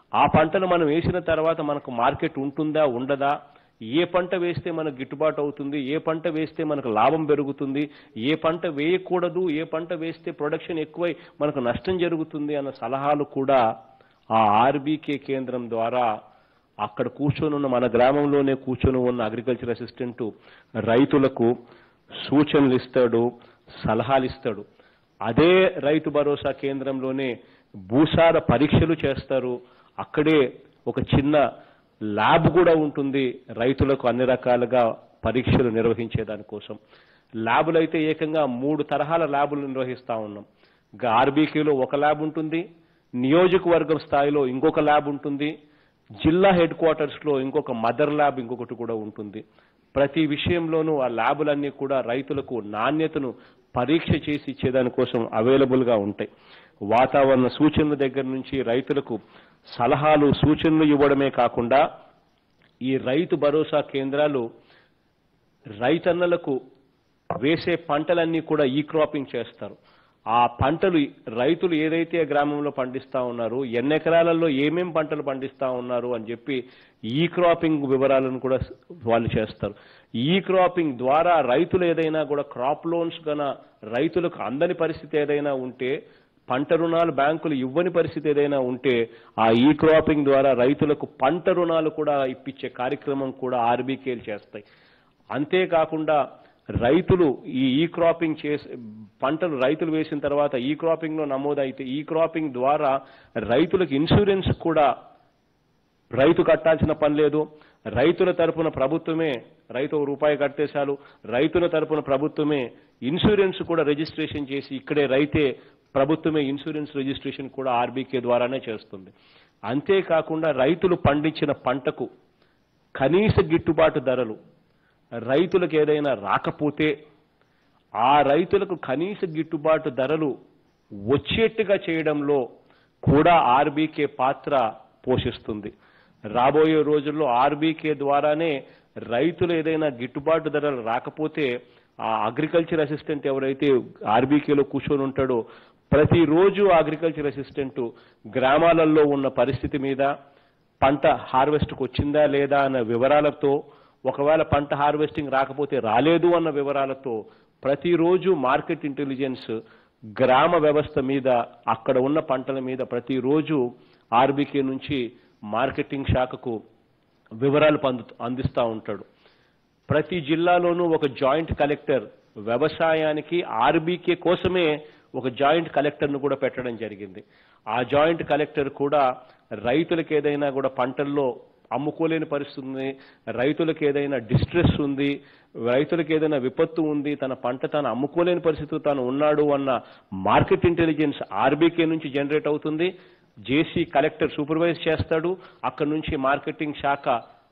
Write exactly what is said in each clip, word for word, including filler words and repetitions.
ఆ పంటను మనం వేసిన తర్వాత మనకు మార్కెట్ ఉంటుందా ఉండదా, ఏ పంట వేస్తే మనకు గిట్టుబాటు అవుతుంది, ఏ పంట వేస్తే మనకు లాభం పెరుగుతుంది, ఏ పంట వేయకూడదు, ఏ పంట వేస్తే ప్రొడక్షన్ ఎక్కువై మనకు నష్టం జరుగుతుంది అన్న సలహాలు కూడా ఆ ఆర్బీకే కేంద్రం ద్వారా అక్కడ కూర్చొని ఉన్న మన గ్రామంలోనే కూర్చొని ఉన్న అగ్రికల్చర్ అసిస్టెంట్ రైతులకు సూచనలు ఇస్తాడు, సలహాలు ఇస్తాడు. అదే రైతు భరోసా కేంద్రంలోనే భూసార పరీక్షలు చేస్తారు. అక్కడే ఒక చిన్న ల్యాబ్ కూడా ఉంటుంది రైతులకు అన్ని రకాలుగా పరీక్షలు నిర్వహించే దానికోసం. ల్యాబులు అయితే ఏకంగా మూడు తరహాల ల్యాబులు నిర్వహిస్తా ఉన్నాం. ఆర్బీకేలో ఒక ల్యాబ్ ఉంటుంది, నియోజకవర్గం స్థాయిలో ఇంకొక ల్యాబ్ ఉంటుంది, జిల్లా హెడ్ క్వార్టర్స్ లో ఇంకొక మదర్ ల్యాబ్ ఇంకొకటి కూడా ఉంటుంది. ప్రతి విషయంలోనూ ఆ ల్యాబులన్నీ కూడా రైతులకు నాణ్యతను పరీక్ష చేసి ఇచ్చేదానికోసం అవైలబుల్ గా ఉంటాయి. వాతావరణ సూచనల దగ్గర నుంచి రైతులకు సలహాలు సూచనలు ఇవ్వడమే కాకుండా ఈ రైతు భరోసా కేంద్రాలు రైతన్నలకు వేసే పంటలన్నీ కూడా ఈ క్రాపింగ్ చేస్తారు. ఆ పంటలు రైతులు ఏదైతే గ్రామంలో పండిస్తా ఉన్నారు, ఎన్ని ఎకరాలలో ఏమేం పంటలు పండిస్తా ఉన్నారు అని చెప్పి ఈ క్రాపింగ్ వివరాలను కూడా వాళ్ళు చేస్తారు. ఈ క్రాపింగ్ ద్వారా రైతులు ఏదైనా కూడా క్రాప్ లోన్స్ గన రైతులకు అందని పరిస్థితి ఏదైనా ఉంటే, పంట రుణాలు బ్యాంకులు ఇవ్వని పరిస్థితి ఏదైనా ఉంటే ఆ ఈ క్రాపింగ్ ద్వారా రైతులకు పంట రుణాలు కూడా ఇప్పించే కార్యక్రమం కూడా ఆర్బీకేలు చేస్తాయి. అంతేకాకుండా రైతులు ఈ ఈ క్రాపింగ్ చేసి పంటలు రైతులు వేసిన తర్వాత ఈ క్రాపింగ్ లో నమోదైతే ఈ క్రాపింగ్ ద్వారా రైతులకు ఇన్సూరెన్స్ కూడా రైతు కట్టాల్సిన పని లేదు. రైతుల తరపున ప్రభుత్వమే, రైతు ఒక రూపాయి కట్టేశాలు, రైతుల తరపున ప్రభుత్వమే ఇన్సూరెన్స్ కూడా రిజిస్ట్రేషన్ చేసి ఇక్కడే రైతే ప్రభుత్వమే ఇన్సూరెన్స్ రిజిస్ట్రేషన్ కూడా ఆర్బీకే ద్వారానే చేస్తుంది. అంతేకాకుండా రైతులు పండించిన పంటకు కనీస గిట్టుబాటు ధరలు రైతులకు ఏదైనా రాకపోతే ఆ రైతులకు కనీస గిట్టుబాటు ధరలు వచ్చేట్టుగా చేయడంలో కూడా ఆర్బీకే పాత్ర పోషిస్తుంది. రాబోయే రోజుల్లో ఆర్బీకే ద్వారానే రైతులు ఏదైనా గిట్టుబాటు ధరలు రాకపోతే ఆ అగ్రికల్చర్ అసిస్టెంట్ ఎవరైతే ఆర్బీకేలో కూర్చొని ఉంటాడో ప్రతిరోజు అగ్రికల్చర్ అసిస్టెంట్ గ్రామాలలో ఉన్న పరిస్థితి మీద, పంట హార్వెస్ట్కి వచ్చిందా లేదా అన్న వివరాలతో, ఒకవేళ పంట హార్వెస్టింగ్ రాకపోతే రాలేదు అన్న వివరాలతో ప్రతిరోజు మార్కెట్ ఇంటెలిజెన్స్ గ్రామ వ్యవస్థ మీద, అక్కడ ఉన్న పంటల మీద ప్రతిరోజు ఆర్బీకే నుంచి మార్కెటింగ్ శాఖకు వివరాలు పందు అందిస్తూ ఉంటాడు. ప్రతి జిల్లాలోనూ ఒక జాయింట్ కలెక్టర్ వ్యవసాయానికి ఆర్బీకే కోసమే ఒక జాయింట్ కలెక్టర్ను కూడా పెట్టడం జరిగింది. ఆ జాయింట్ కలెక్టర్ కూడా రైతులకు ఏదైనా కూడా పంటల్లో అమ్ముకోలేని పరిస్థితి ఉంది, రైతులకు ఏదైనా డిస్ట్రెస్ ఉంది, రైతులకు ఏదైనా విపత్తు ఉంది, తన పంట తాను అమ్ముకోలేని పరిస్థితి తాను ఉన్నాడు అన్న మార్కెట్ ఇంటెలిజెన్స్ ఆర్బీకే నుంచి జనరేట్ అవుతుంది. జేసీ కలెక్టర్ సూపర్వైజ్ చేస్తాడు. అక్కడి నుంచి మార్కెటింగ్ శాఖ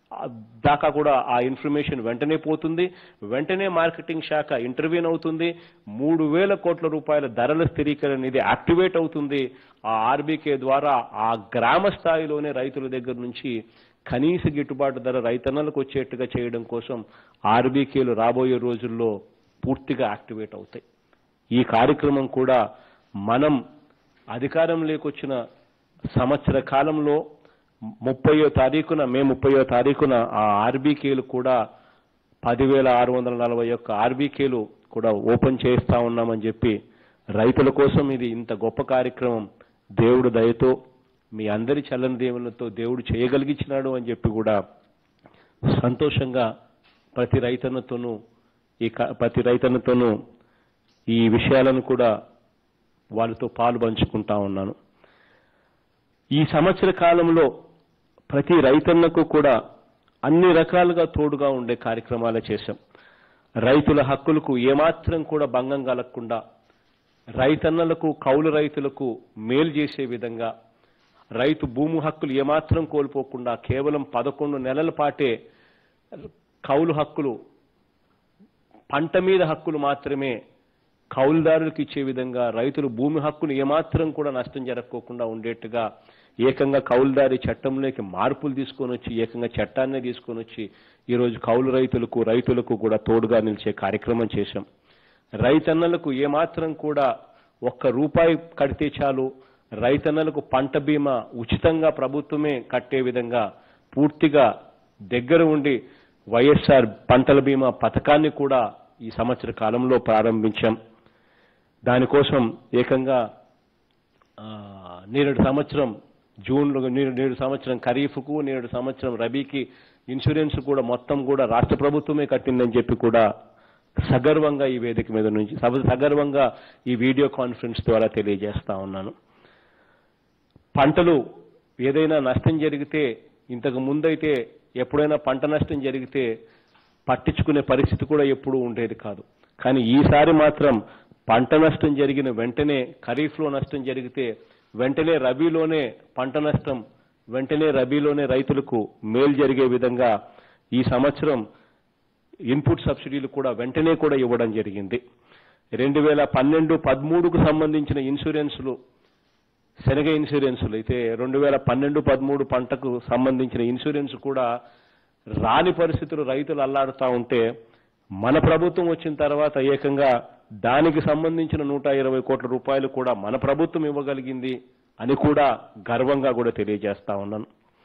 దాకా కూడా ఆ ఇన్ఫర్మేషన్ వెంటనే పోతుంది. వెంటనే మార్కెటింగ్ శాఖ ఇంటర్వ్యూన్ అవుతుంది. మూడు వేల కోట్ల రూపాయల ధరల స్థిరీకరణ ఇది యాక్టివేట్ అవుతుంది. ఆ ఆర్బీకే ద్వారా ఆ గ్రామ స్థాయిలోనే రైతుల దగ్గర నుంచి కనీస గిట్టుబాటు ధర రైతన్నలకు వచ్చేట్టుగా చేయడం కోసం ఆర్బీకేలు రాబోయే రోజుల్లో పూర్తిగా యాక్టివేట్ అవుతాయి. ఈ కార్యక్రమం కూడా మనం అధికారంలోకి వచ్చిన సంవత్సర కాలంలో ముప్పయో తారీఖున మే ముప్పయో తారీఖున ఆ ఆర్బీకేలు కూడా పదివేల ఆరు వందల నలభై ఒక్క ఆర్బీకేలు కూడా ఓపెన్ చేస్తా ఉన్నామని చెప్పి, రైతుల కోసం ఇది ఇంత గొప్ప కార్యక్రమం దేవుడు దయతో మీ అందరి చల్లని దేవులతో దేవుడు చేయగలిగించినాడు అని చెప్పి కూడా సంతోషంగా ప్రతి రైతన్నతోనూ ఈ ప్రతి రైతన్నతోనూ ఈ విషయాలను కూడా వాళ్ళతో పాలు పంచుకుంటా ఉన్నాను. ఈ సంవత్సర కాలంలో ప్రతి రైతన్నకు కూడా అన్ని రకాలుగా తోడుగా ఉండే కార్యక్రమాలు చేశాం. రైతుల హక్కులకు ఏమాత్రం కూడా భంగం కలగకుండా, రైతన్నలకు కౌలు రైతులకు మేలు చేసే విధంగా, రైతు భూమి హక్కులు ఏమాత్రం కోల్పోకుండా కేవలం పదకొండు నెలల పాటే కౌలు హక్కులు, పంట మీద హక్కులు మాత్రమే కౌలుదారులకు ఇచ్చే విధంగా, రైతులు భూమి హక్కులు ఏమాత్రం కూడా నష్టం జరగకోకుండా ఉండేట్టుగా ఏకంగా కౌలుదారి చట్టంలోకి మార్పులు తీసుకొని వచ్చి ఏకంగా చట్టాన్నే తీసుకొని వచ్చి ఈరోజు కౌలు రైతులకు రైతులకు కూడా తోడుగా నిలిచే కార్యక్రమం చేశాం. రైతన్నలకు ఏమాత్రం కూడా ఒక్క రూపాయి కడితే చాలు, రైతన్నలకు పంట బీమా ఉచితంగా ప్రభుత్వమే కట్టే విధంగా పూర్తిగా దగ్గర ఉండి వైఎస్ఆర్ పంటల బీమా పథకాన్ని కూడా ఈ సంవత్సర కాలంలో ప్రారంభించాం. దానికోసం ఏకంగా నేడు సంవత్సరం జూన్లో నేడు సంవత్సరం ఖరీఫ్కు నేడు సంవత్సరం రబీకి ఇన్సూరెన్స్ కూడా మొత్తం కూడా రాష్ట్ర ప్రభుత్వమే కట్టిందని చెప్పి కూడా సగర్వంగా ఈ వేదిక మీద నుంచి సగర్వంగా ఈ వీడియో కాన్ఫరెన్స్ ద్వారా తెలియజేస్తా ఉన్నాను. పంటలు ఏదైనా నష్టం జరిగితే ఇంతకు ముందైతే ఎప్పుడైనా పంట నష్టం జరిగితే పట్టించుకునే పరిస్థితి కూడా ఎప్పుడూ ఉండేది కాదు. కానీ ఈసారి మాత్రం పంట నష్టం జరిగిన వెంటనే ఖరీఫ్లో నష్టం జరిగితే వెంటనే రబీలోనే పంట నష్టం వెంటనే రబీలోనే రైతులకు మేలు జరిగే విధంగా ఈ సంవత్సరం ఇన్పుట్ సబ్సిడీలు కూడా వెంటనే కూడా ఇవ్వడం జరిగింది. రెండు వేల పన్నెండు పదమూడుకు సంబంధించిన ఇన్సూరెన్సులు శనగ ఇన్సూరెన్సులు అయితే రెండు వేల పన్నెండు పదమూడు పంటకు సంబంధించిన ఇన్సూరెన్స్ కూడా రాని పరిస్థితులు రైతులు అల్లాడుతూ ఉంటే మన ప్రభుత్వం వచ్చిన తర్వాత ఏకంగా దానికి సంబంధించిన నూట ఇరవై కోట్ల రూపాయలు కూడా మన ప్రభుత్వం ఇవ్వగలిగింది అని కూడా గర్వంగా కూడా తెలియజేస్తా ఉన్నాను.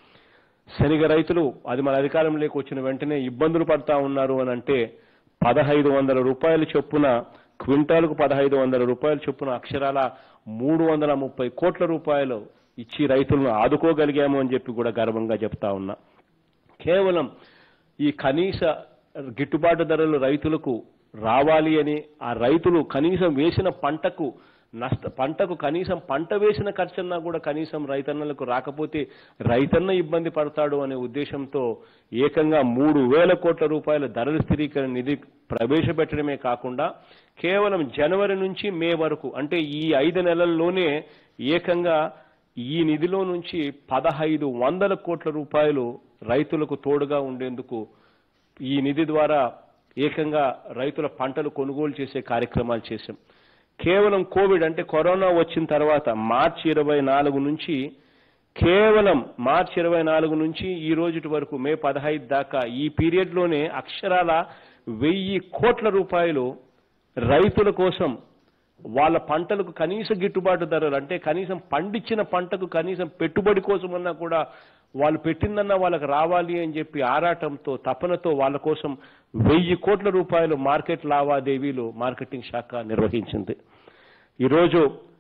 శనగ రైతులు అది మన అధికారంలోకి వచ్చిన వెంటనే ఇబ్బందులు పడతా ఉన్నారు అని అంటే పదహైదు వందల రూపాయల చొప్పున క్వింటాల్కు పదహైదు వందల రూపాయల చొప్పున అక్షరాల మూడు వందల ముప్పై కోట్ల రూపాయలు ఇచ్చి రైతులను ఆదుకోగలిగాము అని చెప్పి కూడా గర్వంగా చెప్తా ఉన్నా. కేవలం ఈ కనీస గిట్టుబాటు ధరలు రైతులకు రావాలి అని ఆ రైతులు కనీసం వేసిన పంటకు నష్ట పంటకు కనీసం పంట వేసిన ఖర్చన్నా కూడా కనీసం రైతన్నలకు రాకపోతే రైతన్న ఇబ్బంది పడతాడు అనే ఉద్దేశంతో ఏకంగా మూడు వేల కోట్ల రూపాయల ధరల స్థిరీకరణ నిధి ప్రవేశపెట్టడమే కాకుండా కేవలం జనవరి నుంచి మే వరకు అంటే ఈ ఐదు నెలల్లోనే ఏకంగా ఈ నిధిలో నుంచి పదహైదు వందల కోట్ల రూపాయలు రైతులకు తోడుగా ఉండేందుకు ఈ నిధి ద్వారా ఏకంగా రైతుల పంటలు కొనుగోలు చేసే కార్యక్రమాలు చేశాం. కేవలం కోవిడ్ అంటే కరోనా వచ్చిన తర్వాత మార్చి ఇరవై నాలుగు నుంచి కేవలం మార్చి ఇరవై నాలుగు నుంచి ఈ రోజు వరకు మే పదహైదు దాకా ఈ పీరియడ్లోనే అక్షరాల వెయ్యి కోట్ల రూపాయలు రైతుల కోసం వాళ్ళ పంటలకు కనీస గిట్టుబాటు ధరలు అంటే కనీసం పండించిన పంటకు కనీసం పెట్టుబడి కోసమన్నా కూడా వాళ్ళు పెట్టిందన్నా వాళ్ళకి రావాలి అని చెప్పి ఆరాటంతో తపనతో వాళ్ళ కోసం వెయ్యి కోట్ల రూపాయలు మార్కెట్ లావాదేవీలు మార్కెటింగ్ శాఖ నిర్వహించింది. ఈరోజు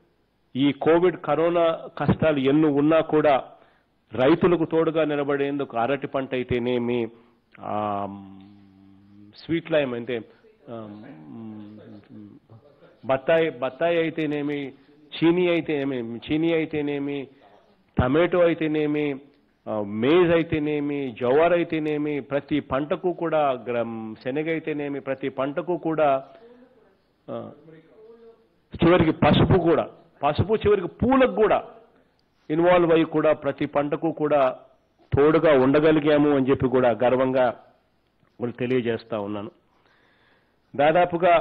ఈ కోవిడ్ కరోనా కష్టాలు ఎన్ని ఉన్నా కూడా రైతులకు తోడుగా నిలబడేందుకు అరటి పంట అయితేనేమి స్వీట్ లైమ్ అంటే బత్తాయి బత్తాయి అయితేనేమి చీనీ అయితేనేమి చీనీ అయితేనేమి టమాటో అయితేనేమి మేజ్ అయితేనేమి జవార్ అయితేనేమి ప్రతి పంటకు కూడా శనగ అయితేనేమి ప్రతి పంటకు కూడా చివరికి పసుపు కూడా పసుపు చివరికి పూలకు కూడా ఇన్వాల్వ్ అయ్యి కూడా ప్రతి పంటకు కూడా తోడుగా ఉండగలిగాము అని చెప్పి కూడా గర్వంగా వాళ్ళు తెలియజేస్తా ఉన్నాను. దాదాపుగా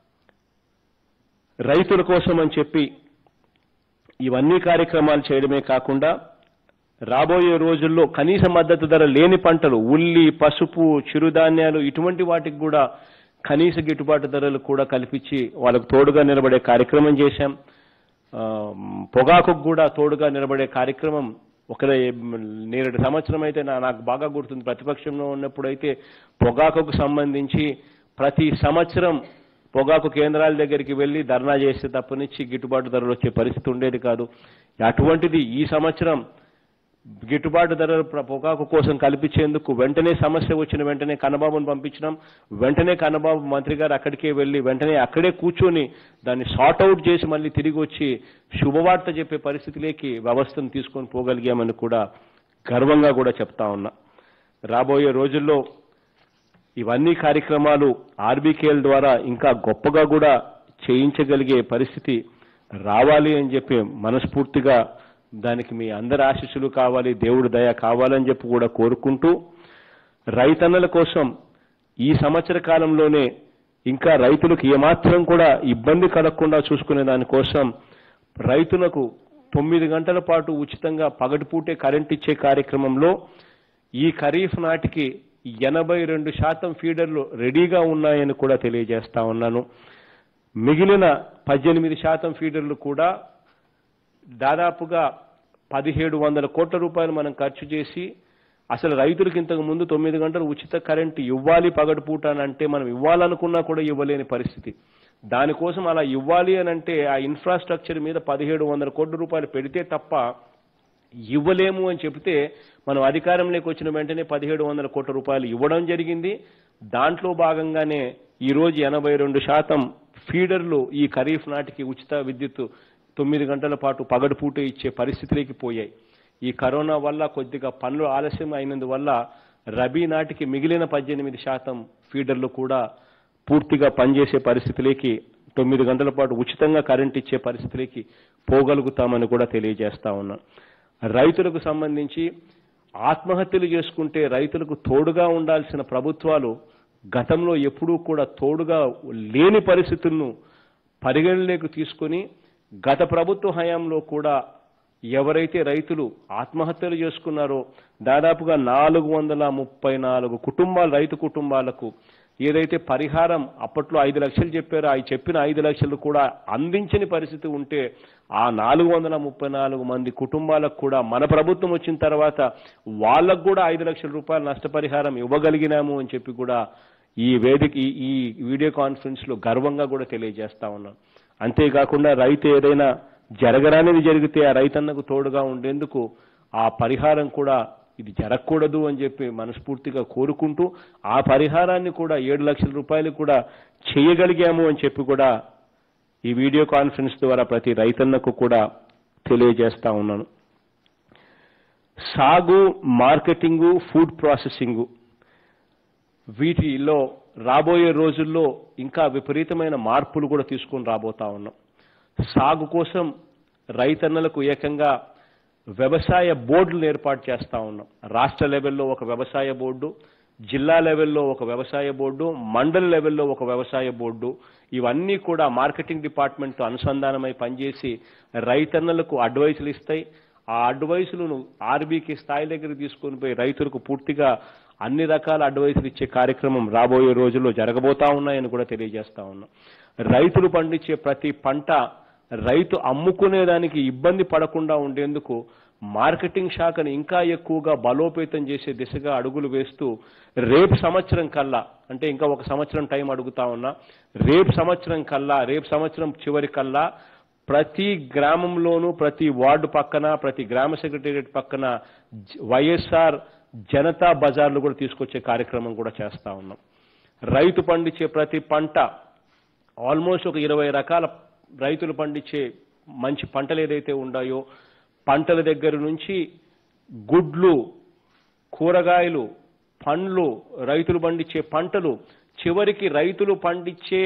రైతుల కోసం అని చెప్పి ఇవన్నీ కార్యక్రమాలు చేయడమే కాకుండా రాబోయే రోజుల్లో కనీస మద్దతు ధర లేని పంటలు ఉల్లి పసుపు చిరుధాన్యాలు ఇటువంటి వాటికి కూడా కనీస గిట్టుబాటు ధరలు కూడా కల్పించి వాళ్ళకు తోడుగా నిలబడే కార్యక్రమం చేశాం. పొగాకు కూడా తోడుగా నిలబడే కార్యక్రమం ఒక నేరేడు సంవత్సరం అయితే నాకు బాగా గుర్తుంది. ప్రతిపక్షంలో ఉన్నప్పుడైతే పొగాకుకు సంబంధించి ప్రతి సంవత్సరం పొగాకు కేంద్రాల దగ్గరికి వెళ్లి ధర్నా చేస్తే తప్పనిచ్చి గిట్టుబాటు ధరలు వచ్చే పరిస్థితి ఉండేది కాదు. అటువంటిది ఈ సంవత్సరం గిట్టుబాటు ధరలు పొగాకు కోసం కల్పించేందుకు వెంటనే సమస్య వచ్చిన వెంటనే కన్నబాబును పంపించడం, వెంటనే కన్నబాబు మంత్రి గారు అక్కడికే వెళ్లి వెంటనే అక్కడే కూర్చొని దాన్ని సార్ట్ అవుట్ చేసి మళ్ళీ తిరిగి వచ్చి శుభవార్త చెప్పే పరిస్థితిలోకి వ్యవస్థను తీసుకొని పోగలిగామని కూడా గర్వంగా కూడా చెప్తా ఉన్నా. రాబోయే రోజుల్లో ఇవన్నీ కార్యక్రమాలు ఆర్బీకేఎల్ ద్వారా ఇంకా గొప్పగా కూడా చేయించగలిగే పరిస్థితి రావాలి అని చెప్పి మనస్ఫూర్తిగా దానికి మీ అందరి ఆశీస్సులు కావాలి, దేవుడి దయ కావాలని చెప్పి కూడా కోరుకుంటూ రైతన్నల కోసం ఈ సంవత్సర కాలంలోనే ఇంకా రైతులకు ఏమాత్రం కూడా ఇబ్బంది కలగకుండా చూసుకునే దానికోసం రైతులకు తొమ్మిది గంటల పాటు ఉచితంగా పగటిపూటే కరెంట్ ఇచ్చే కార్యక్రమంలో ఈ ఖరీఫ్ నాటికి ఎనభై రెండు శాతం ఫీడర్లు రెడీగా ఉన్నాయని కూడా తెలియజేస్తా ఉన్నాను. మిగిలిన పద్దెనిమిది శాతం ఫీడర్లు కూడా దాదాపుగా పదిహేడు వందల కోట్ల రూపాయలు మనం ఖర్చు చేసి అసలు రైతులకు ఇంతకు ముందు తొమ్మిది గంటలు ఉచిత కరెంటు ఇవ్వాలి పగటిపూట అని అంటే మనం ఇవ్వాలనుకున్నా కూడా ఇవ్వలేని పరిస్థితి. దానికోసం అలా ఇవ్వాలి అని అంటే ఆ ఇన్ఫ్రాస్ట్రక్చర్ మీద పదిహేడు వందల కోట్ల రూపాయలు పెడితే తప్ప ఇవ్వలేము అని చెబితే మనం అధికారంలోకి వచ్చిన వెంటనే పదిహేడు వందల కోట్ల రూపాయలు ఇవ్వడం జరిగింది. దాంట్లో భాగంగానే ఈరోజు ఎనభై రెండు శాతం ఫీడర్లు ఈ ఖరీఫ్ నాటికి ఉచిత విద్యుత్ తొమ్మిది గంటల పాటు పగటిపూట ఇచ్చే పరిస్థితిలోకి పోయాయి. ఈ కరోనా వల్ల కొద్దిగా పనులు ఆలస్యం అయినందువల్ల రబీ నాటికి మిగిలిన పద్దెనిమిది శాతం ఫీడర్లు కూడా పూర్తిగా పనిచేసే పరిస్థితిలోకి తొమ్మిది గంటల పాటు ఉచితంగా కరెంట్ ఇచ్చే పరిస్థితిలోకి పోగలుగుతామని కూడా తెలియజేస్తా ఉన్నాం. రైతులకు సంబంధించి ఆత్మహత్యలు చేసుకుంటే రైతులకు తోడుగా ఉండాల్సిన ప్రభుత్వాలు గతంలో ఎప్పుడూ కూడా తోడుగా లేని పరిస్థితులను పరిగణలోకి తీసుకొని గత ప్రభుత్వ హయాంలో కూడా ఎవరైతే రైతులు ఆత్మహత్యలు చేసుకున్నారో దాదాపుగా నాలుగు వందల ముప్పై నాలుగు కుటుంబాలు రైతు కుటుంబాలకు ఏదైతే పరిహారం అప్పట్లో ఐదు లక్షలు చెప్పారో అవి చెప్పిన ఐదు లక్షలు కూడా అందించని పరిస్థితి ఉంటే ఆ నాలుగు వందల ముప్పై నాలుగు మంది కుటుంబాలకు కూడా మన ప్రభుత్వం వచ్చిన తర్వాత వాళ్ళకు కూడా ఐదు లక్షల రూపాయల నష్టపరిహారం ఇవ్వగలిగినాము అని చెప్పి కూడా ఈ వేదిక ఈ వీడియో కాన్ఫరెన్స్ లో గర్వంగా కూడా తెలియజేస్తా ఉన్నాం. అంతేకాకుండా రైతు ఏదైనా జరగరానిది జరిగితే ఆ రైతన్నకు తోడుగా ఉండేందుకు ఆ పరిహారం కూడా ఇది జరగకూడదు అని చెప్పి మనస్ఫూర్తిగా కోరుకుంటూ ఆ పరిహారాన్ని కూడా ఏడు లక్షల రూపాయలు కూడా చేయగలిగాము అని చెప్పి కూడా ఈ వీడియో కాన్ఫరెన్స్ ద్వారా ప్రతి రైతన్నకు కూడా తెలియజేస్తా ఉన్నాను. సాగు, మార్కెటింగు, ఫుడ్ ప్రాసెసింగు వీటిలో రాబోయే రోజుల్లో ఇంకా విపరీతమైన మార్పులు కూడా తీసుకొని రాబోతా ఉన్నాం. సాగు కోసం రైతన్నలకు ఏకంగా వ్యవసాయ బోర్డులను ఏర్పాటు చేస్తా ఉన్నాం. రాష్ట్ర లెవెల్లో ఒక వ్యవసాయ బోర్డు, జిల్లా లెవెల్లో ఒక వ్యవసాయ బోర్డు, మండల లెవెల్లో ఒక వ్యవసాయ బోర్డు, ఇవన్నీ కూడా మార్కెటింగ్ డిపార్ట్మెంట్తో అనుసంధానమై పనిచేసి రైతన్నలకు అడ్వైసులు ఇస్తాయి. ఆ అడ్వైసులను ఆర్బీకి స్థాయి దగ్గర తీసుకొని పోయి రైతులకు పూర్తిగా అన్ని రకాల అడ్వైసులు ఇచ్చే కార్యక్రమం రాబోయే రోజుల్లో జరగబోతా ఉన్నాయని కూడా తెలియజేస్తా ఉన్నాం. రైతులు పండించే ప్రతి పంట రైతు అమ్ముకునేదానికి ఇబ్బంది పడకుండా ఉండేందుకు మార్కెటింగ్ శాఖను ఇంకా ఎక్కువగా బలోపేతం చేసే దిశగా అడుగులు వేస్తూ రేపు సంవత్సరం కల్లా, అంటే ఇంకా ఒక సంవత్సరం టైం అడుగుతా ఉన్నా, రేపు సంవత్సరం కల్లా రేపు సంవత్సరం చివరి కల్లా ప్రతి గ్రామంలోనూ ప్రతి వార్డు పక్కన ప్రతి గ్రామ సెక్రటేరియట్ పక్కన వైఎస్ఆర్ జనతా బజార్లు కూడా తీసుకొచ్చే కార్యక్రమం కూడా చేస్తా ఉన్నాం. రైతు పండించే ప్రతి పంట ఆల్మోస్ట్ ఒక ఇరవై రకాల రైతులు పండించే మంచి పంటలు ఏదైతే ఉన్నాయో పంటల దగ్గర నుంచి గుడ్లు, కూరగాయలు, పండ్లు, రైతులు పండించే పంటలు, చివరికి రైతులు పండించే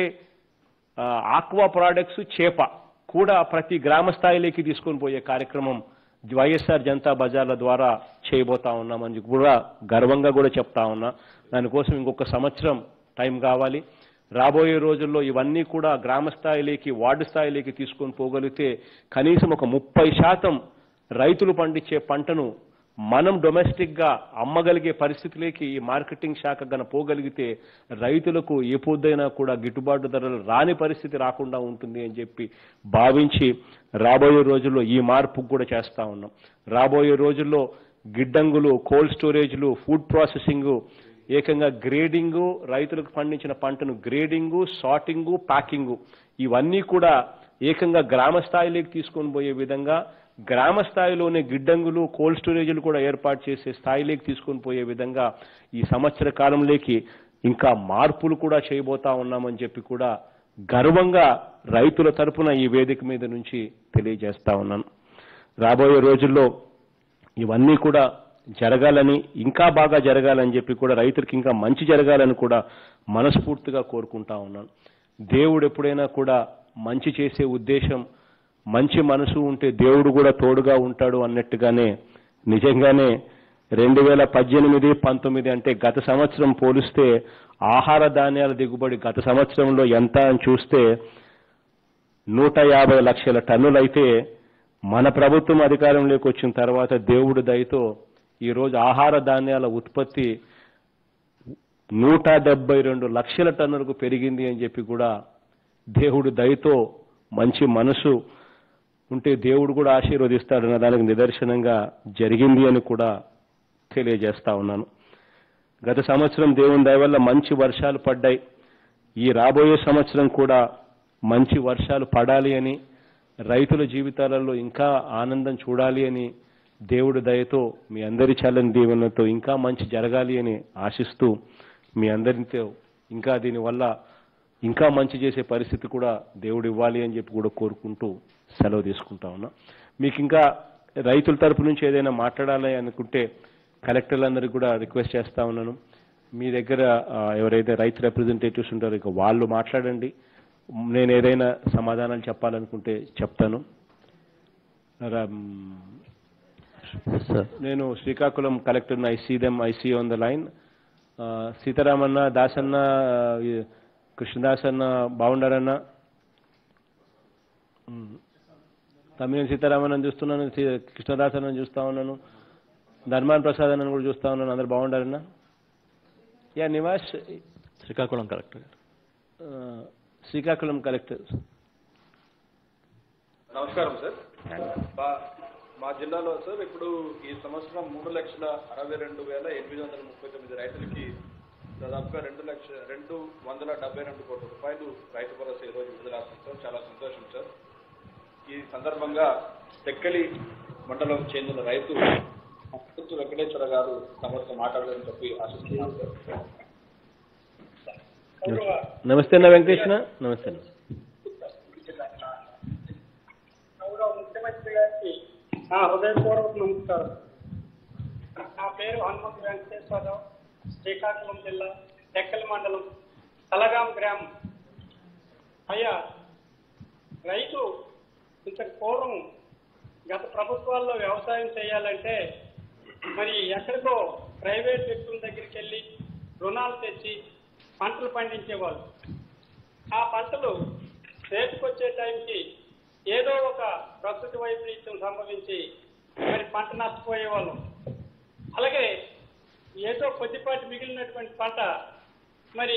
ఆక్వా ప్రోడక్ట్స్, చేప కూడా ప్రతి గ్రామ స్థాయిలోకి తీసుకొని పోయే కార్యక్రమం వైఎస్ఆర్ జనతా బజార్ల ద్వారా చేయబోతా ఉన్నామని కూడా గర్వంగా కూడా చెప్తా ఉన్నా. దానికోసం ఇంకొక సంవత్సరం టైం కావాలి. రాబోయే రోజుల్లో ఇవన్నీ కూడా గ్రామ స్థాయిలోకి వార్డు స్థాయిలోకి తీసుకొని పోగలిగితే కనీసం ఒక ముప్పై శాతం రైతులు పండించే పంటను మనం డొమెస్టిక్ గా అమ్మగలిగే పరిస్థితిలోకి ఈ మార్కెటింగ్ శాఖ గన పోగలిగితే రైతులకు ఏ పొద్దైనా కూడా గిట్టుబాటు ధరలు రాని పరిస్థితి రాకుండా ఉంటుంది అని చెప్పి భావించి రాబోయే రోజుల్లో ఈ మార్పు కూడా చేస్తా ఉన్నాం. రాబోయే రోజుల్లో గిడ్డంగులు, కోల్డ్ స్టోరేజ్లు, ఫుడ్ ప్రాసెసింగ్, ఏకంగా గ్రేడింగు, రైతులకు పండించిన పంటను గ్రేడింగు, సార్టింగు, ప్యాకింగు ఇవన్నీ కూడా ఏకంగా గ్రామ స్థాయిలోకి తీసుకొని పోయే విధంగా గ్రామ స్థాయిలోనే గిడ్డంగులు, కోల్డ్ స్టోరేజ్లు కూడా ఏర్పాటు చేసే స్థాయిలోకి తీసుకొని పోయే విధంగా ఈ సంవత్సర కాలంలోకి ఇంకా మార్పులు కూడా చేయబోతా ఉన్నామని చెప్పి కూడా గర్వంగా రైతుల తరపున ఈ వేదిక మీద నుంచి తెలియజేస్తా ఉన్నాను. రాబోయే రోజుల్లో ఇవన్నీ కూడా జరగాలని, ఇంకా బాగా జరగాలని చెప్పి కూడా రైతులకు ఇంకా మంచి జరగాలని కూడా మనస్ఫూర్తిగా కోరుకుంటా ఉన్నాను. దేవుడు ఎప్పుడైనా కూడా మంచి చేసే ఉద్దేశం, మంచి మనసు ఉంటే దేవుడు కూడా తోడుగా ఉంటాడు అన్నట్టుగానే నిజంగానే రెండు వేల పద్దెనిమిది పంతొమ్మిది అంటే గత సంవత్సరం పోలిస్తే ఆహార ధాన్యాల దిగుబడి గత సంవత్సరంలో ఎంత అని చూస్తే నూట యాభై లక్షల టన్నులైతే మన ప్రభుత్వం అధికారంలోకి వచ్చిన తర్వాత దేవుడి దయతో ఈరోజు ఆహార ధాన్యాల ఉత్పత్తి నూట డెబ్బై రెండు లక్షల టన్నులకు పెరిగింది అని చెప్పి కూడా దేవుడి దయతో మంచి మనసు ఉంటే దేవుడు కూడా ఆశీర్వదిస్తాడన్న దానికి నిదర్శనంగా జరిగింది అని కూడా తెలియజేస్తా ఉన్నాను. గత సంవత్సరం దేవుని దయ వల్ల మంచి వర్షాలు పడ్డాయి. ఈ రాబోయే సంవత్సరం కూడా మంచి వర్షాలు పడాలి అని, రైతుల జీవితాలలో ఇంకా ఆనందం చూడాలి అని, దేవుడి దయతో మీ అందరి చల్లని దీవెనలతో ఇంకా మంచి జరగాలి అని ఆశిస్తూ, మీ అందరితో ఇంకా దీనివల్ల ఇంకా మంచి చేసే పరిస్థితి కూడా దేవుడు ఇవ్వాలి అని చెప్పి కూడా కోరుకుంటూ సెలవు తీసుకుంటా ఉన్నా. మీకు ఇంకా రైతుల తరపు నుంచి ఏదైనా మాట్లాడాలి అనుకుంటే కలెక్టర్లందరికీ కూడా రిక్వెస్ట్ చేస్తా ఉన్నాను. మీ దగ్గర ఎవరైతే రైతు రిప్రజెంటేటివ్స్ ఉంటారో ఇక వాళ్ళు మాట్లాడండి. నేను ఏదైనా సమాధానాలు చెప్పాలనుకుంటే చెప్తాను. నేను Srikakulam collector I see them I see on the line. సీతారామన్న, దాసన్న, కృష్ణదాస్ అన్న బాగుండారన్న. తమ్మినేని సీతారామన్ చూస్తున్నాను, కృష్ణదాస్ అన్న చూస్తా ఉన్నాను, ధర్మాన్ ప్రసాద్ అన్న కూడా చూస్తా ఉన్నాను. అందరు బాగుండారన్న. Yeah Nivas, Srikakulam collector. Srikakulam collector. నమస్కారం సార్. మా జిల్లాలో సార్ ఇప్పుడు ఈ సంవత్సరం మూడు లక్షల అరవై రెండు వేల ఎనిమిది వందల ముప్పై తొమ్మిది రైతులకి దాదాపుగా రెండు లక్ష రెండు వందల డెబ్బై రెండు కోట్ల రూపాయలు రైతు భరోసా ఈరోజు విడుదలవుతుంది సార్. చాలా సంతోషం సార్. ఈ సందర్భంగా తెక్కలి మండలం చెందిన రైతు వెంకటేశ్వర గారు తమతో మాట్లాడాలని చెప్పి ఆశిస్తున్నాను సార్. నమస్తే అన్న వెంకటేశ్వర. నమస్తే అన్న. ముఖ్యమంత్రి గారికి నా హృదయపూర్వక నమస్కారం. నా పేరు హనుమంతు వెంకటేశ్వరరావు, శ్రీకాకుళం జిల్లా తెక్కలి మండలం తలగాం గ్రామం. అయ్యా, రైతు ఇంతకు పూర్వం గత ప్రభుత్వాల్లో వ్యవసాయం చేయాలంటే మరి ఎక్కడికో ప్రైవేట్ వ్యక్తుల దగ్గరికి వెళ్ళి రుణాలు తెచ్చి పంటలు పండించేవాళ్ళు. ఆ పంటలు చేతికొచ్చే టైంకి ఏదో ఒక ప్రకృతి వైపరీత్యం సంభవించి మరి పంట నష్టపోయేవాళ్ళం. అలాగే ఏదో కొద్దిపాటి మిగిలినటువంటి పంట మరి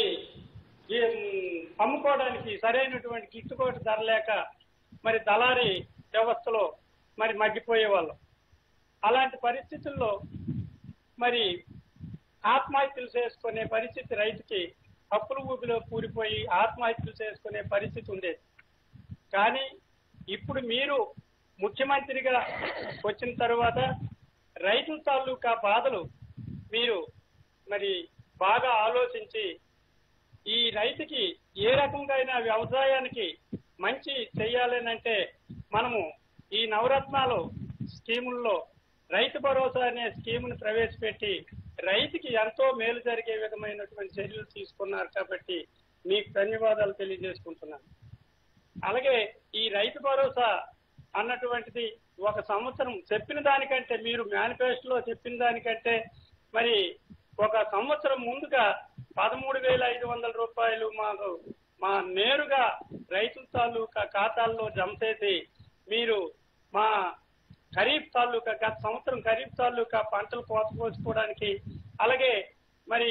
అమ్ముకోవడానికి సరైనటువంటి గిట్టుబాటు ధర లేక మరి దళారీ వ్యవస్థలో మరి మగ్గిపోయేవాళ్ళం. అలాంటి పరిస్థితుల్లో మరి ఆత్మహత్యలు చేసుకునే పరిస్థితి, రైతుకి అప్పుల ఊబిలో కూలిపోయి ఆత్మహత్యలు చేసుకునే పరిస్థితి ఉండేది. కానీ ఇప్పుడు మీరు ముఖ్యమంత్రిగా వచ్చిన తరువాత రైతుల తాలూకా బాధలు మీరు మరి బాగా ఆలోచించి ఈ రైతుకి ఏ రకంగా అయినా వ్యవసాయానికి మంచి చెయ్యాలనంటే మనము ఈ నవరత్నాలు స్కీముల్లో రైతు భరోసా అనే స్కీమును ప్రవేశపెట్టి రైతుకి ఎంతో మేలు జరిగే విధమైనటువంటి చర్యలు తీసుకున్నారు. కాబట్టి మీకు ధన్యవాదాలు తెలియజేసుకుంటున్నాను. అలాగే ఈ రైతు భరోసా అన్నటువంటిది ఒక సంవత్సరం చెప్పిన దానికంటే, మీరు మేనిఫెస్టోలో చెప్పిన దానికంటే మరి ఒక సంవత్సరం ముందుగా పదమూడు వేల ఐదు వందల రూపాయలు మాకు మా నేరుగా రైతుల తాలూకా ఖాతాల్లో జమ చేసి మీరు మా ఖరీఫ్ తాలూకా గత సంవత్సరం ఖరీఫ్ తాలూకా పంటలు కోత కోసుకోవడానికి, అలాగే మరి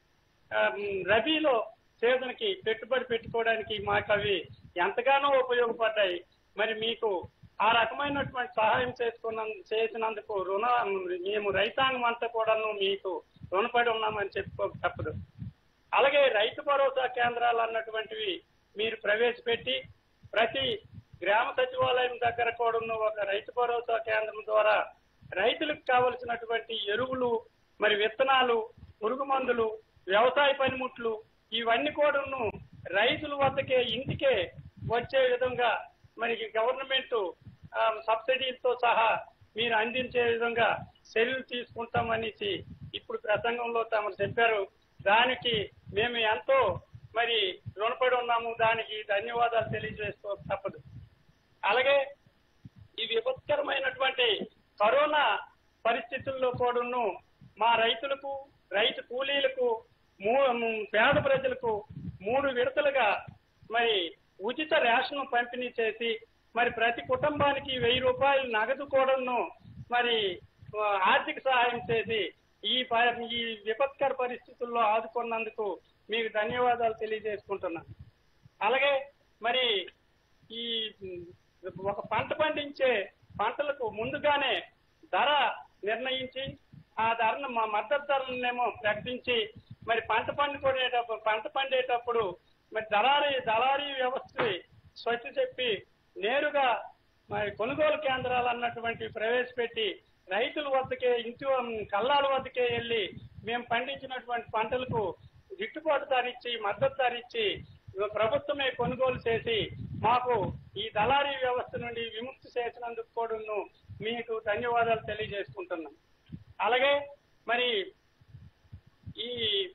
రబీలో సీజన్కి పెట్టుబడి పెట్టుకోవడానికి మాకు అవి ఎంతగానో ఉపయోగపడ్డాయి. మరి మీకు ఆ రకమైనటువంటి సహాయం చేసుకున్న చేసినందుకు రుణ మేము రైతాంగం అంతా కూడాను మీకు రుణపడి ఉన్నామని చెప్పుకో తప్పదు. అలాగే రైతు భరోసా కేంద్రాలు అన్నటువంటివి మీరు ప్రవేశపెట్టి ప్రతి గ్రామ సచివాలయం దగ్గర కూడా ఉన్న ఒక రైతు భరోసా కేంద్రం ద్వారా రైతులకు కావలసినటువంటి ఎరువులు, మరి విత్తనాలు, పురుగు మందులు, వ్యవసాయ పనిముట్లు ఇవన్నీ కూడాను రైతుల వద్దకే ఇంటికే వచ్చే విధంగా మరి గవర్నమెంట్ సబ్సిడీలతో సహా మీరు అందించే విధంగా చర్యలు తీసుకుంటామనేసి ఇప్పుడు ప్రసంగంలో తమరు చెప్పారు. దానికి మేము ఎంతో మరి రుణపడి ఉన్నాము. దానికి ధన్యవాదాలు తెలియజేసుకో తప్పదు. అలాగే ఈ విపత్కరమైనటువంటి కరోనా పరిస్థితుల్లో కూడాను మా రైతులకు, రైతు కూలీలకు, పేద ప్రజలకు మూడు విడతలుగా మరి ఉచిత రేషన్ పంపిణీ చేసి మరి ప్రతి కుటుంబానికి వెయ్యి రూపాయలు నగదు కూడాను మరి ఆర్థిక సహాయం చేసి ఈ ఈ విపత్కర పరిస్థితుల్లో ఆదుకున్నందుకు మీకు ధన్యవాదాలు తెలియజేసుకుంటున్నా. అలాగే మరి ఈ ఒక పంట పండించే పంటలకు ముందుగానే ధర నిర్ణయించి ఆ ధరను మా మద్దతు ధరలనేమో ప్రకటించి మరి పంట పండుకునేటప్పుడు పంట పండేటప్పుడు మరి దళారీ దళారీ వ్యవస్థ స్వచ్ఛ చెప్పి నేరుగా మరి కొనుగోలు కేంద్రాలు అన్నటువంటి ప్రవేశపెట్టి రైతుల వద్దకే ఇంటి కల్లాల వద్దకే వెళ్ళి మేము పండించినటువంటి పంటలకు గిట్టుబాటు ధర ఇచ్చి మద్దతు ధర ఇచ్చి ప్రభుత్వమే కొనుగోలు చేసి మాకు ఈ దళారీ వ్యవస్థ నుండి విముక్తి చేసినందుకు కూడా మీకు ధన్యవాదాలు తెలియజేసుకుంటున్నాం. అలాగే మరి ఈ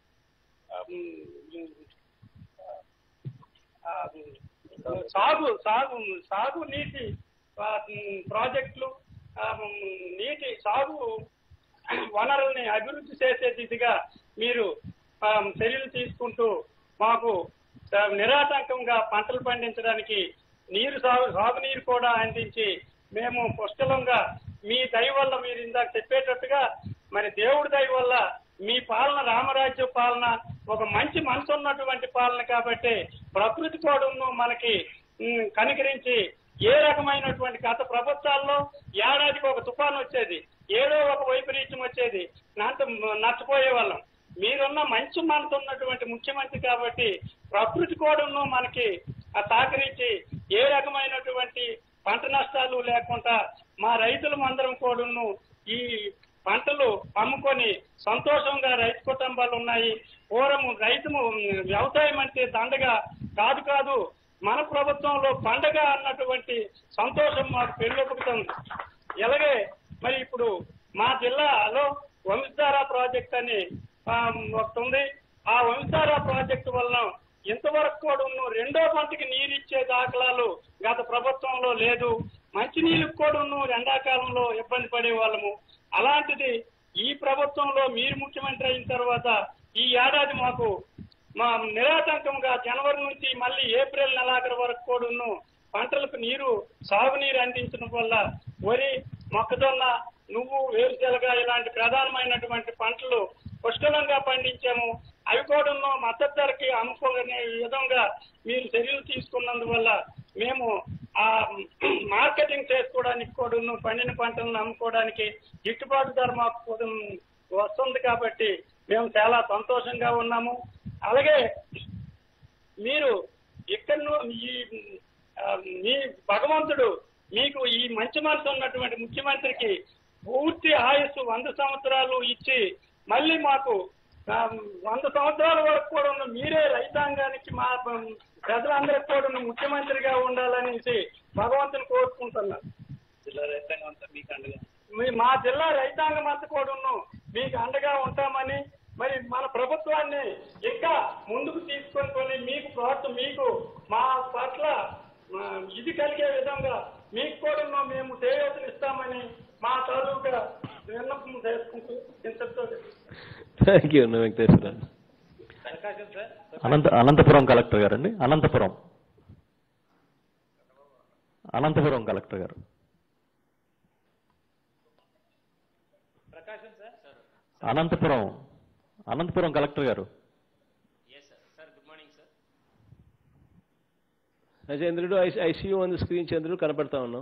సాగు సాగు సాగు నీటి ప్రాజెక్టులు నీటి సాగు వనరుల్ని అభివృద్ధి చేసే దిశగా మీరు చర్యలు తీసుకుంటూ మాకు నిరాటంకంగా పంటలు పండించడానికి నీరు సాగు సాగునీరు కూడా అందించి మేము పుష్కలంగా మీ దయ వల్ల మీరు ఇందాక చెప్పేటట్టుగా మరి దేవుడి దయ వల్ల మీ పాలన రామరాజ్య పాలన ఒక మంచి మనసు ఉన్నటువంటి పాలన కాబట్టి ప్రకృతి కూడా మనకి కనికరించి ఏ రకమైనటువంటి గత ప్రభుత్వాల్లో ఏడాదికి ఒక తుఫాను వచ్చేది, ఏదో ఒక వైపరీత్యం వచ్చేది, నాంత నష్టపోయే వాళ్ళం. మీరున్న మంచి మనసు ఉన్నటువంటి ముఖ్యమంత్రి కాబట్టి ప్రకృతి కూడా మనకి సహకరించి ఏ రకమైనటువంటి పంట నష్టాలు లేకుండా మా రైతులు అందరం కూడాను ఈ పంటలు అమ్ముకొని సంతోషంగా రైతు కుటుంబాలు ఉన్నాయి. పూర్వం రైతు వ్యవసాయం అంటే దండగా కాదు కాదు మన ప్రభుత్వంలో పండగ అన్నటువంటి సంతోషం మాకు పెళ్ళొక్కుతుంది. అలాగే మరి ఇప్పుడు మా జిల్లాలో వంశధార ప్రాజెక్ట్ అని వస్తుంది. ఆ వంశధార ప్రాజెక్టు వలన ఇంతవరకు కూడా రెండో పంటకి నీరిచ్చే దాఖలాలు గత ప్రభుత్వంలో లేదు. మంచినీళ్ళకు కూడా ఎండాకాలంలో ఇబ్బంది పడే వాళ్ళము. అలాంటిది ఈ ప్రభుత్వంలో మీరు ముఖ్యమంత్రి అయిన తర్వాత ఈ ఏడాది మాకు మా నిరాటంకంగా జనవరి నుంచి మళ్ళీ ఏప్రిల్ నెలాఖరు వరకు కూడా పంటలకు నీరు సాగునీరు అందించడం వల్ల వరి, మొక్కజొన్న, నువ్వు, వేరుశెనగ ఇలాంటి ప్రధానమైనటువంటి పంటలు పుష్కలంగా పండించాము. అవి కూడా మద్దతు ధరకి అమ్ముకునే విధంగా మీరు చర్యలు తీసుకున్నందువల్ల మేము ఆ మార్కెటింగ్ చేసుకోవడానికి కూడా పండిన పంటలను అమ్ముకోవడానికి గిట్టుబాటు ధర మాకు వస్తుంది కాబట్టి మేము చాలా సంతోషంగా ఉన్నాము. అలాగే మీరు ఇక్కడ ఈ మీ భగవంతుడు మీకు ఈ మంచి మనసు ఉన్నటువంటి ముఖ్యమంత్రికి పూర్తి ఆయుస్సు వంద సంవత్సరాలు ఇచ్చి మళ్ళీ మాకు వంద సంవత్సరాల వరకు కూడా ఉన్న మీరే రైతాంగానికి మా ప్రజలందరికీ కూడా ముఖ్యమంత్రిగా ఉండాలనేసి భగవంతుని కోరుకుంటున్నాను. జిల్లా రైతాంగం అంతా మీకు అండగా మా జిల్లా రైతాంగం అంతా కూడా మీకు అండగా ఉంటామని మరి మన ప్రభుత్వాన్ని ఇంకా ముందుకు తీసుకొని మీకు ప్రోత్సాహం మీకు మా పట్ల ఇది కలిగే విధంగా మీకు కూడా మేము చేయూతనిస్తామని మా తాలూకా విన్నపం చేసుకుంటూ ఇంతతో thank you Venkateswara. Anantha Anantapur collector గారు అండి. అనంతపురం అనంతపురం కలెక్టర్ గారు. అనంతపురం అనంతపురం కలెక్టర్ గారు. చంద్రుడు ICU on the screen. Chandrudu కనపడతా ఉన్నాం.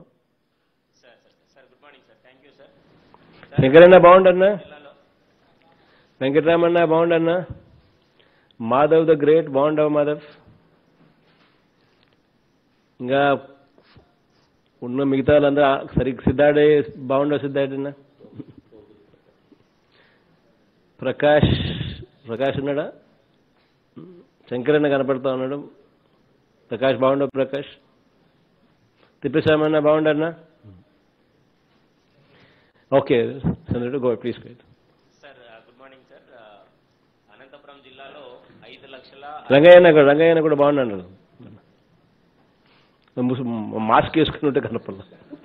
వెంకటరమణ బాగుండన్నా, వెంకటరామన్న బాగుండన్నా, మాధవ్ ద గ్రేట్ బాగుండవు మాధవ్. ఇంకా ఉన్న మిగతా వాళ్ళందరూ సరిగ్గా సిద్ధాడే బాగుండవు సిద్ధాడన్నా. ప్రకాష్ ప్రకాష్ ఉన్నాడా? శంకరన్న కనపడతా ఉన్నాడు. ప్రకాష్ బాగుండవు. ప్రకాష్ తిప్పేశామన్నా బాగుండన్నా. Okay Chandrudu go please. Sir good morning sir. Anantapur జిల్లాలో ఐదు లక్షల రంగయ్యన్న కూడా రంగయ్యన్న కూడా బాగున్నాడు. మాస్క్ వేసుకుని ఉంటే కనపడ.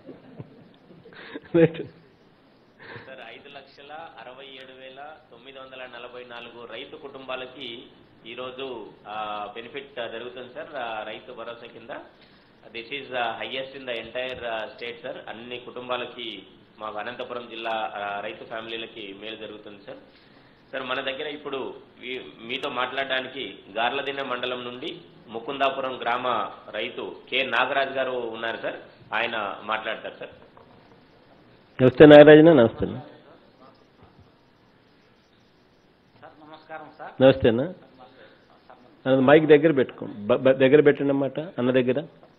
సార్ ఐదు లక్షల అరవై ఏడు వేల తొమ్మిది వందల నలభై నాలుగు రైతు కుటుంబాలకి ఈరోజు బెనిఫిట్ జరుగుతుంది సార్ రైతు భరోసా కింద. This is highest in the entire state sir. అన్ని కుటుంబాలకి మాకు అనంతపురం జిల్లా రైతు ఫ్యామిలీలకి మేలు జరుగుతుంది సార్. సార్ మన దగ్గర ఇప్పుడు మీతో మాట్లాడడానికి గార్లదిన్నె మండలం నుండి ముకుందాపురం గ్రామ రైతు కె నాగరాజ్ గారు ఉన్నారు సార్. ఆయన మాట్లాడతారు సార్. నమస్తే నాగరాజన. నమస్తే నమస్కారం సార్. నమస్తే అన్న. మైక్ దగ్గర పెట్టుకో, దగ్గర పెట్టండి అన్నమాట అన్న దగ్గర.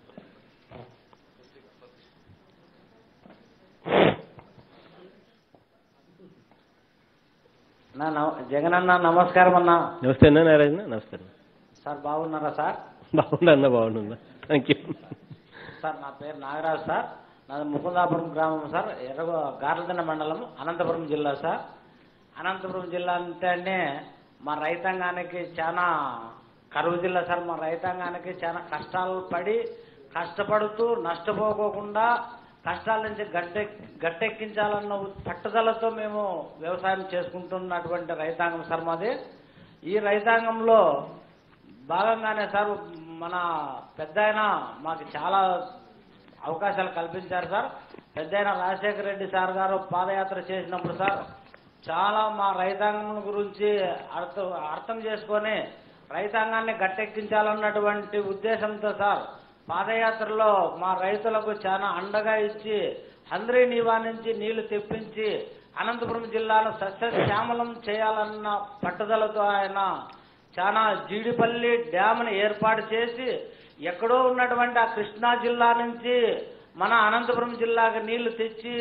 జగన్ అన్న నమస్కారం అన్న. నమస్తే అన్న నారాయణ. నమస్కారం సార్. బాగున్నారా సార్? బాగున్నా అన్న, బాగున్నా. Thank you sir. నా పేరు నాగరాజు సార్. నాది ముకుందాపురం గ్రామం సార్, ఎర్ర గార్లదిన్న మండలం, అనంతపురం జిల్లా సార్. అనంతపురం జిల్లా అంటే మా రైతాంగానికి చాలా కరువు జిల్లా సార్. మా రైతాంగానికి చాలా కష్టాలు పడి కష్టపడుతూ నష్టపోకోకుండా కష్టాల నుంచి గట్టె గట్టెక్కించాలన్న పట్టుదలతో మేము వ్యవసాయం చేసుకుంటున్నటువంటి రైతాంగం సార్ మాది. ఈ రైతాంగంలో భాగంగానే సార్ మన పెద్ద ఆయన మాకు చాలా అవకాశాలు కల్పించారు సార్. పెద్ద ఆయన రాజశేఖర రెడ్డి సార్ గారు పాదయాత్ర చేసినప్పుడు సార్ చాలా మా రైతాంగం గురించి అర్థం అర్థం చేసుకొని రైతాంగాన్ని గట్టెక్కించాలన్నటువంటి ఉద్దేశంతో సార్ పాదయాత్రలో మా రైతులకు చాలా అండగా ఇచ్చి హంద్రీ నీవా నుంచి నీళ్లు తెప్పించి అనంతపురం జిల్లాను సస్యశ్యామలం చేయాలన్న పట్టుదలతో ఆయన చాలా జీడిపల్లి డ్యామ్ను ఏర్పాటు చేసి ఎక్కడో ఉన్నటువంటి ఆ కృష్ణా జిల్లా నుంచి మన అనంతపురం జిల్లాకు నీళ్లు తెచ్చి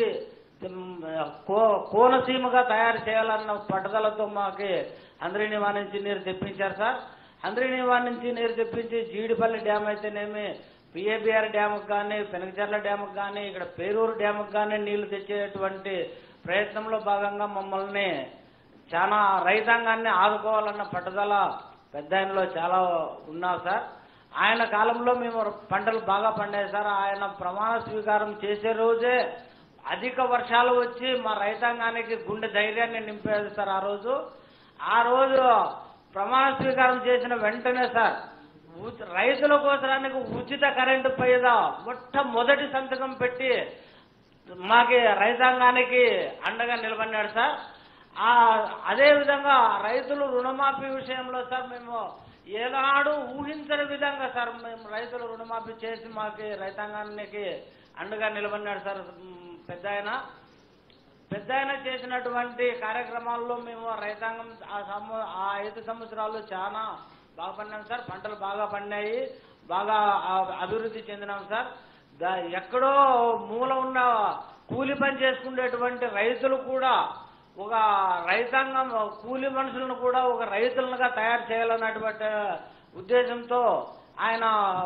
కోనసీమగా తయారు చేయాలన్న పట్టుదలతో మాకు హంద్రీ నీవా నుంచి నీరు తెప్పించారు సార్. హంద్రీ నీవా నుంచి నీరు తెప్పించి జీడిపల్లి డ్యామ్ అయితేనేమి, పిఏబిఆర్ డ్యాముకు కానీ, పెనకచర్ల డ్యాముకు కానీ, ఇక్కడ పేరూరు డ్యాముకు కానీ నీళ్లు తెచ్చేటువంటి ప్రయత్నంలో భాగంగా మమ్మల్ని చాలా రైతాంగాన్ని ఆదుకోవాలన్న పట్టుదల పెద్ద ఆయనలో చాలా ఉన్నాం సార్. ఆయన కాలంలో మేము పంటలు బాగా పండాయి సార్. ఆయన ప్రమాణ స్వీకారం చేసే రోజే అధిక వర్షాలు వచ్చి మా రైతాంగానికి గుండె ధైర్యాన్ని నింపేది సార్. ఆ రోజు ఆ రోజు ప్రమాణ స్వీకారం చేసిన వెంటనే సార్ రైతుల కోసరానికి ఉచిత కరెంటు పైద మొట్టమొదటి సంతకం పెట్టి మాకి రైతాంగానికి అండగా నిలబడినాడు సార్. ఆ అదే విధంగా రైతులు రుణమాఫీ విషయంలో సార్ మేము ఏనాడు ఊహించని విధంగా సార్ మేము రైతులు రుణమాఫీ చేసి మాకి రైతాంగానికి అండగా నిలబడినాడు సార్ పెద్ద ఆయన. పెద్ద ఆయన చేసినటువంటి కార్యక్రమాల్లో మేము రైతాంగం ఆ ఆ ఐదు సంవత్సరాలు చాలా బాగా పడినాం సార్. పంటలు బాగా పండినాయి, బాగా అభివృద్ధి చెందినాం సార్. ఎక్కడో మూల ఉన్న కూలి పని చేసుకునేటువంటి రైతులు కూడా ఒక రైతాంగం కూలి మనుషులను కూడా ఒక రైతులుగా తయారు చేయాలన్నటువంటి ఉద్దేశంతో ఆయన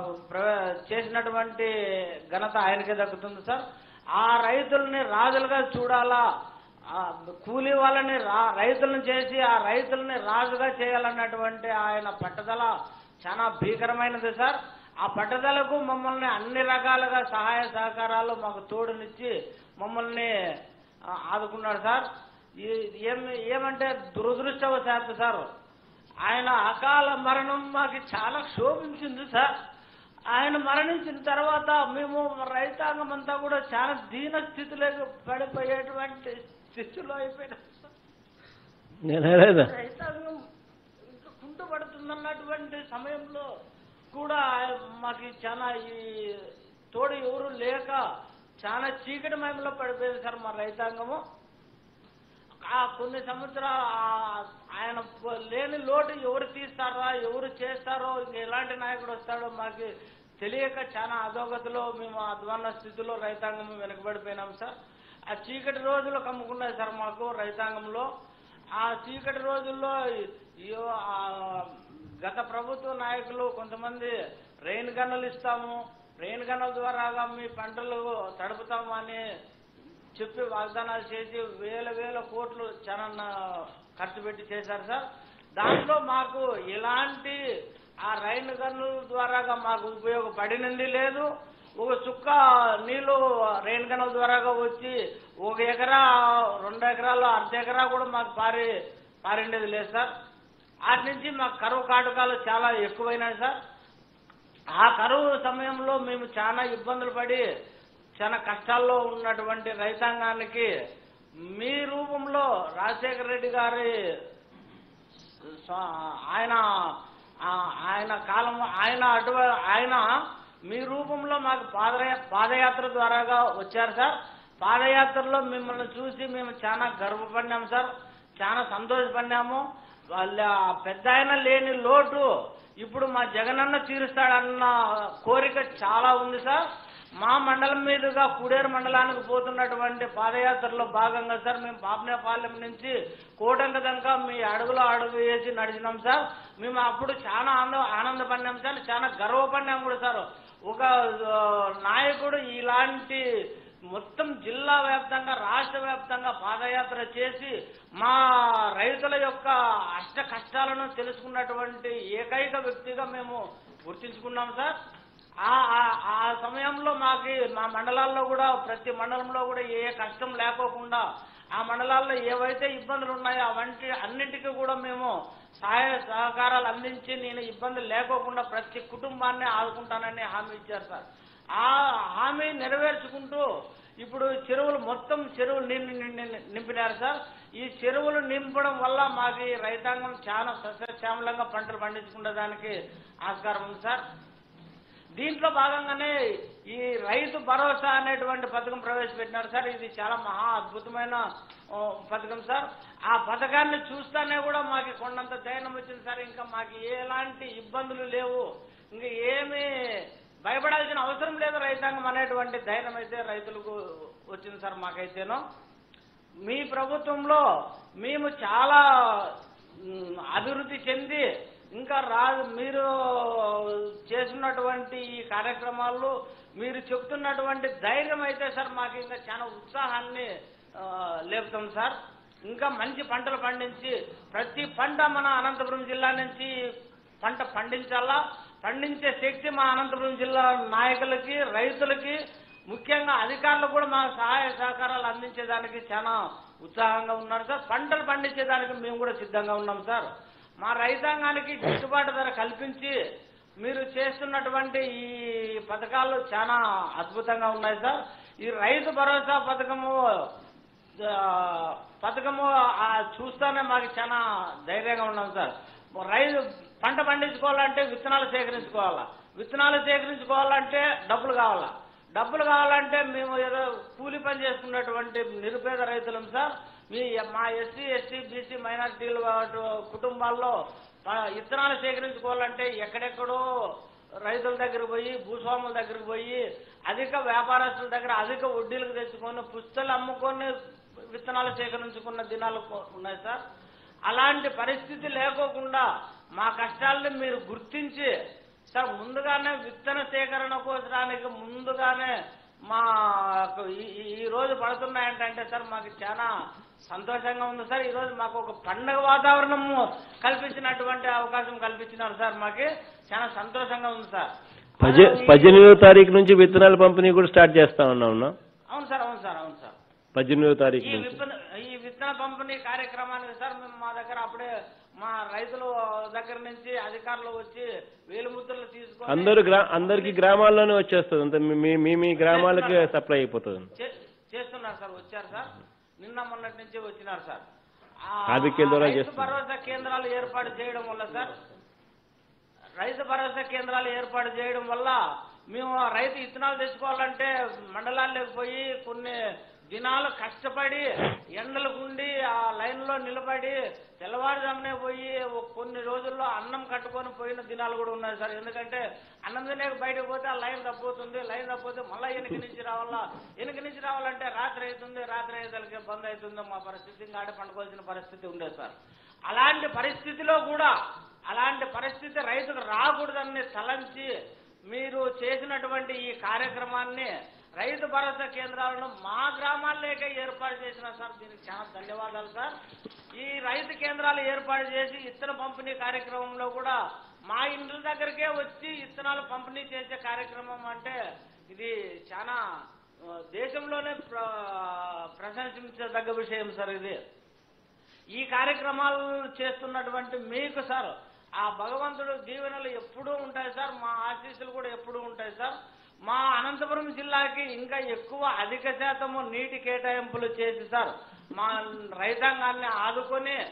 చేసినటువంటి ఘనత ఆయనకే దక్కుతుంది సార్. ఆ రైతుల్ని రాజులుగా చూడాలా, కూలి వాళ్ళని రైతులను చేసి ఆ రైతుల్ని రాజుగా చేయాలన్నటువంటి ఆయన పట్టుదల చాలా భీకరమైనది సార్. ఆ పట్టుదలకు మమ్మల్ని అన్ని రకాలుగా సహాయ సహకారాలు మాకు తోడునిచ్చి మమ్మల్ని ఆదుకున్నాడు సార్. ఏమి ఏమంటే దురదృష్టవశాత్తు సార్ ఆయన అకాల మరణం మాకు చాలా క్షోభించింది సార్. ఆయన మరణించిన తర్వాత మేము రైతాంగం అంతా కూడా చాలా దీన స్థితిలోకి పడిపోయేటువంటి స్థితిలో అయిపోయినాం సార్. రైతాంగం ఇంకా కుంటుపడుతుందన్నటువంటి సమయంలో కూడా మాకు చాలా ఈ తోడు ఎవరు లేక చాలా చీకటి మయంలో పడిపోయింది సార్ మా రైతాంగము. ఆ కొన్ని సంవత్సరాలు ఆయన లేని లోటు ఎవరు తీస్తారా, ఎవరు చేస్తారో, ఇంక ఎలాంటి నాయకుడు వస్తాడో మాకు తెలియక చాలా అధోగతిలో మేము అధ్వాన్న స్థితిలో రైతాంగం వెనుకబడిపోయినాం సార్. ఆ చీకటి రోజులు కమ్ముకున్నాయి సార్ మాకు రైతాంగంలో. ఆ చీకటి రోజుల్లో గత ప్రభుత్వ నాయకులు కొంతమంది రెయిన్ గన్నులు ఇస్తాము, రెయిన్ గన్నుల ద్వారా మీ పంటలు తడుపుతాము అని చెప్పి వాగ్దానాలు చేసి వేల వేల కోట్లు చాలా ఖర్చు పెట్టి చేశారు సార్. దాంట్లో మాకు ఎలాంటి ఆ రైన్ గన్నుల ద్వారా మాకు ఉపయోగపడినది లేదు. ఒక చుక్క నీళ్లు రెయిన్ గన్నుల ద్వారా వచ్చి ఒక ఎకరా రెండు ఎకరాలు అర్ధ ఎకరా కూడా మాకు పారి పారిండేది లేదు సార్. వాటి నుంచి మాకు కరువు కాటకాలు చాలా ఎక్కువైనాయి సార్. ఆ కరువు సమయంలో మేము చాలా ఇబ్బందులు పడి చాలా కష్టాల్లో ఉన్నటువంటి రైతాంగానికి మీ రూపంలో రాజశేఖర రెడ్డి గారి ఆయన ఆయన కాలం ఆయన అటు ఆయన మీ రూపంలో మాకు పాద పాదయాత్ర ద్వారాగా వచ్చారు సార్. పాదయాత్రలో మిమ్మల్ని చూసి మేము చాలా గర్వపడినాము సార్, చాలా సంతోషపడినాము. వాళ్ళ పెద్ద ఆయన లేని లోటు ఇప్పుడు మా జగనన్న తీరుస్తాడన్న కోరిక చాలా ఉంది సార్. మా మండలం మీదుగా కుడేరు మండలానికి పోతున్నటువంటి పాదయాత్రలో భాగంగా సార్ మేము పాపనేపాలెం నుంచి కోటంక దాకా మీ అడుగులో అడుగు వేసి నడిచినాం సార్. మేము అప్పుడు చాలా ఆనంద ఆనందపడినాం సార్, చాలా గర్వపడినాం కూడా సార్. ఒక నాయకుడు ఇలాంటి మొత్తం జిల్లా వ్యాప్తంగా రాష్ట్ర వ్యాప్తంగా పాదయాత్ర చేసి మా రైతుల యొక్క అష్ట కష్టాలను తెలుసుకున్నటువంటి ఏకైక వ్యక్తిగా మేము గుర్తించుకున్నాం సార్. ఆ ఆ సమయంలో మాకు మా మండలాల్లో కూడా ప్రతి మండలంలో కూడా ఏ కష్టం లేకోకుండా ఆ మండలాల్లో ఏవైతే ఇబ్బందులు ఉన్నాయో అవంటి అన్నింటికీ కూడా మేము సహాయ సహకారాలు అందించి నేను ఇబ్బందులు లేకోకుండా ప్రతి కుటుంబాన్ని ఆదుకుంటానని హామీ ఇచ్చారు సార్. ఆ హామీ నెరవేర్చుకుంటూ ఇప్పుడు చెరువులు మొత్తం చెరువులు నింపినారు సార్. ఈ చెరువులు నింపడం వల్ల మాకు రైతాంగం చాలా సస్యశ్యామలంగా పంటలు పండించుకునే దానికి ఆస్కారం ఉంది సార్. దీంట్లో భాగంగానే ఈ రైతు భరోసా అనేటువంటి పథకం ప్రవేశపెట్టినారు సార్. ఇది చాలా మహా అద్భుతమైన పథకం సార్. ఆ పథకాన్ని చూస్తానే కూడా మాకు కొండంత ధైర్యం వచ్చింది సార్. ఇంకా మాకు ఎలాంటి ఇబ్బందులు లేవు, ఇంకా ఏమీ భయపడాల్సిన అవసరం లేదు రైతాంగం అనేటువంటి ధైర్యం అయితే రైతులకు వచ్చింది సార్. మాకైతేనో మీ ప్రభుత్వంలో మేము చాలా అభివృద్ధి చెంది ఇంకా రాదు మీరు చేస్తున్నటువంటి ఈ కార్యక్రమాల్లో మీరు చెప్తున్నటువంటి ధైర్యం అయితే సార్ మాకు ఇంకా చాలా ఉత్సాహాన్ని లేపుతాం సార్. ఇంకా మంచి పంటలు పండించి ప్రతి పంట మన అనంతపురం జిల్లా నుంచి పంట పండించాలా, పండించే శక్తి మా అనంతపురం జిల్లా నాయకులకి రైతులకి ముఖ్యంగా అధికారులు కూడా మా సహాయ సహకారాలు అందించేదానికి చాలా ఉత్సాహంగా ఉన్నారు సార్. పంటలు పండించేదానికి మేము కూడా సిద్ధంగా ఉన్నాం సార్. మా రైతాంగానికి గిట్టుబాటు ధర కల్పించి మీరు చేస్తున్నటువంటి ఈ పథకాలు చాలా అద్భుతంగా ఉన్నాయి సార్. ఈ రైతు భరోసా పథకము పథకము చూస్తానే మాకు చాలా ధైర్యంగా ఉన్నాం సార్. రైతు పంట పండించుకోవాలంటే విత్తనాలు సేకరించుకోవాలా, విత్తనాలు సేకరించుకోవాలంటే డబ్బులు కావాలా, డబ్బులు కావాలంటే మేము ఏదో కూలి పని చేసుకున్నటువంటి నిరుపేద రైతులం సార్. మీ మా ఎస్సీ ఎస్టీ బీసీ మైనారిటీల కుటుంబాల్లో విత్తనాలు సేకరించుకోవాలంటే ఎక్కడెక్కడో రైతుల దగ్గరకు పోయి భూస్వాముల దగ్గరకు పోయి అధిక వ్యాపారస్తుల దగ్గర అధిక వడ్డీలకు తెచ్చుకొని పుస్తలు అమ్ముకొని విత్తనాలు సేకరించుకున్న దినాలు ఉన్నాయి సార్. అలాంటి పరిస్థితి లేకోకుండా మా కష్టాలని మీరు గుర్తించి సార్ ముందుగానే విత్తన సేకరణ కోసడానికి ముందుగానే మా ఈ రోజు పడుతున్నాయంటే సార్ మాకు చాలా సంతోషంగా ఉంది సార్. ఈ రోజు మాకు ఒక పండుగ వాతావరణం కల్పించినటువంటి అవకాశం కల్పించినారు సార్. మాకు చాలా సంతోషంగా ఉంది సార్. పద్దెనిమిదో తారీఖు నుంచి విత్తనాల పంపిణీ కూడా స్టార్ట్ చేస్తా ఉన్నాం. అవును సార్, అవును సార్, అవును సార్. పద్దెనిమిదో తారీఖు ఈ ఈ విత్తన పంపిణీ కార్యక్రమానికి సార్ మేము మా దగ్గర అప్పుడే మా రైతుల దగ్గర నుంచి అధికారులు వచ్చి వేలుముద్రలు తీసుకొని అందరూ అందరికి గ్రామాల్లోనే వచ్చేస్తుంది, అంత మీ మీ గ్రామాలకి సప్లై అయిపోతుంది. చేస్తున్నారు సార్, వచ్చారు సార్, నిన్న మొన్నటి నుంచి వచ్చినారు సార్. రైతు భరోసా కేంద్రాలు ఏర్పాటు చేయడం వల్ల సార్ రైతు భరోసా కేంద్రాలు ఏర్పాటు చేయడం వల్ల మేము రైతు విత్తనాలు తెచ్చుకోవాలంటే మండలాల్లోకి పోయి కొన్ని దినాలు కష్టపడి ఎండలకు ఉండి ఆ లైన్ లో నిలబడి తెల్లవారుజామునే పోయి కొన్ని రోజుల్లో అన్నం కట్టుకొని పోయిన దినాలు కూడా ఉన్నాయి సార్. ఎందుకంటే అన్నం తినే బయటకు పోతే ఆ లైన్ తప్పిపోతుంది, లైన్ తప్పిపోతే మళ్ళీ వెనక నుంచి రావాలా, వెనక నుంచి రావాలంటే రాత్రి అవుతుంది, రాత్రి అయ్యేదానికి బంద్ అవుతుంది. మా పరిస్థితి ఇంకా ఆడ పండుకోవాల్సిన పరిస్థితి ఉండేది సార్. అలాంటి పరిస్థితిలో కూడా అలాంటి పరిస్థితి రైతుకు రాకూడదని తలంచి మీరు చేసినటువంటి ఈ కార్యక్రమాన్ని రైతు భరోసా కేంద్రాలను మా గ్రామాల్లోకే ఏర్పాటు చేసిన సార్. దీనికి చాలా ధన్యవాదాలు సార్. ఈ రైతు కేంద్రాలు ఏర్పాటు చేసి ఇత్తన పంపిణీ కార్యక్రమంలో కూడా మా ఇండ్ల దగ్గరికే వచ్చి ఇత్తనాలు పంపిణీ చేసే కార్యక్రమం అంటే ఇది చాలా దేశంలోనే ప్రశంసించదగ్గ విషయం సార్. ఇది ఈ కార్యక్రమాలు చేస్తున్నటువంటి మీకు సార్ ఆ భగవంతుడు దీవెనలు ఎప్పుడూ ఉంటాయి సార్, మా ఆశీస్సులు కూడా ఎప్పుడూ ఉంటాయి సార్. మా అనంతపురం జిల్లాకి ఇంకా ఎక్కువ అధిక శాతము నీటి కేటాయింపులు చేసి సార్ మా రైతాంగాన్ని ఆదుకొని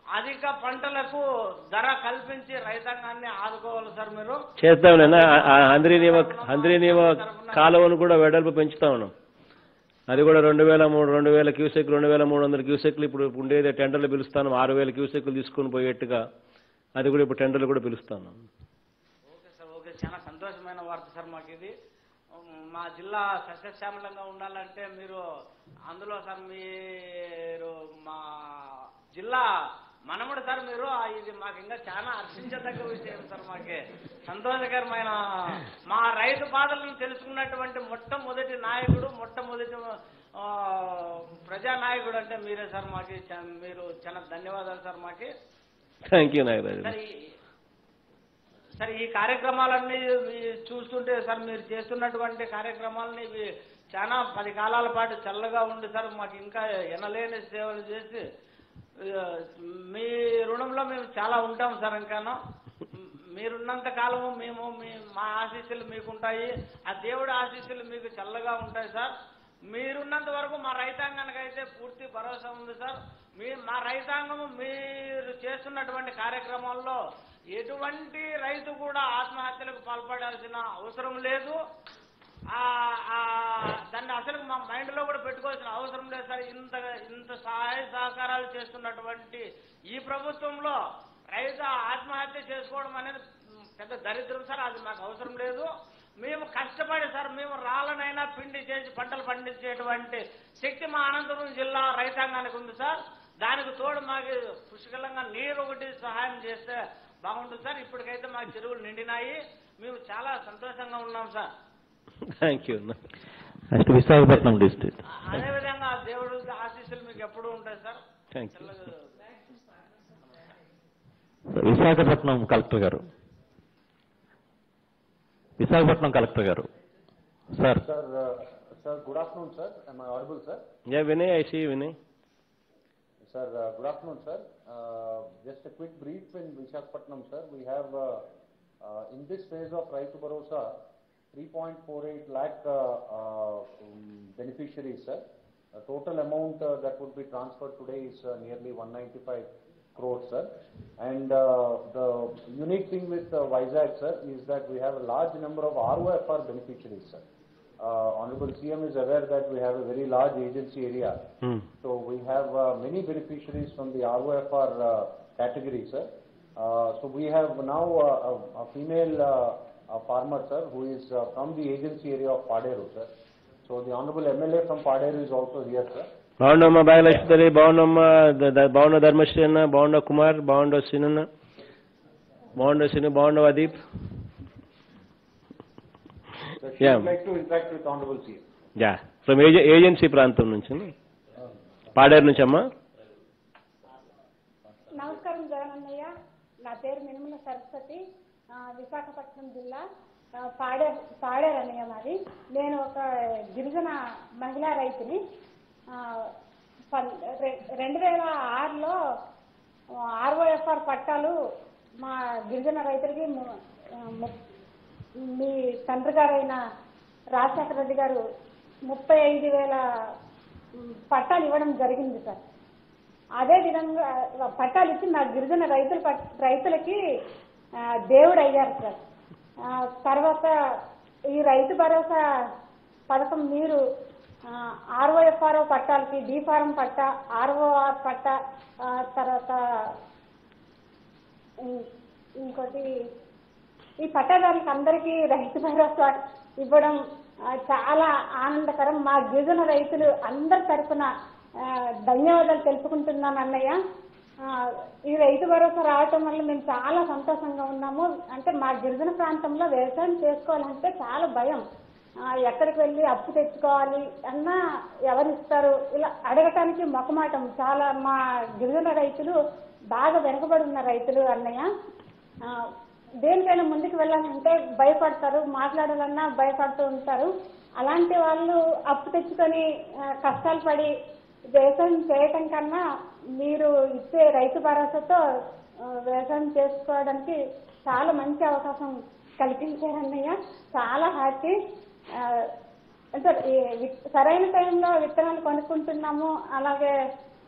అధిక పంటలకు ధర కల్పించి రైతాంగాన్ని ఆదుకోవాలి సార్ మీరు. చేస్తాం. హంద్రీనీవ హంద్రీనీవ కాలువను కూడా వెడల్పు పెంచుతా ఉన్నాం. అది కూడా రెండు వేల మూడు రెండు వేల క్యూసెక్ రెండు వేల మూడు వందల క్యూసెక్లు ఇప్పుడు ఉండేది టెండర్లు పిలుస్తాను. ఆరు వేల క్యూసెక్లు తీసుకుని పోయేట్టుగా అది కూడా ఇప్పుడు టెండర్లు కూడా పిలుస్తాను. Okay sir, okay. చాలా సంతోషమైన వార్త సార్ మాకు ఇది. మా జిల్లా సస్యశ్యామలంగా ఉండాలంటే మీరు అందులో సార్ మీరు మా జిల్లా మనముడు సార్ మీరు. ఇది మాకు ఇంకా చాలా హర్షించదగ్గ విషయం సార్. మాకే సంతోషకరమైన మా రైతు బాధలను తెలుసుకున్నటువంటి మొట్టమొదటి నాయకుడు, మొట్టమొదటి ప్రజానాయకుడు అంటే మీరే సార్. మాకి మీరు చాలా ధన్యవాదాలు సార్. మాకి థ్యాంక్ యూ నాయకుడు. సార్ ఈ కార్యక్రమాలన్నీ చూస్తుంటే సార్ మీరు చేస్తున్నటువంటి కార్యక్రమాలని చాలా పది కాలాల పాటు చల్లగా ఉండి సార్ మాకు ఇంకా ఎనలేని సేవలు చేసి మీ రుణంలో మేము చాలా ఉంటాం సార్. ఇంకాను మీరున్నంత కాలము మేము మీ మా ఆశీస్సులు మీకుంటాయి, ఆ దేవుడి ఆశీస్సులు మీకు చల్లగా ఉంటాయి సార్. మీరున్నంత వరకు మా రైతాంగానికి అయితే పూర్తి భరోసా ఉంది సార్. మీ మా రైతాంగము మీరు చేస్తున్నటువంటి కార్యక్రమాల్లో ఎటువంటి రైతు కూడా ఆత్మహత్యలకు పాల్పడాల్సిన అవసరం లేదు. దాన్ని అసలు మా మైండ్లో కూడా పెట్టుకోవాల్సిన అవసరం లేదు సార్. ఇంత ఇంత సహాయ సహకారాలు చేస్తున్నటువంటి ఈ ప్రభుత్వంలో రైతు ఆత్మహత్య చేసుకోవడం అనేది పెద్ద దరిద్రం సార్. అది మాకు అవసరం లేదు. మేము కష్టపడి సార్ మేము రాళ్ళనైనా పిండి చేసి పంటలు పండించేటువంటి శక్తి మా అనంతపురం జిల్లా రైతాంగానికి ఉంది సార్. దానికి తోడు మాకు పుష్కలంగా నీరు ఒకటి సహాయం చేస్తే బాగుంటుంది సార్. ఇప్పటికైతే మాకు చెరువులు నిండినాయి, మేము చాలా సంతోషంగా ఉన్నాం sir. Thank you. Next Visakhapatnam district. అదేవిధంగా దేవుడు ఆశీస్సులు మీకు ఎప్పుడూ ఉంటాయి sir. Thank you. Visakhapatnam collector గారు. విశాఖపట్నం కలెక్టర్ గారు. Sir. Sir sir good afternoon sir. am I audible sir? Yeah, Vinay, I see Vinay. Sir, uh, good afternoon sir. Uh, just a quick brief in Visakhapatnam sir. We have uh, uh, in this phase of Raitu Bharosa three point four eight lakh uh, uh, um, beneficiaries sir. The total amount uh, that would be transferred today is uh, nearly one ninety-five crores sir. And uh, the unique thing with uh, Vizag sir is that we have a large number of R O F R beneficiaries sir. Uh, Honorable C M is aware that we have a very large agency area. Hmm. So we have uh, many beneficiaries from the R O F R uh, category, sir. Uh, so we have now uh, a, a female uh, a farmer, sir, who is uh, from the agency area of Paderu, sir. So the Honorable M L A from Paderu is also here, sir. బాగుండమ్మా బాగలక్ష్మి, బాగుండమ్మా బాగుండ ధర్మశ్రీ అన్న, బాగుండ కుమార్, బాగుండ సినన్న, బాగుండ సిను, బాగుండ Adeep. So she Yeah. would like to interact with Honorable C M. Yeah, from agency ప్రాంతం నుంచి, పాడేరు నుంచి అమ్మా. నమస్కారం జగనన్నయ్య. నా పేరు మినుముల సరస్వతి, విశాఖపట్నం జిల్లా పాడేరు పాడేరు అన్నయ్య మాది. నేను ఒక గిరిజన మహిళా రైతుని. రెండు వేల ఆరులో ఆర్ఓఎఫ్ఆర్ పట్టాలు మా గిరిజన రైతులకి మీ తండ్రి గారైన రాజశేఖర రెడ్డి గారు ముప్పై ఐదు వేల పట్టాలు ఇవ్వడం జరిగింది సార్. అదే విధంగా పట్టాలు ఇచ్చి మా గిరిజన రైతుల రైతులకి దేవుడు అయ్యారు సార్. తర్వాత ఈ రైతు భరోసా పథకం మీరు ఆర్ఓఎఫ్ఆర్ఓ పట్టాలకి డి ఫారం పట్ట, ఆర్ఓఆర్ పట్ట, తర్వాత ఇంకోటి ఈ పట్టాదారులకు అందరికీ రైతు భరోసా ఇవ్వడం చాలా ఆనందకరం. మా గిరిజన రైతులు అందరి తరఫున ధన్యవాదాలు తెలుపుకుంటున్నాను అన్నయ్య. ఈ రైతు భరోసా రావటం వల్ల మేము చాలా సంతోషంగా ఉన్నాము. అంటే మా గిరిజన ప్రాంతంలో వ్యవసాయం చేసుకోవాలంటే చాలా భయం. ఎక్కడికి వెళ్ళి అప్పు తెచ్చుకోవాలి అన్నా ఎవరిస్తారు ఇలా అడగటానికి మొకమాటం. చాలా మా గిరిజన రైతులు బాగా వెనుకబడి ఉన్న రైతులు అన్నయ్య. దేనికైనా ముందుకు వెళ్ళాలంటే భయపడతారు, మాట్లాడాలన్నా భయపడుతూ ఉంటారు. అలాంటి వాళ్ళు అప్పు తెచ్చుకొని కష్టాలు పడి వ్యవసాయం చేయటం కన్నా మీరు ఇచ్చే రైతు భరోసాతో వ్యవసాయం చేసుకోవడానికి చాలా మంచి అవకాశం కల్పించారన్నయ్య. చాలా హ్యాపీ. అంటే సరైన టైంలో విత్తనాలు కొనుక్కుంటున్నాము. అలాగే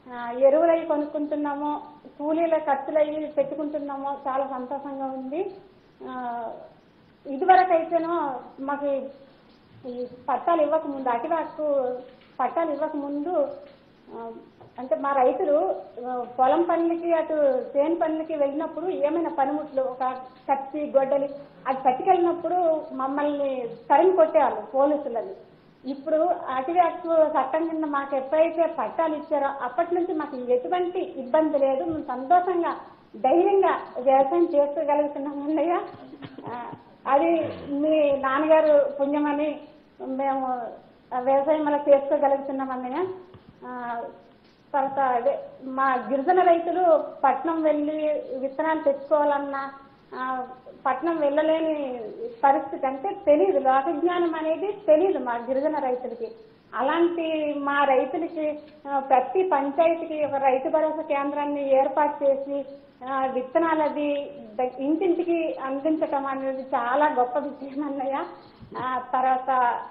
ఆ, ఎరువులు అవి కొనుక్కుంటున్నామో, కూలీల ఖర్చులు అవి పెట్టుకుంటున్నామో చాలా సంతోషంగా ఉంది. ఆ, ఇదివరకు అయితేనో మాకు ఈ పట్టాలు ఇవ్వక ముందు, అటువాకు పట్టాలు ఇవ్వక ముందు ఆ, అంటే మా రైతులు ఆ, పొలం పనులకి అటు చేను పనులకి వెళ్ళినప్పుడు ఏమైనా పనిముట్లు ఒక కత్తి గొడ్డలి అది పట్టుకెళ్ళినప్పుడు మమ్మల్ని తరిమి కొట్టేవాళ్ళు పోలీసులని. ఇప్పుడు అటవీ హక్కు చట్టం కింద మాకు ఎప్పుడైతే పట్టాలు ఇచ్చారో అప్పటి నుంచి మాకు ఎటువంటి ఇబ్బంది లేదు. మేము సంతోషంగా ధైర్యంగా వ్యవసాయం చేసుకోగలుగుతున్నాం అన్నయ్య. అది మీ నాన్నగారు పుణ్యమని మేము వ్యవసాయం అలా చేసుకోగలుగుతున్నాం అన్నయ్య. తర్వాత అదే మా గిరిజన రైతులు పట్నం వెళ్ళి విత్తనాలు తెచ్చుకోవాలన్నా పట్నం వెళ్ళలేని పరిస్థితి, అంటే తెలియదు, లోక జ్ఞానం అనేది తెలియదు మా గిరిజన రైతులకి. అలాంటి మా రైతులకి ప్రతి పంచాయతీకి ఒక రైతు భరోసా కేంద్రాన్ని ఏర్పాటు చేసి విత్తనాలు అది ఇంటింటికి అందించటం అనేది చాలా గొప్ప విషయం అన్నయ్య. తర్వాత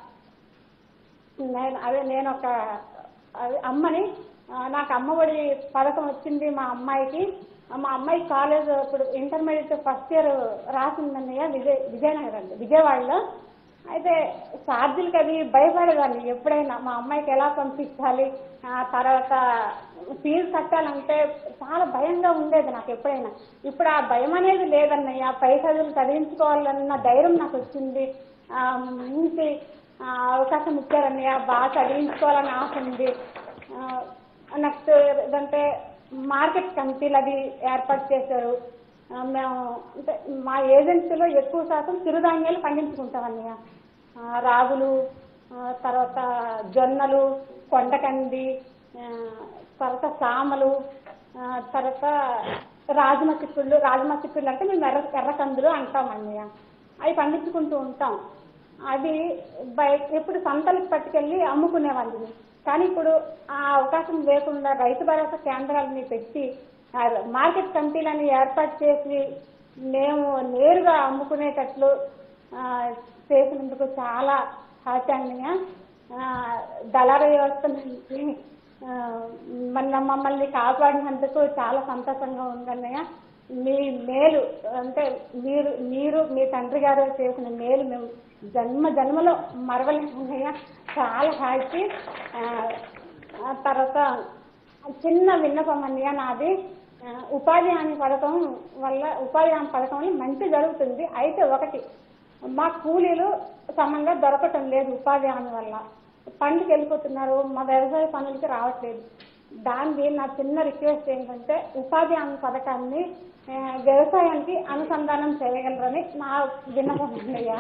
నేను అదే నేను ఒక అమ్మని, నాకు అమ్మఒడి పథకం వచ్చింది మా అమ్మాయికి. మా అమ్మాయి కాలేజ్ ఇప్పుడు ఇంటర్మీడియట్ ఫస్ట్ ఇయర్ రాసిందన్నయ్య విజయ్ విజయనగరం అండి విజయవాడలో. అయితే ఛార్జీలకి అది భయపడేదాన్ని ఎప్పుడైనా మా అమ్మాయికి ఎలా పంపించాలి, తర్వాత ఫీజు కట్టాలంటే చాలా భయంగా ఉండేది నాకు ఎప్పుడైనా. ఇప్పుడు ఆ భయం అనేది లేదన్నయ్య. పై చదువులు చదివించుకోవాలన్న ధైర్యం నాకు వచ్చింది. మంచి అవకాశం ఇచ్చారన్నయ్య, బాగా చదివించుకోవాలని ఆశ ఉంది. నెక్స్ట్ ఏంటంటే మార్కెట్ కమిటీలు అది ఏర్పాటు చేశారు. మేము అంటే మా ఏజెన్సీలో ఎక్కువ శాతం చిరుధాన్యాలు పండించుకుంటాం అన్నయ్య. రాగులు, తర్వాత జొన్నలు, కొండకంది, తర్వాత సామలు, తర్వాత రాజమ చిక్కుళ్ళు. రాజమ చిక్కుళ్ళు అంటే మేము ఎర్ర ఎర్రకందులు అంటాం అన్నయ్య. అవి పండించుకుంటూ ఉంటాం. అది బయట ఎప్పుడు సంతలకు పట్టుకెళ్ళి అమ్ముకునేవాళ్ళని. కానీ ఇప్పుడు ఆ అవకాశం లేకుండా రైతు భరోసా కేంద్రాలని పెట్టి మార్కెట్ కమిటీలను ఏర్పాటు చేసి మేము నేరుగా అమ్ముకునేటట్లు చేసినందుకు చాలా ఆశ్చర్యంగా, దళారీ వ్యవస్థ నుంచి మన మమ్మల్ని కాపాడినందుకు చాలా సంతోషంగా ఉందన్నయ్య. మీ మేలు అంటే మీరు మీరు మీ తండ్రి గారు చేసిన మేలు మేము జన్మ జన్మలో మరవలేమన్నయ్య. చాలా హ్యాపీ. తర్వాత చిన్న విన్నపం అన్నయ్య నాది. ఉపాధి హామీ పథకం వల్ల ఉపాధి హామీ పథకం వల్ల మంచి జరుగుతుంది. అయితే ఒకటి, మా కూలీలు సమంగా దొరకటం లేదు. ఉపాధి హామీ వల్ల పనులకు వెళ్ళిపోతున్నారు, మా వ్యవసాయ పనులకి రావట్లేదు. దాన్ని నా చిన్న రిక్వెస్ట్ ఏంటంటే ఉపాధి హామీ పథకాన్ని వ్యవసాయానికి అనుసంధానం చేయగలరని నా విన్నపం అన్నయ్య.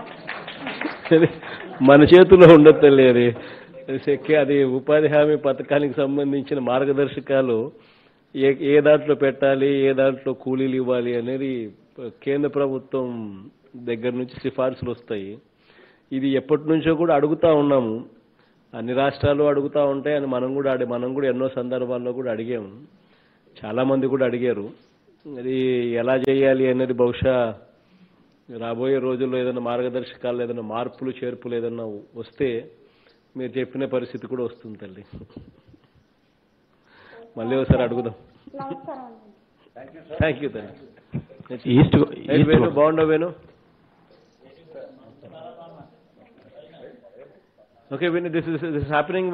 మన చేతుల్లో ఉండదు లేదు. అది ఉపాధి హామీ పథకానికి సంబంధించిన మార్గదర్శకాలు ఏ ఏ దాంట్లో పెట్టాలి, ఏ దాంట్లో కూలీలు ఇవ్వాలి అనేది కేంద్ర ప్రభుత్వం దగ్గర నుంచి సిఫార్సులు వస్తాయి. ఇది ఎప్పటి నుంచో కూడా అడుగుతా ఉన్నాము. అన్ని రాష్ట్రాలు అడుగుతూ ఉంటాయి అని మనం కూడా అడి మనం కూడా ఎన్నో సందర్భాల్లో కూడా అడిగాము. చాలామంది కూడా అడిగారు. అది ఎలా చేయాలి అనేది బహుశా రాబోయే రోజుల్లో ఏదైనా మార్గదర్శకాలు, ఏదైనా మార్పులు చేర్పులు ఏదైనా వస్తే మీరు చెప్పిన పరిస్థితి కూడా వస్తుంది తల్లి. మళ్ళీ ఒకసారి అడుగుదాం. థ్యాంక్ యూ తల్లి. ఈస్ట్ వేణు బాగుండవు Venu. Okay, when this is, this is happening,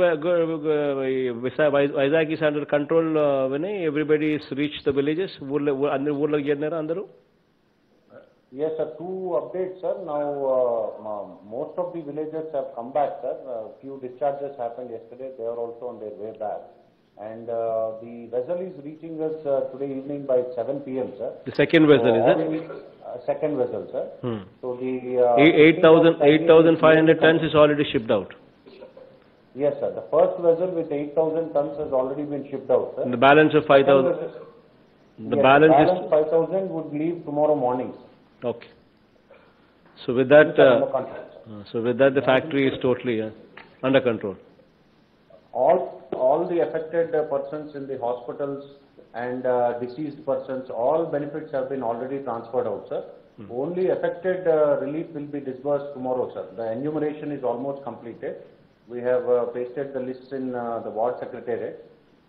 Vizag is under control. Uh, when everybody is reached the villages, under ఊర్లోకి చేరినారా అందరూ? Yes, sir. Two updates, sir. Now, uh, most of the villagers have come back, sir. A few discharges happened yesterday. They are also on their way back. And uh, the vessel is reaching us uh, today evening by seven p m, sir. The second vessel, so, is it? Uh, second vessel, sir. Hmm. So the uh, eight thousand five hundred tons is already shipped out. Yes, sir. The first vessel with eight thousand tons has already been shipped out, sir. And the balance of five thousand? The yes, balance, balance is... five thousand would leave tomorrow morning. Okay. So with that, uh, uh, so with that the factory is totally uh, under control. All, all the affected uh, persons in the hospitals and uh, deceased persons, all benefits have been already transferred out, sir. Hmm. Only affected uh, relief will be disbursed tomorrow, sir. The enumeration is almost completed. We have uh, pasted the lists in uh, the ward secretariat.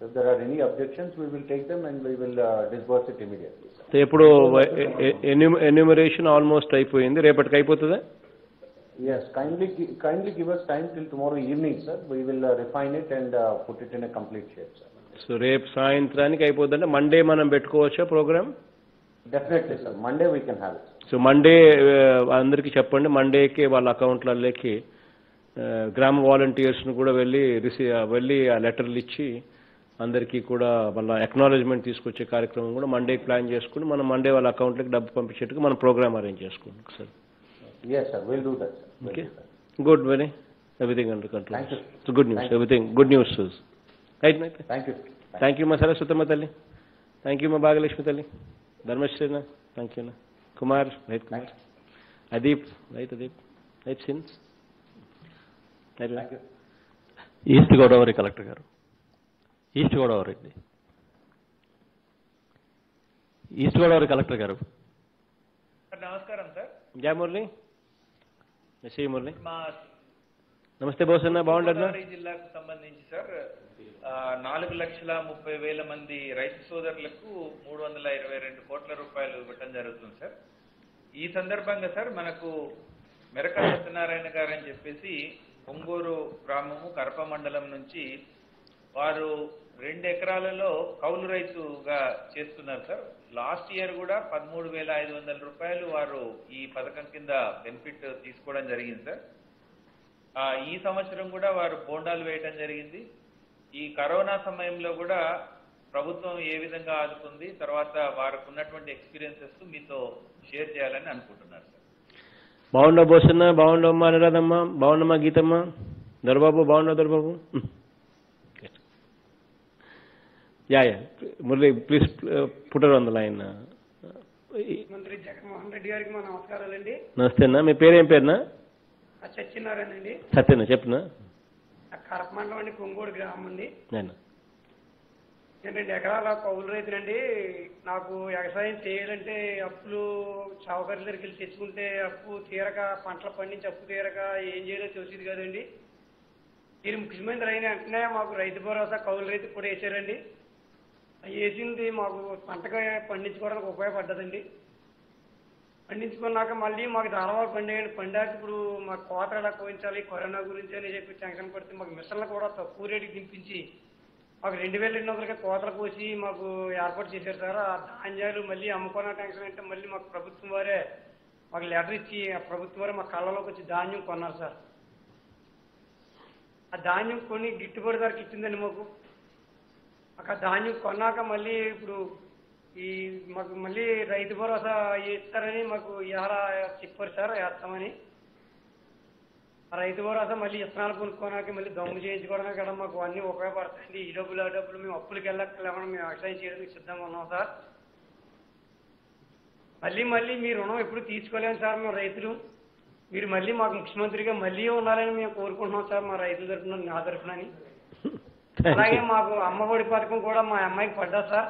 If there are any objections, we will take them and we will uh, disburse it immediately. ఇప్పుడు enumeration almost అయిపోయింది, రేపటికి అయిపోతుందా? Yes, kindly gi- kindly give us time till tomorrow evening, sir. We will uh, refine it and uh, put it in a complete shape, sir. So రేపు సాయంత్రానికి అయిపోతుందంటే Monday మనం పెట్టుకోవచ్చా programme? Definitely, sir. Monday we can have it. So Monday అందరికీ చెప్పండి, మండేకి వాళ్ళ అకౌంట్లలోకి గ్రామ వాలంటీర్స్ను కూడా వెళ్ళి రిసీ వెళ్ళి ఆ లెటర్లు ఇచ్చి అందరికీ కూడా వాళ్ళ అక్నాలెడ్జ్మెంట్ తీసుకొచ్చే కార్యక్రమం కూడా మండేకి ప్లాన్ చేసుకుని మనం మండే వాళ్ళ అకౌంట్లకి డబ్బు పంపించేట్టుగా మనం ప్రోగ్రామ్ అరేంజ్ చేసుకుంటాం sir. Yes, sir. We'll do that, sir. We'll Okay. do that. Good, very. Everything under control. Thank you. So good news. Thank you. Everything good news, sir. Right, mate. Thank you. Thank you, ma Saraswatama Talli. Thank you, ma Bhagalakshmi Talli. Dharmashri, thank you, na. Kumar, right, Kumar. Adip, right, Adip. Right, Sin. Right, Thank you. East Godavari collector గారు. East Godavari అండి. East Godavari collector గారు. నమస్కారం sir. Jaya Murali. Shri Murali. మా నమస్తే బోస్ అన్న, బాగుంటారు? గోదావరి జిల్లాకు సంబంధించి సార్ ఆ, నాలుగు లక్షల ముప్పై వేల మంది రైతు సోదరులకు మూడు వందల ఇరవై రెండు కోట్ల రూపాయలు ఇవ్వటం జరుగుతుంది సార్. ఈ సందర్భంగా సార్ మనకు మెరక సత్యనారాయణ గారు అని చెప్పేసి ఒంగూరు గ్రామము కరప మండలం నుంచి వారు రెండు ఎకరాలలో కౌలు రైతుగా చేస్తున్నారు సార్. లాస్ట్ ఇయర్ కూడా పదమూడు వేల ఐదు వందల రూపాయలు వారు ఈ పథకం కింద బెనిఫిట్ తీసుకోవడం జరిగింది సార్. ఆ, ఈ సంవత్సరం కూడా వారు బోండాలు వేయటం జరిగింది. ఈ కరోనా సమయంలో కూడా ప్రభుత్వం ఏ విధంగా ఆదుకుంది, తర్వాత వారికి ఉన్నటువంటి ఎక్స్పీరియన్సెస్ మీతో షేర్ చేయాలని అనుకుంటున్నారు సార్. బాగుండవు బోస్ అన్న, బాగుండవమ్మా అనురాధమ్మ, బాగుండమ్మా గీతమ్మ, దొరబాబు బాగుండవు Dorababu. Yeah yeah Murali please put her on the line. మంత్రి జగన్మోహన్ రెడ్డి గారికి మా నమస్కారాలండి. నమస్తే అన్న, మీ పేరేం పేరునా? సత్యనారాయణ అండి. సత్యనా, చెప్పునా. కరపమండలం అండి, కొంగోడు గ్రామం అండి. నేను నేను రెండు ఎకరాల కౌలు రైతునండి. నాకు వ్యవసాయం చేయాలంటే అప్పులు చౌకర్ల దగ్గరికి వెళ్ళి తెచ్చుకుంటే అప్పు తీరక, పంటలు పండించి అప్పు తీరక ఏం చేయాలో చూసేది కదండి. మీరు ముఖ్యమంత్రి అయిన వెంటనే మాకు రైతు భరోసా కౌలు రైతు కూడా వేసారండి. వేసింది మాకు పంటగా పండించుకోవడానికి ఉపయోగపడ్డదండి. పండించుకున్నాక మళ్ళీ మాకు ధారావాలు పండేయండి, పండాక ఇప్పుడు మాకు కోత ఎలా కోయించాలి, కరోనా గురించి అని చెప్పి టెన్షన్ పడితే మాకు మిషన్లు కూడా తక్కువ రేటుకి దింపించి మాకు రెండు వేల రెండు వందలకి కోతలు కోసి మాకు ఏర్పాటు చేశారు సార్. ఆ ధాన్యాలు మళ్ళీ అమ్ముకున్న టెన్షన్ అంటే మళ్ళీ మాకు ప్రభుత్వం వారే మాకు లెటర్ ఇచ్చి ఆ ప్రభుత్వం వారే మా కళ్ళలోకి వచ్చి ధాన్యం కొన్నారు సార్. ఆ ధాన్యం కొని గిట్టుబాటు ధరకి ఇచ్చిందండి మాకు. మాకు ఆ ధాన్యం కొన్నాక మళ్ళీ ఇప్పుడు ఈ మాకు మళ్ళీ రైతు భరోసా ఇస్తారని మాకు ఇవాళ చెప్పారు సార్, వేస్తామని. ఆ రైతు భరోసా మళ్ళీ విత్తనాలు కొనుక్కోడానికి మళ్ళీ దమ్ము చేయించుకోవడానికి కూడా మాకు అన్ని ఉపయోగపడతాయండి. ఈ డబ్బులు ఆ డబ్బులు మేము అప్పులకి వెళ్ళక్కలేమని మేము వ్యవసాయం చేయడానికి సిద్ధంగా ఉన్నాం సార్. మళ్ళీ మళ్ళీ మీ రుణం ఎప్పుడు తీసుకోలేము సార్ మేము రైతులు. మీరు మళ్ళీ మాకు ముఖ్యమంత్రిగా మళ్ళీ ఉండాలని మేము కోరుకుంటున్నాం సార్, మా రైతుల తరఫున, నా తరఫునని. అలాగే మాకు అమ్మఒడి పథకం కూడా మా అమ్మాయికి పడ్డా సార్.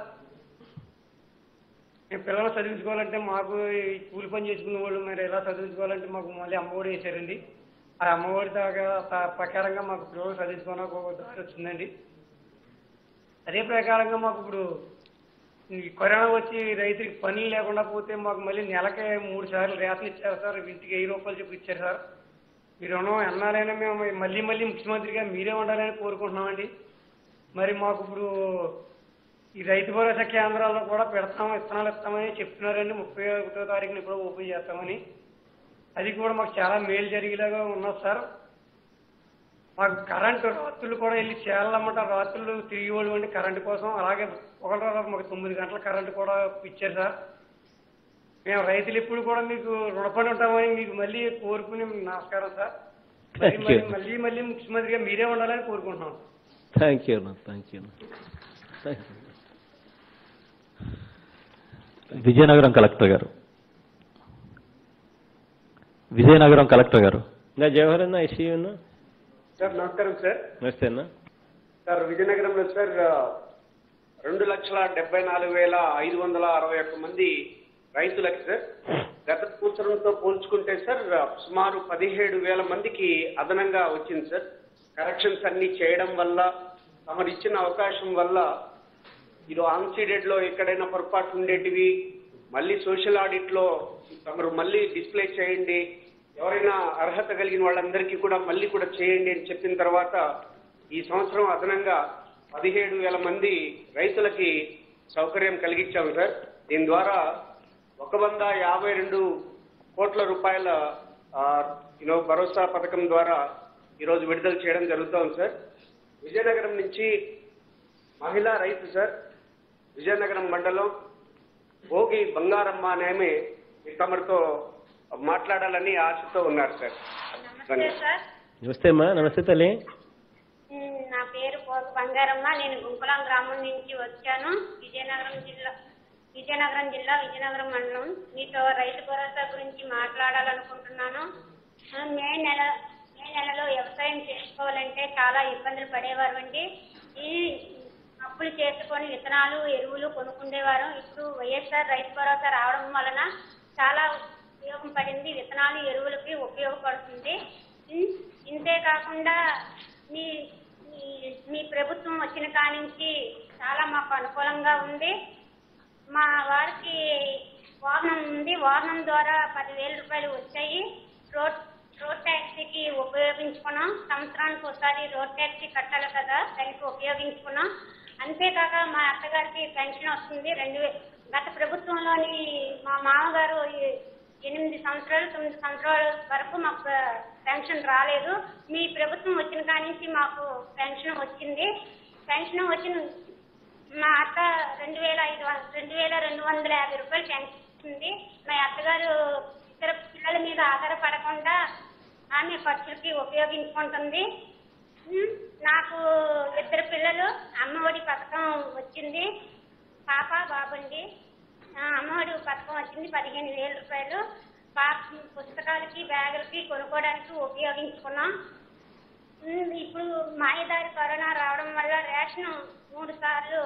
మేము పిల్లలు చదివించుకోవాలంటే మాకు ఈ కూలి పని చేసుకునే వాళ్ళు మీరు ఎలా చదివించుకోవాలంటే మాకు మళ్ళీ అమ్మఒడి వేసారండి. ఆ అమ్మఒడి దాకా ప్రకారంగా మాకు పిల్లలు చదివించుకోవడానికి ఒక దారి వచ్చిందండి. అదే ప్రకారంగా మాకు ఇప్పుడు ఈ కరోనా వచ్చి రైతుకి పని లేకుండా పోతే మాకు మళ్ళీ నెలకే మూడు సార్లు రేతలు ఇచ్చారు సార్. ఇంటికి వెయ్యి రూపాయలు చెప్పి ఇచ్చారు సార్. ఈ రుణం ఎన్నారైనా మేము మళ్ళీ మళ్ళీ ముఖ్యమంత్రిగా మీరే ఉండాలని కోరుకుంటున్నామండి. మరి మాకు ఇప్పుడు ఈ రైతు భరోసా కేంద్రాల్లో కూడా పెడతాం, విత్తనాలు ఇస్తామని చెప్తున్నారండి. ముప్పై ఒకటో తారీఖున ఇప్పుడు ఓపెన్ చేస్తామని. అది కూడా మాకు చాలా మేలు జరిగేలాగా ఉన్నది సార్. మాకు కరెంటు రాత్రులు కూడా వెళ్ళి చేయాలన్నమాట, రాత్రులు తిరిగేవాళ్ళు అండి కరెంటు కోసం. అలాగే ఒకటి మాకు తొమ్మిది గంటల కరెంటు కూడా ఇచ్చారు సార్. మేము రైతులు ఇప్పుడు కూడా మీకు రుణపడి ఉంటామని మీకు మళ్ళీ కోరుకుని నమస్కారం సార్. మళ్ళీ మళ్ళీ ముఖ్యమంత్రిగా మీరే ఉండాలని కోరుకుంటున్నాం. థ్యాంక్ యూ అన్న, thank you thank you. Vizianagaram collector గారు. విజయనగరం కలెక్టర్ గారు. నా జవహర్ అన్న, ఐసీ అన్న. సార్ నమస్కారం సార్. నమస్తే అన్న. సార్ విజయనగరంలో సార్ రెండు లక్షల డెబ్బై నాలుగు వేల ఐదు వందల అరవై ఒక్క మంది రైతులకి సార్ గత సంవత్సరంతో పోల్చుకుంటే సార్ సుమారు పదిహేడు వేల మందికి అదనంగా వచ్చింది సార్. కరెక్షన్స్ అన్ని చేయడం వల్ల తమరు ఇచ్చిన అవకాశం వల్ల ఈరోజు ఆన్సీడెడ్ లో ఎక్కడైనా పొరపాట్లు ఉండేటివి మళ్ళీ సోషల్ ఆడిట్ లో తమరు మళ్ళీ డిస్ప్లే చేయండి, ఎవరైనా అర్హత కలిగిన వాళ్ళందరికీ కూడా మళ్ళీ కూడా చేయండి అని చెప్పిన తర్వాత ఈ సంవత్సరం అదనంగా పదిహేడు వేల మంది రైతులకి సౌకర్యం కలిగించాము సార్. దీని ద్వారా ఒక వంద యాభై రెండు కోట్ల రూపాయల యూనో భరోసా పథకం ద్వారా ఈరోజు విడుదల చేయడం జరుగుతోంది సార్. విజయనగరం నుంచి మహిళా రైతు సార్, విజయనగరం మండలం భోగి బంగారమ్మ అనేమి తమరితో మాట్లాడాలని ఆశతో ఉన్నారు సార్. నమస్తే అమ్మా. నమస్తే తల్లి. నా పేరు భోగి బంగారమ్మ. నేను గుంపలం గ్రామం నుంచి వచ్చాను. విజయనగరం జిల్లా విజయనగరం జిల్లా విజయనగరం మండలం. మీతో రైతు భరోసా గురించి మాట్లాడాలనుకుంటున్నాను. మే నెల మే నెలలో వ్యవసాయం చేసుకోవాలంటే చాలా ఇబ్బందులు పడేవారు అండి. ఈ అప్పులు చేసుకొని విత్తనాలు ఎరువులు కొనుక్కుండేవారు. ఇప్పుడు వైఎస్ఆర్ రైతు భరోసా రావడం వలన చాలా ఉపయోగం పడింది. విత్తనాలు ఎరువులకి ఉపయోగపడుతుంది. ఇంతే కాకుండా మీ మీ ప్రభుత్వం వచ్చిన కానించి చాలా మాకు అనుకూలంగా ఉంది. మా వారికి వాహనం ఉంది. వాహనం ద్వారా పదివేల రూపాయలు వచ్చాయి. రోడ్ రోడ్ ట్యాక్సీకి ఉపయోగించుకున్నాం. సంవత్సరానికి ఒకసారి రోడ్ ట్యాక్సీ కట్టాలి కదా, దానికి ఉపయోగించుకున్నాం. అంతేకాక మా అత్తగారికి పెన్షన్ వస్తుంది. రెండు గత ప్రభుత్వంలోని మా మామగారు ఎనిమిది సంవత్సరాలు తొమ్మిది సంవత్సరాల వరకు మాకు పెన్షన్ రాలేదు. మీ ప్రభుత్వం వచ్చిన కాడి నుంచి మాకు పెన్షన్ వచ్చింది. పెన్షన్ వచ్చిన మా అత్త రెండు వేల ఐదు రెండు వేల రెండు వందల యాభై రూపాయలు పెన్షన్ ఇస్తుంది. మా అత్తగారు ఇతర పిల్లల మీద ఆధారపడకుండా ఆమె ఖర్చులకి ఉపయోగించుకుంటుంది. నాకు ఇద్దరు పిల్లలు. అమ్మఒడి పథకం వచ్చింది. పాప బాబండి. అమ్మఒడి పథకం వచ్చింది పదిహేను వేల రూపాయలు. పాప పుస్తకాలకి బ్యాగులకి కొనుక్కోవడానికి ఉపయోగించుకున్నాం. ఇప్పుడు మాయదారి కరోనా రావడం వల్ల రేషన్ మూడు సార్లు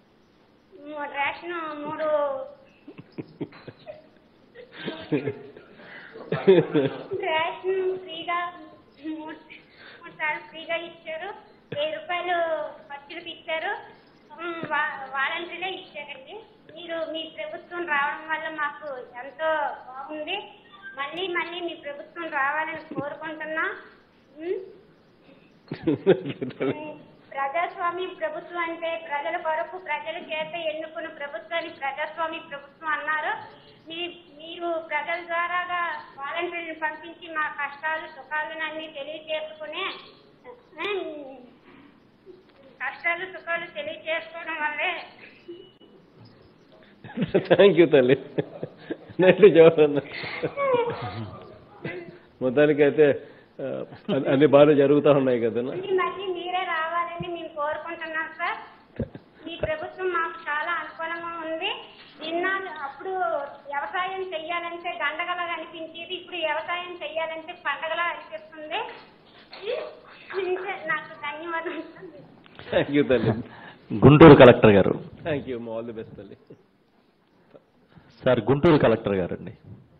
రేషన్ మూడు రేషన్ ఫ్రీగా మూడు మూడు సార్లు ఫ్రీగా ఇచ్చారు. వెయ్యి రూపాయలు ఖర్చులకు ఇచ్చారు. వాలంటీర్లే ఇచ్చారండి. మీరు మీ ప్రభుత్వం రావడం వల్ల మాకు ఎంతో బాగుంది. మళ్ళీ మళ్ళీ మీ ప్రభుత్వం రావాలని కోరుకుంటున్నా. ప్రజాస్వామ్య ప్రభుత్వం అంటే ప్రజల కొరకు ప్రజల చేత ఎన్నుకున్న ప్రభుత్వాన్ని ప్రజాస్వామ్య ప్రభుత్వం అన్నారు. మీ మీరు ప్రజల ద్వారాగా వాలంటీర్లను పంపించి మా కష్టాలు సుఖాలను అన్ని తెలియజేసుకునే కష్టాలు సుఖాలు తెలియజేసుకోవడం వల్లే. థ్యాంక్ యూ తల్లి. నెట్లు జవాబు మొత్తానికి అయితే అన్ని బాగా జరుగుతూ ఉన్నాయి కదా. మళ్ళీ మీరే రావాలని మేము కోరుకుంటున్నాం సార్. మీ ప్రభుత్వం మాకు చాలా అనుకూలంగా ఉంది. నిన్న అప్పుడు వ్యవసాయం చెయ్యాలంటే దండగలా అనిపించేది, ఇప్పుడు వ్యవసాయం చెయ్యాలంటే పండగలా అనిపిస్తుంది. నాకు ధన్యవాదాలు. థ్యాంక్ యూ తల్లి. గుంటూరు కలెక్టర్ గారు. Thank you. All the best తల్లి. సార్ గుంటూరు కలెక్టర్ గారు అండి.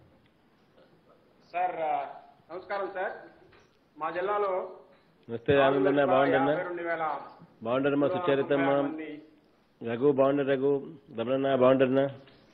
సార్ నమస్కారం సార్. మా జిల్లాలో నమస్తే ఆనందన్న. బాగుండన్నా? బాగుండరమ్మా. సుచరితమ్మ, రఘు బాగుండరు. రఘు దమనన్న బాగుండరన్నా?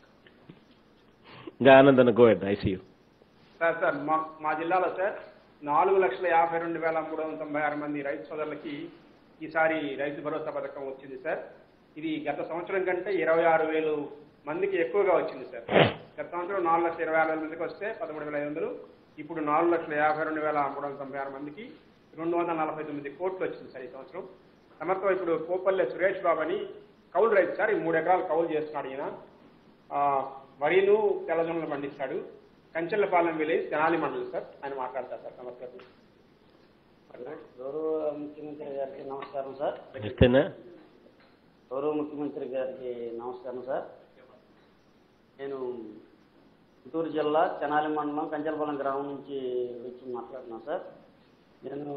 ఇంకా ఆనందన్న go ahead I see you. Sir sir మా మా జిల్లాలో సార్ నాలుగు లక్షల యాభై రెండు వేల మూడు వందల తొంభై ఆరు మంది రైతు సోదరులకి ఈసారి రైతు భరోసా పథకం వచ్చింది సార్. ఇది గత సంవత్సరం కంటే ఇరవై ఆరు వేలు మందికి ఎక్కువగా వచ్చింది సార్. గత సంవత్సరం నాలుగు లక్షల ఇరవై ఆరు వేల మందికి వస్తే పదమూడు వేల ఐదు వందలు ఇప్పుడు నాలుగు లక్షల యాభై రెండు వేల మూడు వందల తొంభై ఆరు మందికి రెండు వందల నలభై తొమ్మిది కోట్లు వచ్చింది సార్ ఈ సంవత్సరం. తమతో ఇప్పుడు కోపల్లె సురేష్ బాబు అని కౌలు రైతు సార్. ఈ మూడు ఎకరాలు కౌలు చేస్తున్నాడు ఈయన. వరిను తెల్లజొన్నలు పండిస్తాడు. కంచెలపాలెం విలేజ్ తెనాలి మండలం సార్. ఆయన మాట్లాడతారు సార్. నమస్తే. గౌరవ ముఖ్యమంత్రి గారికి నమస్కారం సార్. గౌరవ ముఖ్యమంత్రి గారికి నమస్కారం సార్. నేను గుంటూరు జిల్లా తెనాలి మండలం కంచెలపాలెం గ్రామం నుంచి వచ్చి మాట్లాడుతున్నాను సార్. నేను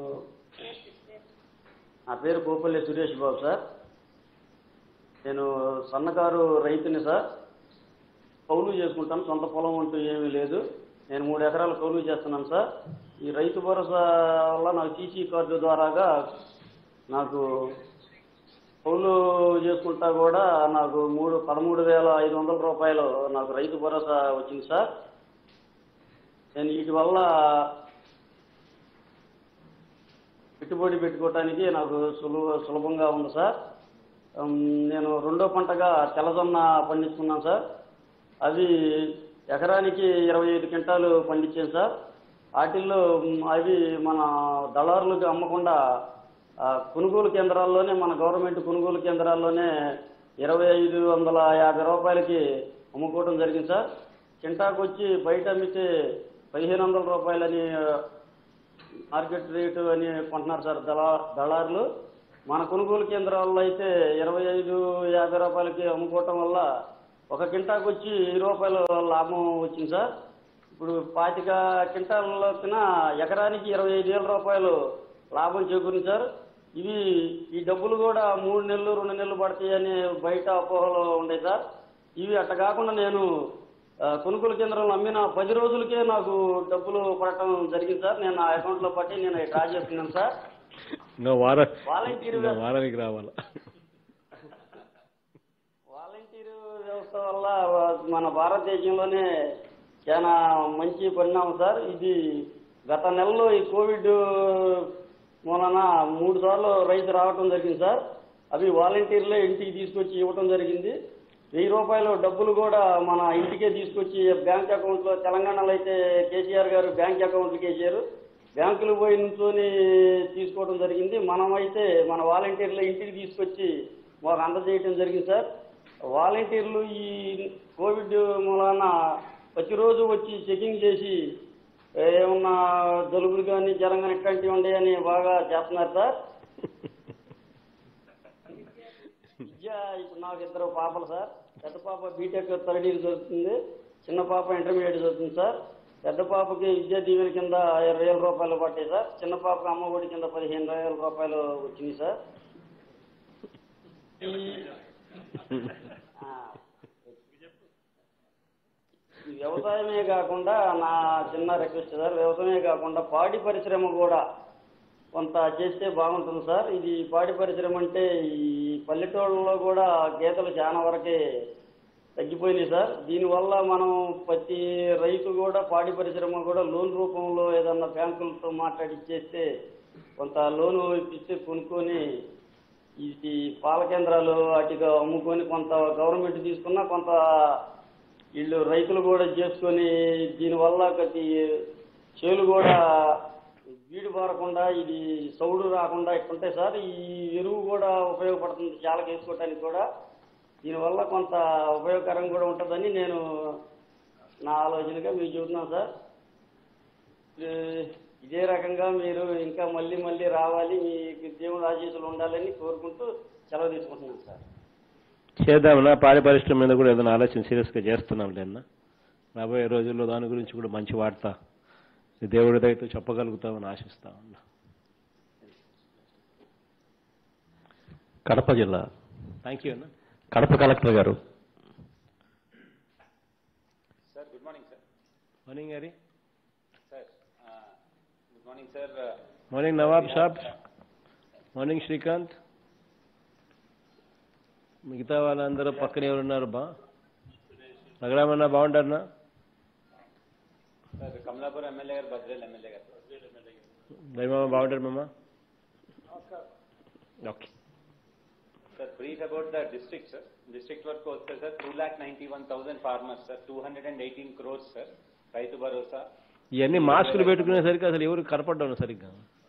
నా పేరు కోపల్లి సురేష్ బాబు సార్. నేను సన్నకారు రైతుని సార్. కౌలు చేసుకుంటాను. సొంత పొలం అంటూ ఏమీ లేదు. నేను మూడు ఎకరాలు కౌలు చేస్తున్నాను సార్. ఈ రైతు భరోసా వల్ల నాకు సీసీ కార్డు ద్వారాగా నాకు కౌలు చేసుకుంటా కూడా నాకు మూడు పదమూడు వేల ఐదు వందల రూపాయలు నాకు రైతు భరోసా వచ్చింది సార్. నేను వీటి వల్ల పెట్టుబడి పెట్టుకోవటానికి నాకు సులువు సులభంగా ఉంది సార్. నేను రెండో పంటగా తెల్లజొన్న పండించుకున్నాను సార్. అవి ఎకరానికి ఇరవై ఐదు క్వింటాలు పండించాను సార్. వాటిల్లో అవి మన దళారులకు అమ్మకుండా కొనుగోలు కేంద్రాల్లోనే మన గవర్నమెంట్ కొనుగోలు కేంద్రాల్లోనే ఇరవై ఐదు వందల యాభై రూపాయలకి అమ్ముకోవడం జరిగింది సార్. కింటాకు వచ్చి బయట అమ్మితే పదిహేను వందల రూపాయలని మార్కెట్ రేటు అని కొంటున్నారు సార్ దళా దళారులు. మన కొనుగోలు కేంద్రాల్లో అయితే ఇరవై ఐదు యాభై రూపాయలకి అమ్ముకోవటం వల్ల ఒక కింటాకు వచ్చి వెయ్యి రూపాయలు లాభం వచ్చింది సార్. ఇప్పుడు పాతిక క్వింటాల్లోకిన ఎకరానికి ఇరవై ఐదు వేల రూపాయలు లాభం చేకూరింది సార్. ఇవి ఈ డబ్బులు కూడా మూడు నెలలు రెండు నెలలు పడతాయని బయట అపోహలు ఉండే సార్. ఇవి అట్ట కాకుండా నేను కొనుగోలు కేంద్రంలో అమ్మిన పది రోజులకే నాకు డబ్బులు పడటం జరిగింది సార్. నేను ఆ అకౌంట్లో పట్టి నేను డ్రా చేసుకున్నాను సార్. వాలంటీర్ వారానికి రావాలా వాలంటీర్ వ్యవస్థ వల్ల మన భారతదేశంలోనే చాలా మంచి పరిణామం సార్. ఇది గత నెలలో ఈ కోవిడ్ మూలన మూడు సార్లు రైతు రావటం జరిగింది సార్. అవి వాలంటీర్లే ఇంటికి తీసుకొచ్చి ఇవ్వటం జరిగింది. వెయ్యి రూపాయలు డబ్బులు కూడా మన ఇంటికే తీసుకొచ్చి బ్యాంక్ అకౌంట్లో, తెలంగాణలో అయితే కేసీఆర్ గారు బ్యాంక్ అకౌంట్లకి వేసారు. బ్యాంకులు పోయి నుంచొని తీసుకోవడం జరిగింది. మనమైతే మన వాలంటీర్లు ఇంటికి తీసుకొచ్చి మాకు అందజేయటం జరిగింది సార్. వాలంటీర్లు ఈ కోవిడ్ మూలాన ప్రతిరోజు వచ్చి చెకింగ్ చేసి ఏమన్నా జలుబులు కానీ జ్వరం కానీ ఇట్లాంటివి ఉండేయని బాగా చేస్తున్నారు సార్. విద్య ఇప్పుడు నాకు ఇద్దరు పాపలు సార్. పెద్ద పాప బీటెక్ థర్డ్ ఇయర్ చదువుతుంది, చిన్న పాప ఇంటర్మీడియట్ చదువుతుంది సార్. పెద్ద పాపకి విద్యా దీవెన కింద ఇరవై వేల రూపాయలు పట్టాయి సార్. చిన్న పాపకి అమ్మఒడి కింద పదిహేను వేల రూపాయలు వచ్చినాయి సార్. వ్యవసాయమే కాకుండా నా చిన్న రిక్వెస్ట్ సార్, వ్యవసాయమే కాకుండా పాడి పరిశ్రమ కూడా కొంత చేస్తే బాగుంటుంది సార్. ఇది పాడి పరిశ్రమ అంటే ఈ పల్లెటూళ్ళలో కూడా గీతలు చాలా వరకే తగ్గిపోయినాయి సార్. దీనివల్ల మనం ప్రతి రైతు కూడా పాడి పరిశ్రమ కూడా లోన్ రూపంలో ఏదన్నా బ్యాంకులతో మాట్లాడి ఇచ్చేస్తే కొంత లోను ఇప్పిస్తే కొనుక్కొని ఇది పాల కేంద్రాలు వాటిగా అమ్ముకొని కొంత గవర్నమెంట్ తీసుకున్నా కొంత వీళ్ళు రైతులు కూడా చేసుకొని దీనివల్ల ప్రతి చేలు కూడా వీడు బారకుండా ఇది సౌడు రాకుండా ఇట్టుంటాయి సార్. ఈ ఎరువు కూడా ఉపయోగపడుతుంది చాలా వేసుకోవటానికి కూడా. దీనివల్ల కొంత ఉపయోగకరం కూడా ఉంటుందని నేను నా ఆలోచనగా మీకు చెబుతున్నాను సార్. ఇదే రకంగా మీరు ఇంకా మళ్ళీ మళ్ళీ రావాలి, మీకు దేవుడు ఆశీస్సులు ఉండాలని కోరుకుంటూ సెలవు తీసుకుంటున్నాను సార్. చేద్దామన్నా పాడి పరిశ్రమ మీద కూడా ఏదైనా ఆలోచన సీరియస్గా చేస్తున్నాం లేదన్నా. రాబోయే రోజుల్లో దాని గురించి కూడా మంచి వార్త దేవుడి దయతో చెప్పగలుగుతామని ఆశిస్తా ఉన్నా. కడప జిల్లా. థ్యాంక్ యూ అన్న. కడప కలెక్టర్ గారు. Sir good morning sir. Morning గారి sir good morning sir. Morning Nawab Saab. Morning Srikanth. మిగతా వాళ్ళందరూ పక్కన ఎవరున్నారు బా? రఘురామన్నా బాగుంటారన్నా? సార్ కమలాపూర్ ఎమ్మెల్యే గారు, బద్రేల్ ఎమ్మెల్యే గారు. దయమామ బాగుంటారు మామ? Okay sir brief about the district sir. District వరకు వస్తే sir two lakh ninety one thousand farmers sir, two hundred and eighteen crores sir రైతు భరోసా. ఇవన్నీ మాస్కులు పెట్టుకునేసరికి అసలు ఎవరు కనపడ్డాను సరిగ్గా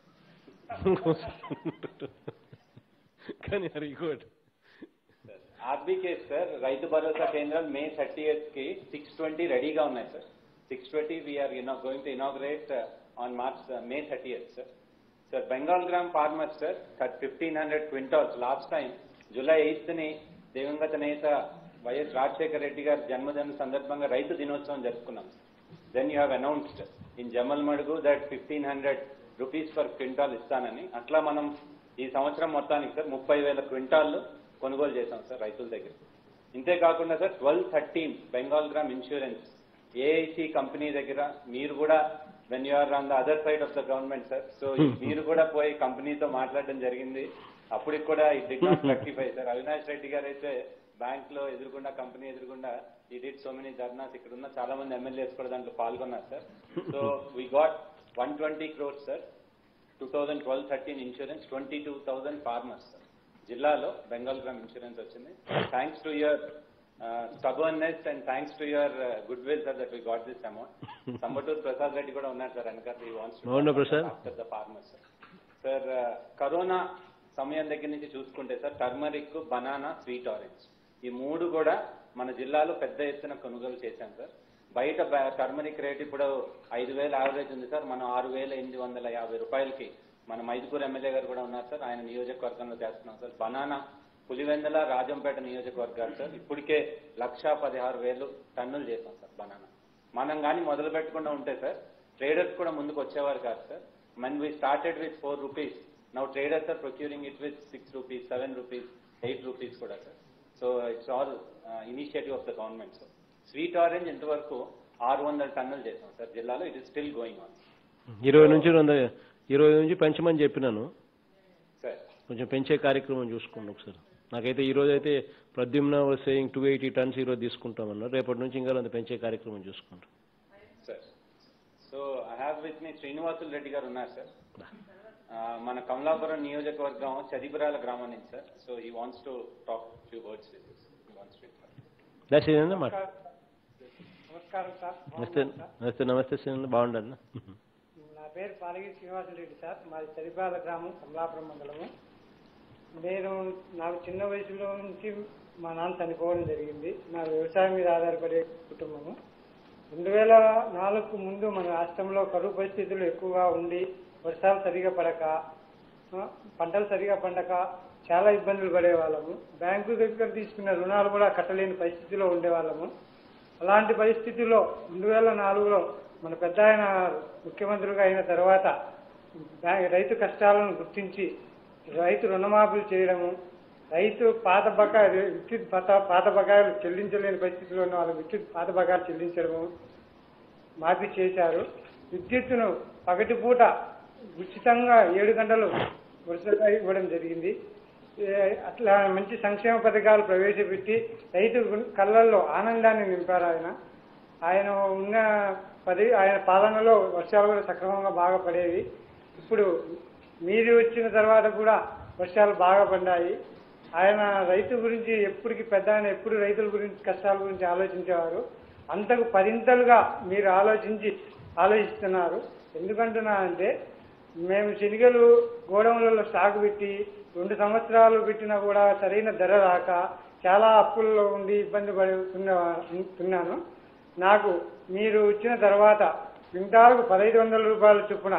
కానీ వెరీ గుడ్. ఆర్బీకే సార్ రైతు భరోసా కేంద్రాలు మే థర్టీ ఎయిత్ కి సిక్స్ ట్వంటీ రెడీగా ఉన్నాయి sir. Six twenty we're going to inaugurate on March May thirty eighth sir. Sir Bengal gram farmers sir fifteen hundred quintals last time July eighth ని దివంగత నేత YS Rajasekhara Reddy గారి జన్మదిన సందర్భంగా రైతు దినోత్సవం జరుపుకున్నాం. Then you have announced in Jammalamadugu that fifteen hundred rupees per quintal ఇస్తానని. అట్లా మనం ఈ సంవత్సరం మొత్తానికి సార్ ముప్పై వేల క్వింటాళ్ళు కొనుగోలు చేశాం సార్ రైతుల దగ్గర. ఇంతేకాకుండా sir twelve thirteen Bengal gram insurance AIC company దగ్గర మీరు కూడా when you're on the other side of the government sir, so మీరు కూడా పోయి కంపెనీతో మాట్లాడడం జరిగింది. అప్పటికి కూడా it did not rectify sir. Avinash Reddy గారు అయితే బ్యాంక్ లో ఎదురుకుండా కంపెనీ ఎదురుకుండా ఈ డిడ్ సో మెనీ ధర్నాస్. ఇక్కడ ఉన్న చాలా మంది ఎమ్మెల్యేస్ కూడా దాంట్లో పాల్గొన్నారు sir. So we got one twenty crores sir two thousand twelve thirteen insurance, twenty two thousand farmers sir జిల్లాలో బెంగాల్ గ్రామ్ ఇన్సూరెన్స్ వచ్చింది. Thanks to your stubbornness and thanks to your good will sir that we got this amount. Sambaturu Prasad Reddy కూడా ఉన్నారు sir వెనకాల. He wants to after the farmers sir. Sir corona సమయం దగ్గర నుంచి చూసుకుంటే sir turmeric, banana, sweet orange ఈ మూడు కూడా మన జిల్లాలో పెద్ద ఎత్తున కొనుగోలు చేశాం సార్. బయట టర్మరిక్ రేట్ ఇప్పుడు ఐదు వేల యావరేజ్ ఉంది సార్. మనం ఆరు వేల ఎనిమిది వందల యాభై రూపాయలకి మన మైదుకూరు ఎమ్మెల్యే గారు కూడా ఉన్నారు సార్, ఆయన నియోజకవర్గంలో చేస్తున్నాం సార్. బనానా పులివెందుల, రాజంపేట నియోజకవర్గాలు సార్ ఇప్పటికే లక్షా పదిహారు వేలు టన్నులు చేసాం సార్ బనానా. మనం కానీ మొదలు పెట్టకుండా ఉంటే సార్ ట్రేడర్స్ కూడా ముందుకు వచ్చేవారు కాదు sir. when we started with four rupees, now traders are procuring it with six rupees, seven rupees, eight rupees kuda sir. So it's all uh, initiative of the government sir. Sweet orange ఇంతవరకు ఆరు వందల టన్నులు చేసాం sir జిల్లాలో. It is still going on. ఇరవై నుంచి ఇరవై నుంచి పెంచమని చెప్పినాను సార్. కొంచెం పెంచే కార్యక్రమం చూసుకోండి ఒకసారి. నాకైతే ఈ రోజు అయితే Pradyumna saying two eighty tons ఈరోజు తీసుకుంటామన్నారు. రేపటి నుంచి ఇంకా అంత పెంచే కార్యక్రమం చూసుకుంటాం sir. So I have with me Srinivasulu Reddy గారు ఉన్నారు సార్. మన కమలాపురం నియోజకవర్గం చదిపురాల గ్రామం నుంచి sir. So he wants to talk few words with you. He wants to దర్శన మాట. నమస్కారం సార్. నమస్తే నమస్తే నమస్తే శ్రీనివాస్ బాగుండన్న. నా పేరు పాలగిరి శ్రీనివాసులు రెడ్డి సార్. మాది చదిపురాల గ్రామం, కమలాపురం మండలము. నేను నాకు చిన్న వయసులో నుంచి మా నాన్న చనిపోవడం జరిగింది. నా వ్యవసాయం మీద ఆధారపడే కుటుంబము. రెండు వేల నాలుగు ముందు మన రాష్ట్రంలో కరువు పరిస్థితులు ఎక్కువగా ఉండి వర్షాలు సరిగా పడక, పంటలు సరిగా పండక చాలా ఇబ్బందులు పడేవాళ్ళము. బ్యాంకు దగ్గర తీసుకున్న రుణాలు కూడా కట్టలేని పరిస్థితిలో ఉండేవాళ్ళము. అలాంటి పరిస్థితుల్లో రెండు వేల నాలుగులో మన పెద్ద ఆయన ముఖ్యమంత్రిగా అయిన తర్వాత రైతు కష్టాలను గుర్తించి రైతు రుణమాఫీలు చేయడము, రైతు పాత బకాయిలు విద్యుత్ పాత బకాయిలు చెల్లించలేని పరిస్థితిలో ఉన్న వాళ్ళకి విద్యుత్ పాత బకాయిలు చెల్లించడము మాఫీ చేశారు. విద్యుత్తును పగటిపూట ఉచితంగా ఏడు గంటలు వరుసగా ఇవ్వడం జరిగింది. అట్లా మంచి సంక్షేమ పథకాలు ప్రవేశపెట్టి రైతు కళ్ళల్లో ఆనందాన్ని నింపారు ఆయన. ఆయన ఉన్న పది ఆయన పాలనలో వర్షాలు కూడా సక్రమంగా బాగా పడేవి. ఇప్పుడు మీరు వచ్చిన తర్వాత కూడా వర్షాలు బాగా పడ్డాయి. ఆయన రైతు గురించి ఎప్పటికి పెద్ద ఆయన ఎప్పుడు రైతుల గురించి కష్టాల గురించి ఆలోచించేవారు. అంతకు పరింతలుగా మీరు ఆలోచించి ఆలోచిస్తున్నారు. ఎందుకంటున్నా అంటే మేము శనిగలు గోడౌన్లలో స్టాక్ పెట్టి రెండు సంవత్సరాలు పెట్టినా కూడా సరైన ధర రాక చాలా అప్పుల్లో ఉండి ఇబ్బంది పడుతున్నాను. నాకు మీరు వచ్చిన తర్వాత క్వింటాలకు పదహైదు వందల రూపాయల చొప్పున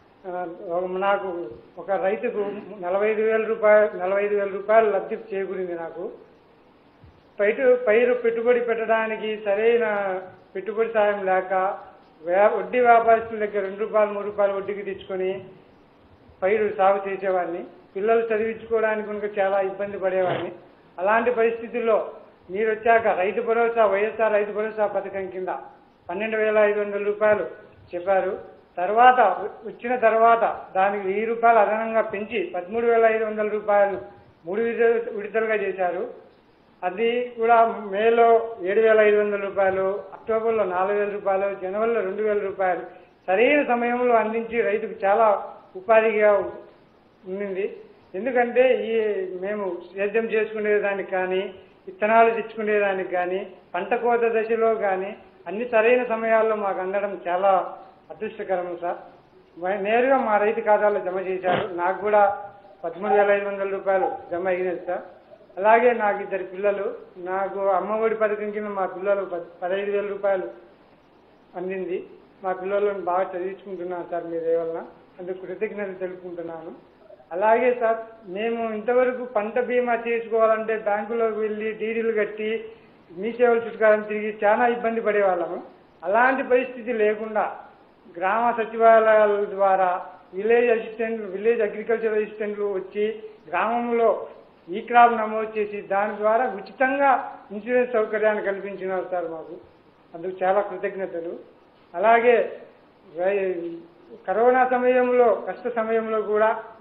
నాకు ఒక రైతుకు నలభై ఐదు వేల రూపాయలు నలభై ఐదు వేల రూపాయలు లబ్ధి చేకూరింది. నాకు పైరు పైరు పెట్టుబడి పెట్టడానికి సరైన పెట్టుబడి సాయం లేక వడ్డీ వ్యాపారస్తుల దగ్గర రెండు రూపాయలు మూడు రూపాయలు వడ్డీకి తెచ్చుకొని పైరు సాగు చేసేవాడిని. పిల్లలు చదివించుకోవడానికి కనుక చాలా ఇబ్బంది పడేవాడిని. అలాంటి పరిస్థితుల్లో మీరు వచ్చాక రైతు భరోసా వైఎస్ఆర్ రైతు భరోసా పథకం కింద పన్నెండు వేల ఐదు వందల రూపాయలు చెప్పారు. తర్వాత వచ్చిన తర్వాత దానికి వెయ్యి రూపాయలు అదనంగా పెంచి పదమూడు వేల ఐదు వందల రూపాయలు మూడు విడతలుగా చేశారు. అది కూడా మేలో ఏడు వేల ఐదు వందల రూపాయలు, అక్టోబర్లో నాలుగు వేల రూపాయలు, జనవరిలో రెండు వేల రూపాయలు సరైన సమయంలో అందించి రైతుకు చాలా ఉపాధిగా ఉండింది. ఎందుకంటే ఈ మేము సేద్యం చేసుకునేదానికి కానీ విత్తనాలు తెచ్చుకునేదానికి కానీ పంట కోత దశలో కానీ అన్ని సరైన సమయాల్లో మాకు అందడం చాలా అదృష్టకరం సార్. నేరుగా మా రైతు ఖాతాలో జమ చేశారు. నాకు కూడా పదమూడు వేల ఐదు వందల రూపాయలు జమ అయినది సార్. అలాగే నాకు ఇద్దరు పిల్లలు, నాకు అమ్మఒడి పథకం కింద మా పిల్లలు పదహైదు వేల రూపాయలు అందింది. మా పిల్లలను బాగా చదివించుకుంటున్నాను సార్ మీ దయ వలన. అందుకు కృతజ్ఞతలు తెలుపుకుంటున్నాను. అలాగే సార్ మేము ఇంతవరకు పంట బీమా చేసుకోవాలంటే బ్యాంకులోకి వెళ్ళి డీడీలు కట్టి మీ సేవల చుట్టుకారం తిరిగి చాలా ఇబ్బంది పడేవాళ్ళము. అలాంటి పరిస్థితి లేకుండా గ్రామ సచివాలయాల ద్వారా విలేజ్ అసిస్టెంట్ విలేజ్ అగ్రికల్చర్ అసిస్టెంట్లు వచ్చి గ్రామంలో ఈ క్రాప్ నమోదు చేసి దాని ద్వారా ఉచితంగా ఇన్సూరెన్స్ సౌకర్యాన్ని కల్పించినారు సార్ మాకు. అందుకు చాలా కృతజ్ఞతలు. అలాగే కరోనా సమయంలో కష్ట సమయంలో కూడా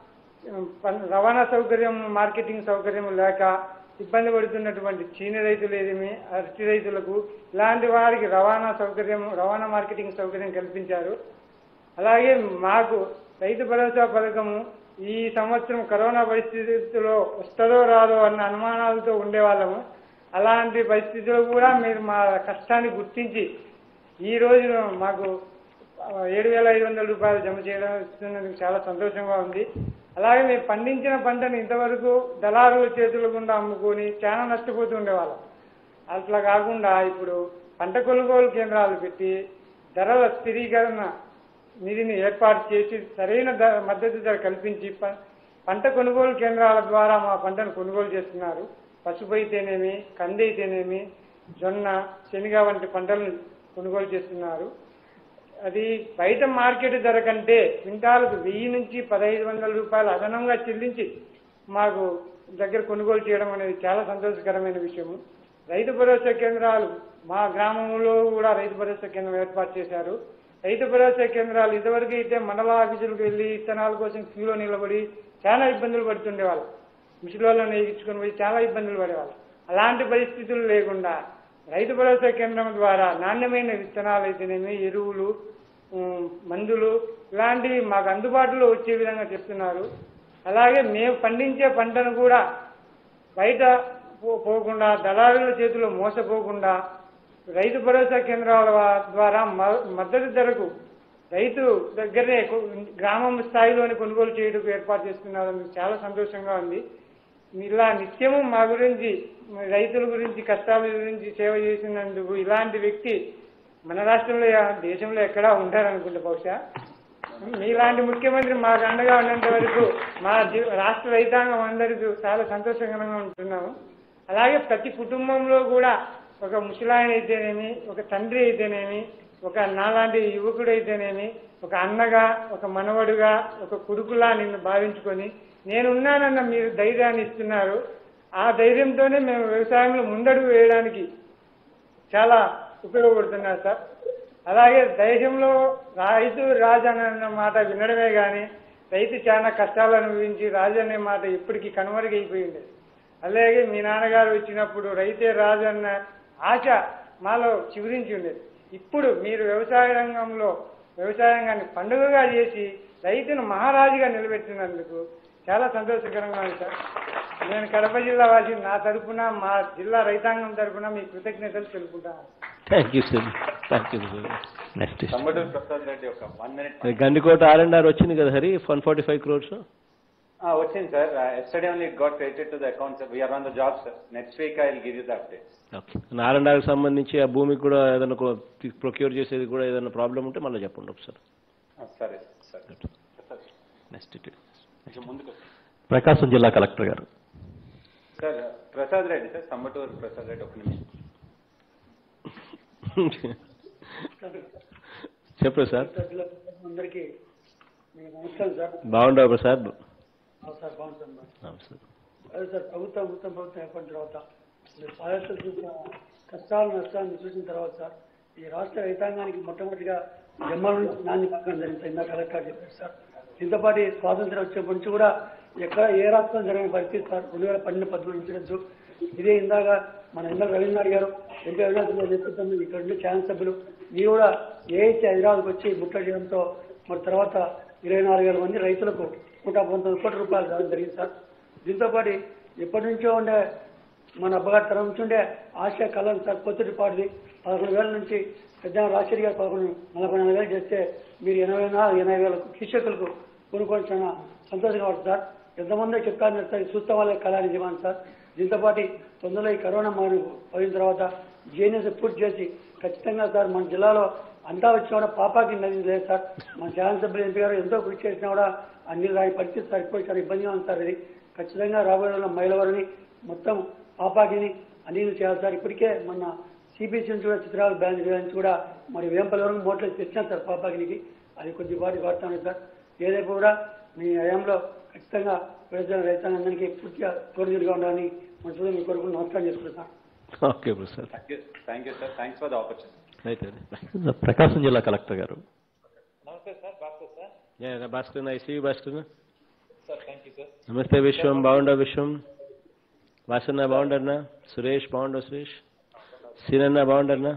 పన్- రవాణా సౌకర్యం మార్కెటింగ్ సౌకర్యం లేక ఇబ్బంది పడుతున్నటువంటి చీని రైతులు ఏదేమి అరటి రైతులకు ఇలాంటి వారికి రవాణా సౌకర్యం రవాణా మార్కెటింగ్ సౌకర్యం కల్పించారు. అలాగే మాకు రైతు భరోసా పథకము ఈ సంవత్సరం కరోనా పరిస్థితుల్లో వస్తుందో రాదో అన్న అనుమానాలతో ఉండేవాళ్ళము. అలాంటి పరిస్థితుల్లో కూడా మీరు మా కష్టాన్ని గుర్తించి ఈ రోజు మాకు ఏడు వేల ఐదు వందల రూపాయలు జమ చేయడం ఇస్తున్నందుకు చాలా సంతోషంగా ఉంది. అలాగే మేము పండించిన పంటను ఇంతవరకు దళారుల చేతుల గుండా అమ్ముకొని చాలా నష్టపోతూ ఉండేవాళ్ళం. అట్లా కాకుండా ఇప్పుడు పంట కొనుగోలు కేంద్రాలు పెట్టి ధరల స్థిరీకరణ నిధిని ఏర్పాటు చేసి సరైన ధర మద్దతు ధర కల్పించి పంట కొనుగోలు కేంద్రాల ద్వారా మా పంటను కొనుగోలు చేస్తున్నారు. పసుపు అయితేనేమి, కంది అయితేనేమి, జొన్న, శనగ వంటి పంటలను కొనుగోలు చేస్తున్నారు. అది బయట మార్కెట్ ధర కంటే క్వింటాలకు వెయ్యి నుంచి పదహైదు వందల రూపాయలు అదనంగా చెల్లించి మాకు దగ్గర కొనుగోలు చేయడం అనేది చాలా సంతోషకరమైన విషయము. రైతు భరోసా కేంద్రాలు మా గ్రామంలో కూడా రైతు భరోసా కేంద్రం ఏర్పాటు చేశారు. రైతు భరోసా కేంద్రాలు ఇదివరకు అయితే మండల ఆఫీసులకు వెళ్లి విత్తనాల కోసం క్యూలో నిలబడి చాలా ఇబ్బందులు పడుతుండేవాళ్ళు. ముసలివాళ్ళని నేర్చుకుని పోయి చాలా ఇబ్బందులు పడేవాళ్ళు. అలాంటి పరిస్థితులు లేకుండా రైతు భరోసా కేంద్రం ద్వారా నాణ్యమైన విత్తనాలు అయితేనేమి, ఎరువులు, మందులు ఇలాంటివి మాకు అందుబాటులో వచ్చే విధంగా చెప్తున్నారు. అలాగే మేము పండించే పంటను కూడా బయట పోకుండా దళారుల చేతిలో మోసపోకుండా రైతు భరోసా కేంద్రాల ద్వారా మద్దతు ధరకు రైతు దగ్గరే గ్రామం స్థాయిలోని కొనుగోలు చేయడానికి ఏర్పాటు చేస్తున్నారు. చాలా సంతోషంగా ఉంది. ఇలా నిత్యము మా గురించి రైతుల గురించి కష్టాల గురించి సేవ చేసినందుకు ఇలాంటి వ్యక్తి మన రాష్ట్రంలో దేశంలో ఎక్కడా ఉంటారనుకుంటే బహుశా మీలాంటి ముఖ్యమంత్రి మాకు అండగా ఉన్నంత వరకు మా రాష్ట్ర రైతాంగం అందరికీ చాలా సంతోషకరంగా ఉంటున్నాము. అలాగే ప్రతి కుటుంబంలో కూడా ఒక ముసలాయన అయితేనేమి, ఒక తండ్రి అయితేనేమి, ఒక నాలాంటి యువకుడు అయితేనేమి, ఒక అన్నగా, ఒక మనవడుగా, ఒక కొడుకులా నిన్ను భావించుకొని నేనున్నానన్న మీరు ధైర్యాన్ని ఇస్తున్నారు. ఆ ధైర్యంతోనే మేము వ్యవసాయంలో ముందడుగు వేయడానికి చాలా ఉపయోగపడుతున్నారు సార్. అలాగే దేశంలో రైతు రాజు అన్న మాట వినడమే కానీ రైతు చాలా కష్టాలు అనుభవించి రాజు అనే మాట ఇప్పటికీ కనుమరుగైపోయింది. అలాగే మీ నాన్నగారు వచ్చినప్పుడు రైతే రాజు అన్న ఆశ మాలో చిగురించి ఉండేది. ఇప్పుడు మీరు వ్యవసాయ రంగంలో వ్యవసాయ రంగాన్ని పండుగగా చేసి రైతును మహారాజుగా నిలబెట్టినందుకు చాలా సంతోషకరంగా ఉంది సార్. నేను కడప జిల్లా వాసి నా తరఫున మా జిల్లా రైతాంగం తరఫున మీ కృతజ్ఞతలు తెలుపుకుంటాను. Thank you sir. Thank you sir. Next Sambaturu Prasad Reddy ఒక one minute. Gandikota R and R వచ్చింది కదా Hari, one forty five crores వచ్చింది sir. Yesterday only it got credited to the account sir. We're on the job sir. Next week I will give you the updates. Okay. R and ఆర్కి సంబంధించి ఆ భూమికి కూడా ఏదైనా procure చేసేది కూడా ఏదైనా ప్రాబ్లం ఉంటే మళ్ళీ చెప్పండి ఒకసారి. సరే సార్. నెక్స్ట్ ముందుకు ప్రకాశం జిల్లా కలెక్టర్ గారు. సార్ ప్రసాద్ రెడ్డి సార్, సంబటూరు ప్రసాద్ రెడ్డి ఒక నిమిషం. చెప్పు సార్. అందరికీ నమస్కారం సార్. బాగుండవు ప్రసాద్. సార్ బాగుంటుంది సార్. అదే సార్ ప్రభుత్వం మొత్తం ప్రభుత్వం ఏర్పడిన తర్వాత పాలసీలు చూసిన కష్టాలు నష్టాలను చూసిన తర్వాత సార్ ఈ రాష్ట్ర రైతాంగానికి మొట్టమొదటిగా జమ్మల నుంచి నాణ్య పక్కన జరిగింది. ఇందాక కలెక్టర్ చెప్పారు సార్. దీంతోపాటు స్వాతంత్రం వచ్చినప్పటి నుంచి కూడా ఎక్కడ ఏ రాష్ట్రం జరిగిన పరిస్థితి సార్ రెండు వేల పన్నెండు పద్మూడు ఇన్సూరెన్స్ ఇదే ఇందాక మన ఎమ్మెల్యే రవీంద్ర గారు ఎంపీ అవినాష్ నేతృత్వంలో ఇక్కడ ఉండే ఛాన్స్ సభ్యులు మీరు కూడా ఏఐసీ హైదరాబాద్కి వచ్చి ముట్టడి చేయడంతో మరి తర్వాత ఇరవై నాలుగు వేల మంది రైతులకు నూట పంతొమ్మిది కోట్ల రూపాయలు రావడం జరిగింది సార్. దీంతోపాటు ఎప్పటి నుంచో ఉండే మన అబ్బగారి తరం నుంచి ఉండే ఆశా కళం సార్ పొత్తుటిపాటిది పదకొండు వేల నుంచి పెద్ద రాజశేఖర్ గారు పదకొండు నలభై నాలుగు వేలు చేస్తే మీరు ఎనభై నాలుగు ఎనభై వేలకు కృషకులకు కొనుక్కోవడం చాలా సంతోషంగా పడుతుంది సార్. ఎంతమంది చెప్తారు సార్ చూస్తాం వాళ్ళే కళా నిజమాన్ సార్. దీంతోపాటు తొందరలో ఈ కరోనా మరి పోయిన తర్వాత జీఎన్ఎస్ పూర్తి చేసి ఖచ్చితంగా సార్ మన జిల్లాలో అంతా వచ్చినా కూడా పాపాకి నది లేదు సార్. మన శాసనసభ్యులు ఎంపీ గారు ఎంతో కృషి చేసినా కూడా అన్ని రాని పరిస్థితి సరిపోయి చాలా ఇబ్బందిగా ఉంది సార్. ఇది ఖచ్చితంగా రాబోయే రోజుల్లో మైలవరిని మొత్తం పాపాకిని అన్ని చేయాలి సార్. ఇప్పటికే మన సిబిఎస్ఈ నుంచి కూడా చిత్రాలు బ్యాంక్ నుంచి కూడా మరి వేంపల్లి వరకు మోట్లు తెచ్చినాం సార్ పాపాకినికి. అది కొద్దిపాటి వాడుతాను సార్. ఏదైతే కూడా మీ హయాంలో ఖచ్చితంగా ప్రజల రైతాంగానికి పూర్తిగా తోడుగా ఉండాలని మనసులో మీ కొరకు నమస్కారం చేసుకుంటాను. Okay sir. Thank you sir. Thanks for the opportunity. Prakasam జిల్లా కలెక్టర్ గారు. నమస్తే sir. Bhaskar sir. Bhaskar I see Bhaskar. Sir thank you sir. నమస్తే విశ్వం, బాగుండవు విశ్వం. వాసన్న బాగుండన్నా? సురేష్ బాగుండవు సురేష్? సీనన్న బాగుండన్నా?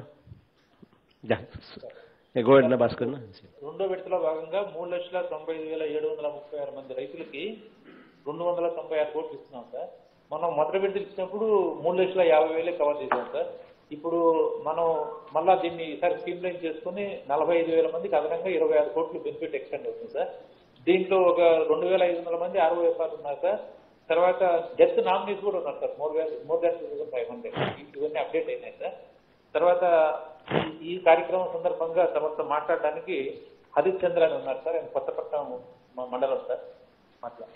గోడన్నా భాస్కర్నా? రెండో విడతలో భాగంగా మూడు లక్షల తొంభై ఐదు వేల ఏడు వందల ముప్పై ఆరు మంది రైతులకి రెండు వందల తొంభై ఆరు కోట్లు ఇస్తున్నాం సార్. మనం మొదటి విడతలు ఇచ్చినప్పుడు మూడు లక్షల యాభై వేలే కవర్ చేసాం సార్. ఇప్పుడు మనం మళ్ళా దీన్ని ఈసారి స్ట్రీమ్ లైన్ చేసుకుని నలభై ఐదు వేల మందికి అదనంగా ఇరవై ఆరు కోట్లు బెనిఫిట్ ఎక్స్టెండ్ అవుతుంది సార్. దీంట్లో ఒక రెండు వేల ఐదు వందల మంది ఆర్ఓ ఎఫ్ఆర్ ఉన్నారు సార్. తర్వాత డెత్ నామినీస్ కూడా ఉన్నారు sir, more more than two thousand five hundred. ఇవన్నీ అప్డేట్ అయినాయి సార్. తర్వాత ఈ కార్యక్రమం సందర్భంగా తమతో మాట్లాడడానికి హరిత్ చంద్ర అని ఉన్నారు సార్, ఆయన కొత్తపట్నం మండలం సార్. మాట్లా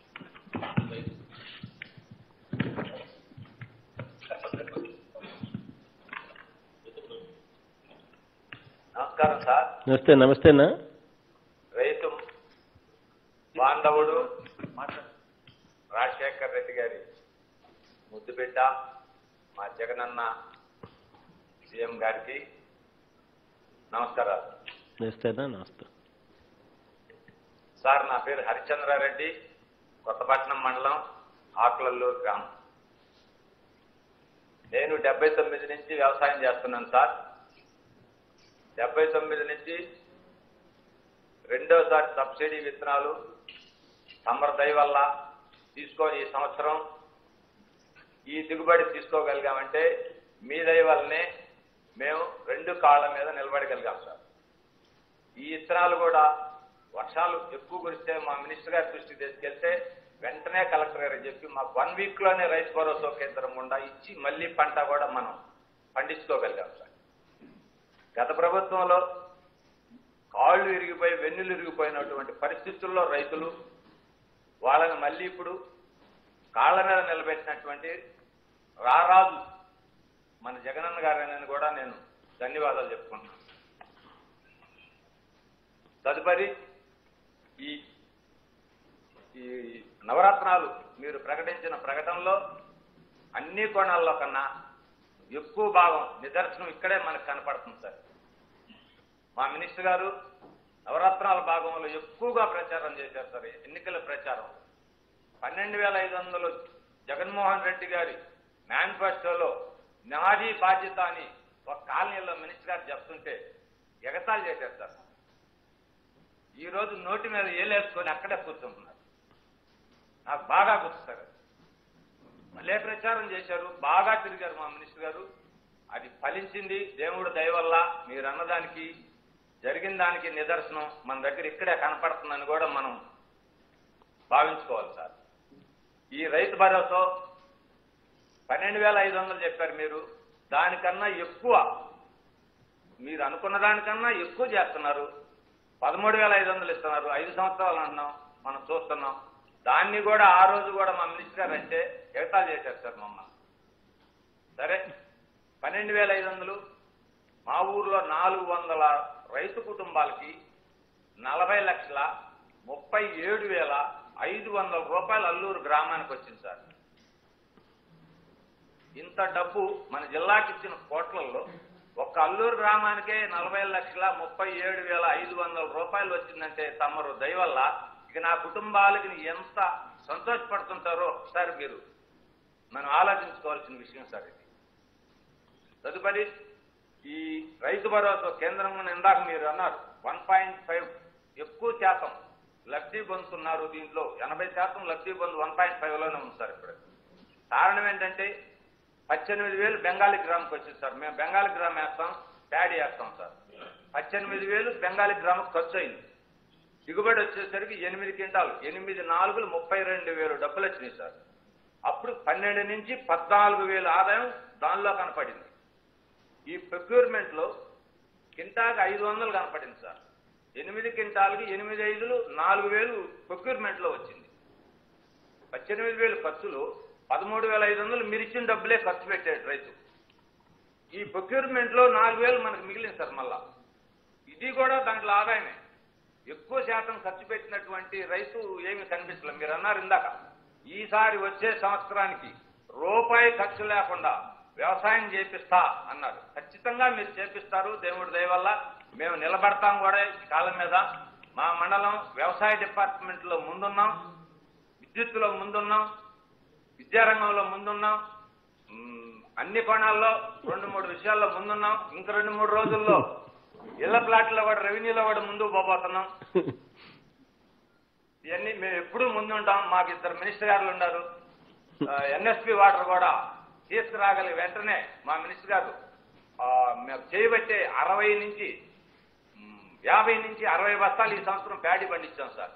నమస్కారం సార్. నమస్తే. నమస్తేనా? రైతు బాంధవుడు రాజశేఖర్ రెడ్డి గారి ముద్దుబిడ్డ మా జగనన్న సీఎం గారికి నమస్కారాలు. నమస్తేనా? నమస్తే సార్. నా పేరు హరిచంద్రారెడ్డి, కొత్తపట్నం మండలం, ఆకులల్లూరు గ్రామం. నేను డెబ్బై తొమ్మిది నుంచి వ్యవసాయం చేస్తున్నాను సార్. డెబ్బై తొమ్మిది నుంచి రెండోసారి సబ్సిడీ విత్తనాలు తమరి దయ వల్ల తీసుకొని ఈ సంవత్సరం ఈ దిగుబడి తీసుకోగలిగామంటే మీ దయ వల్లనే మేము రెండు కాళ్ళ మీద నిలబడగలిగాం సార్. ఈ విత్తనాలు కూడా వర్షాలు ఎక్కువ కురిస్తే మా మినిస్టర్ గారి దృష్టికి తీసుకెళ్తే వెంటనే కలెక్టర్ గారు చెప్పి మాకు వన్ వీక్ లోనే రైతు భరోసా కేంద్రం గుండా ఇచ్చి మళ్ళీ పంట కూడా మనం పండించుకోగలిగాం సార్. గత ప్రభుత్వంలో కాళ్ళు విరిగిపోయి వెన్నులు విరిగిపోయినటువంటి పరిస్థితుల్లో రైతులు వాళ్ళని మళ్ళీ ఇప్పుడు కాళ్ళ మీద నిలబెట్టినటువంటి రారాజు మన జగనన్న గారని కూడా నేను ధన్యవాదాలు చెప్పుకుంటున్నాను. తదుపరి ఈ ఈ నవరత్నాలు మీరు ప్రకటించిన ప్రకటనలో అన్ని కోణాల్లో కన్నా ఎక్కువ భాగం నిదర్శనం ఇక్కడే మనకు కనపడుతుంది సార్. మా మినిస్టర్ గారు నవరత్నాల భాగంలో ఎక్కువగా ప్రచారం చేశారు సార్. ఎన్నికల ప్రచారం పన్నెండు వేల ఐదు వందలు జగన్మోహన్ రెడ్డి గారి మేనిఫెస్టోలో నాది బాధ్యత అని ఒక కాలనీలో మినిస్టర్ గారు చెప్తుంటే ఎగతాళి చేశారు సార్. ఈ రోజు నోటి మీద ఏలేసుకొని అక్కడే కూర్చుంటున్నారు. నాకు బాగా గుర్తు సార్. మళ్ళీ ప్రచారం చేశారు, బాగా తిరిగారు మా మినిస్టర్ గారు. అది ఫలించింది దేవుడు దయ వల్ల. మీరు అన్నదానికి జరిగిన దానికి నిదర్శనం మన దగ్గర ఇక్కడే కనపడుతుందని కూడా మనం భావించుకోవాలి సార్. ఈ రైతు భరోసా పన్నెండు వేల ఐదు వందలు చెప్పారు మీరు, దానికన్నా ఎక్కువ మీరు అనుకున్న దానికన్నా ఎక్కువ చేస్తున్నారు. పదమూడు వేల ఐదు వందలు ఇస్తున్నారు. ఐదు సంవత్సరాలు అంటున్నాం, మనం చూస్తున్నాం. దాన్ని కూడా ఆ రోజు కూడా మా మినిస్టర్ గారు అంటే ఎగతాలు చేశారు సార్ మమ్మల్ని. సరే, పన్నెండు వేల ఐదు వందలు మా ఊర్లో నాలుగు వందల రైతు కుటుంబాలకి నలభై లక్షల ముప్పై ఏడు వేల ఐదు వందల రూపాయలు అల్లూరు గ్రామానికి వచ్చింది సార్. ఇంత డబ్బు మన జిల్లాకి ఇచ్చిన కోట్లలో ఒక్క అల్లూరు గ్రామానికే నలభై లక్షల ముప్పై ఏడు వేల ఐదు వందల రూపాయలు వచ్చిందంటే తమరు దయ వల్ల ఇక నా కుటుంబాలకి ఎంత సంతోషపడుతుంటారో ఒకసారి మీరు మనం ఆలోచించుకోవాల్సిన విషయం సార్ ఇది. తదుపరి ఈ రైతు భరోసా కేంద్రం ఇందాక మీరు అన్నారు వన్ పాయింట్ ఫైవ్ ఎక్కువ శాతం లబ్ధి పొందుతున్నారు. దీంట్లో ఎనభై శాతం లబ్ధి పొందు వన్ పాయింట్ ఫైవ్ లోనే ఉంది సార్. ఇప్పుడు కారణం ఏంటంటే పద్దెనిమిది వేలు బెంగాలీ గ్రాముకి వచ్చింది సార్. మేము బెంగాలీ గ్రామ్ వేస్తాం, ప్యాడీ వేస్తాం సార్. పద్దెనిమిది వేలు బెంగాలీ గ్రాముకు ఖర్చు అయింది. దిగుబడి వచ్చేసరికి ఎనిమిది క్వింటాలు, ఎనిమిది నాలుగులు ముప్పై రెండు వేలు డబ్బులు వచ్చినాయి సార్. అప్పుడు పన్నెండు నుంచి పద్నాలుగు వేలు ఆదాయం దానిలో కనపడింది. ఈ ప్రొక్యూర్మెంట్ లో కింటాకి ఐదు వందలు కనపడింది సార్. ఎనిమిది క్వింటాలకి ఎనిమిది ఐదులు నాలుగు వేలు ప్రొక్యూర్మెంట్ లో వచ్చింది. పద్దెనిమిది వేలు ఖర్చులు పదమూడు వేల ఐదు వందలు మీరు ఇచ్చిన డబ్బులే ఖర్చు పెట్టాడు రైతు. ఈ ప్రొక్యూర్మెంట్ లో నాలుగు వేలు మనకు మిగిలింది సార్. మళ్ళా ఇది కూడా దాంట్లో ఆదాయమే. ఎక్కువ శాతం ఖర్చు పెట్టినటువంటి రైతు ఏమి కనిపించలేదు. మీరు అన్నారు ఇందాక ఈసారి వచ్చే సంవత్సరానికి రూపాయి ఖర్చు లేకుండా వ్యవసాయం చేపిస్తా అన్నారు. ఖచ్చితంగా మీరు చేపిస్తారు దేవుడి దయ వల్ల. మేము నిలబడతాం కూడా ఈ కాలం మీద. మా మండలం వ్యవసాయ డిపార్ట్మెంట్ లో ముందున్నాం. విద్యుత్తులో ముందున్నాం, విద్యారంగంలో ముందున్నాం, మ్, అన్ని కోణాల్లో రెండు మూడు విషయాల్లో ముందున్నాం. ఇంక రెండు మూడు రోజుల్లో ఇళ్ల ప్లాట్లలో కూడా రెవెన్యూలో కూడా ముందుకు పోబోతున్నాం. ఇవన్నీ మేము ఎప్పుడూ ముందుంటాం. మాకు ఇద్దరు మినిస్టర్ గారులు ఉన్నారు. ఎన్ఎస్పి వాటర్ కూడా తీసుకురాగలి వెంటనే మా మినిస్టర్ గారు మేము చేయబట్టే అరవై నుంచి యాభై నుంచి అరవై బస్తాలు ఈ సంవత్సరం ప్యాడీ పండించాం సార్.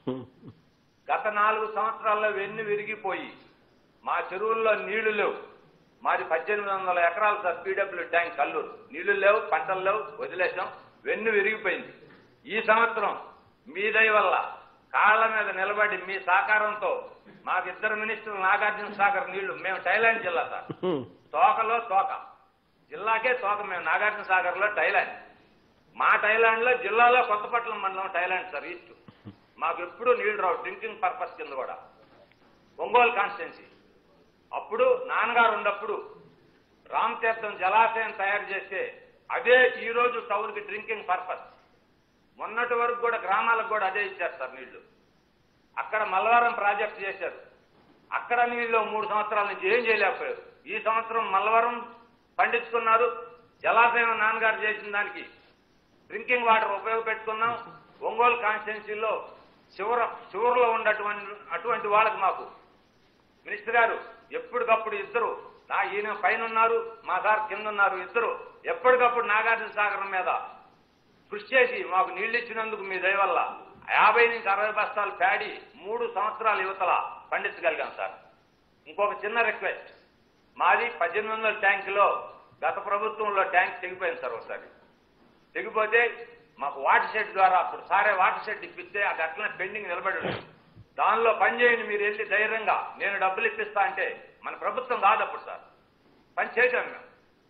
గత నాలుగు సంవత్సరాల్లో వెన్ను విరిగిపోయి మా చెరువుల్లో నీళ్లు లేవు. మాది పద్దెనిమిది వందల ఎకరాలు సార్ పీడబ్ల్యూ ట్యాంక్ కల్లూరు. నీళ్లు లేవు, పంటలు లేవు, వదిలేసాం. వెన్ను విరిగిపోయింది. ఈ సంవత్సరం మీ దయ వల్ల కాళ్ల మీద నిలబడి మీ సహకారంతో మాకు ఇద్దరు మినిస్టర్లు నాగార్జున సాగర్ నీళ్లు, మేము టైలాండ్ జిల్లా సార్, తోకలో తోక, జిల్లాకే తోక. మేము నాగార్జున సాగర్ లో టైలాండ్, మా టైలాండ్ లో జిల్లాలో కొత్తపట్నం మండలం టైలాండ్ సార్ ఈస్ట్. మాకు ఎప్పుడు నీళ్లు రావు డ్రింకింగ్ పర్పస్ కింద కూడా. ఒంగోలు కాన్స్టిట్యున్సీ అప్పుడు నాన్నగారు ఉన్నప్పుడు రామతీర్థం జలాశయం తయారు చేస్తే అదే ఈ రోజు టౌన్కి డ్రింకింగ్ పర్పస్. మొన్నటి వరకు కూడా గ్రామాలకు కూడా అదే ఇచ్చారు సార్ నీళ్లు. అక్కడ మల్లవరం ప్రాజెక్ట్ చేశారు. అక్కడ నీళ్ళు మూడు సంవత్సరాల నుంచి ఏం చేయలేకపోయారు. ఈ సంవత్సరం మల్లవరం పండించుకున్నారు. జలాశయం నాన్నగారు చేసిన దానికి డ్రింకింగ్ వాటర్ ఉపయోగపెట్టుకున్నాం. ఒంగోలు కాన్స్టిట్యున్సీలో చివర చివరిలో ఉన్నటువంటి అటువంటి వాళ్ళకి మాకు మినిస్టర్ గారు ఎప్పటికప్పుడు ఇద్దరు, నా ఈయన పైన ఉన్నారు, మా సార్ కింద ఉన్నారు, ఇద్దరు ఎప్పటికప్పుడు నాగార్జున సాగరం మీద కృషి చేసి మాకు నీళ్లు ఇచ్చినందుకు మీ దయ వల్ల యాభై నుంచి అరవై బస్తాలు ప్యాడీ మూడు సంవత్సరాల యువతల పండించగలిగాం సార్. ఇంకొక చిన్న రిక్వెస్ట్, మాది పద్దెనిమిది వందల ట్యాంకులో గత ప్రభుత్వంలో ట్యాంక్ తెగిపోయింది సార్. ఒకసారి తెగిపోతే మాకు వాటర్ షెడ్ ద్వారా అప్పుడు సారే వాటర్ షెడ్ ఇప్పిస్తే అది అట్లనే పెండింగ్ నిలబడి ఉంది. దానిలో పనిచేయండి మీరు వెళ్ళి ధైర్యంగా, నేను డబ్బులు ఇప్పిస్తా అంటే మన ప్రభుత్వం కాదు అప్పుడు సార్. పని చేశాం మేము.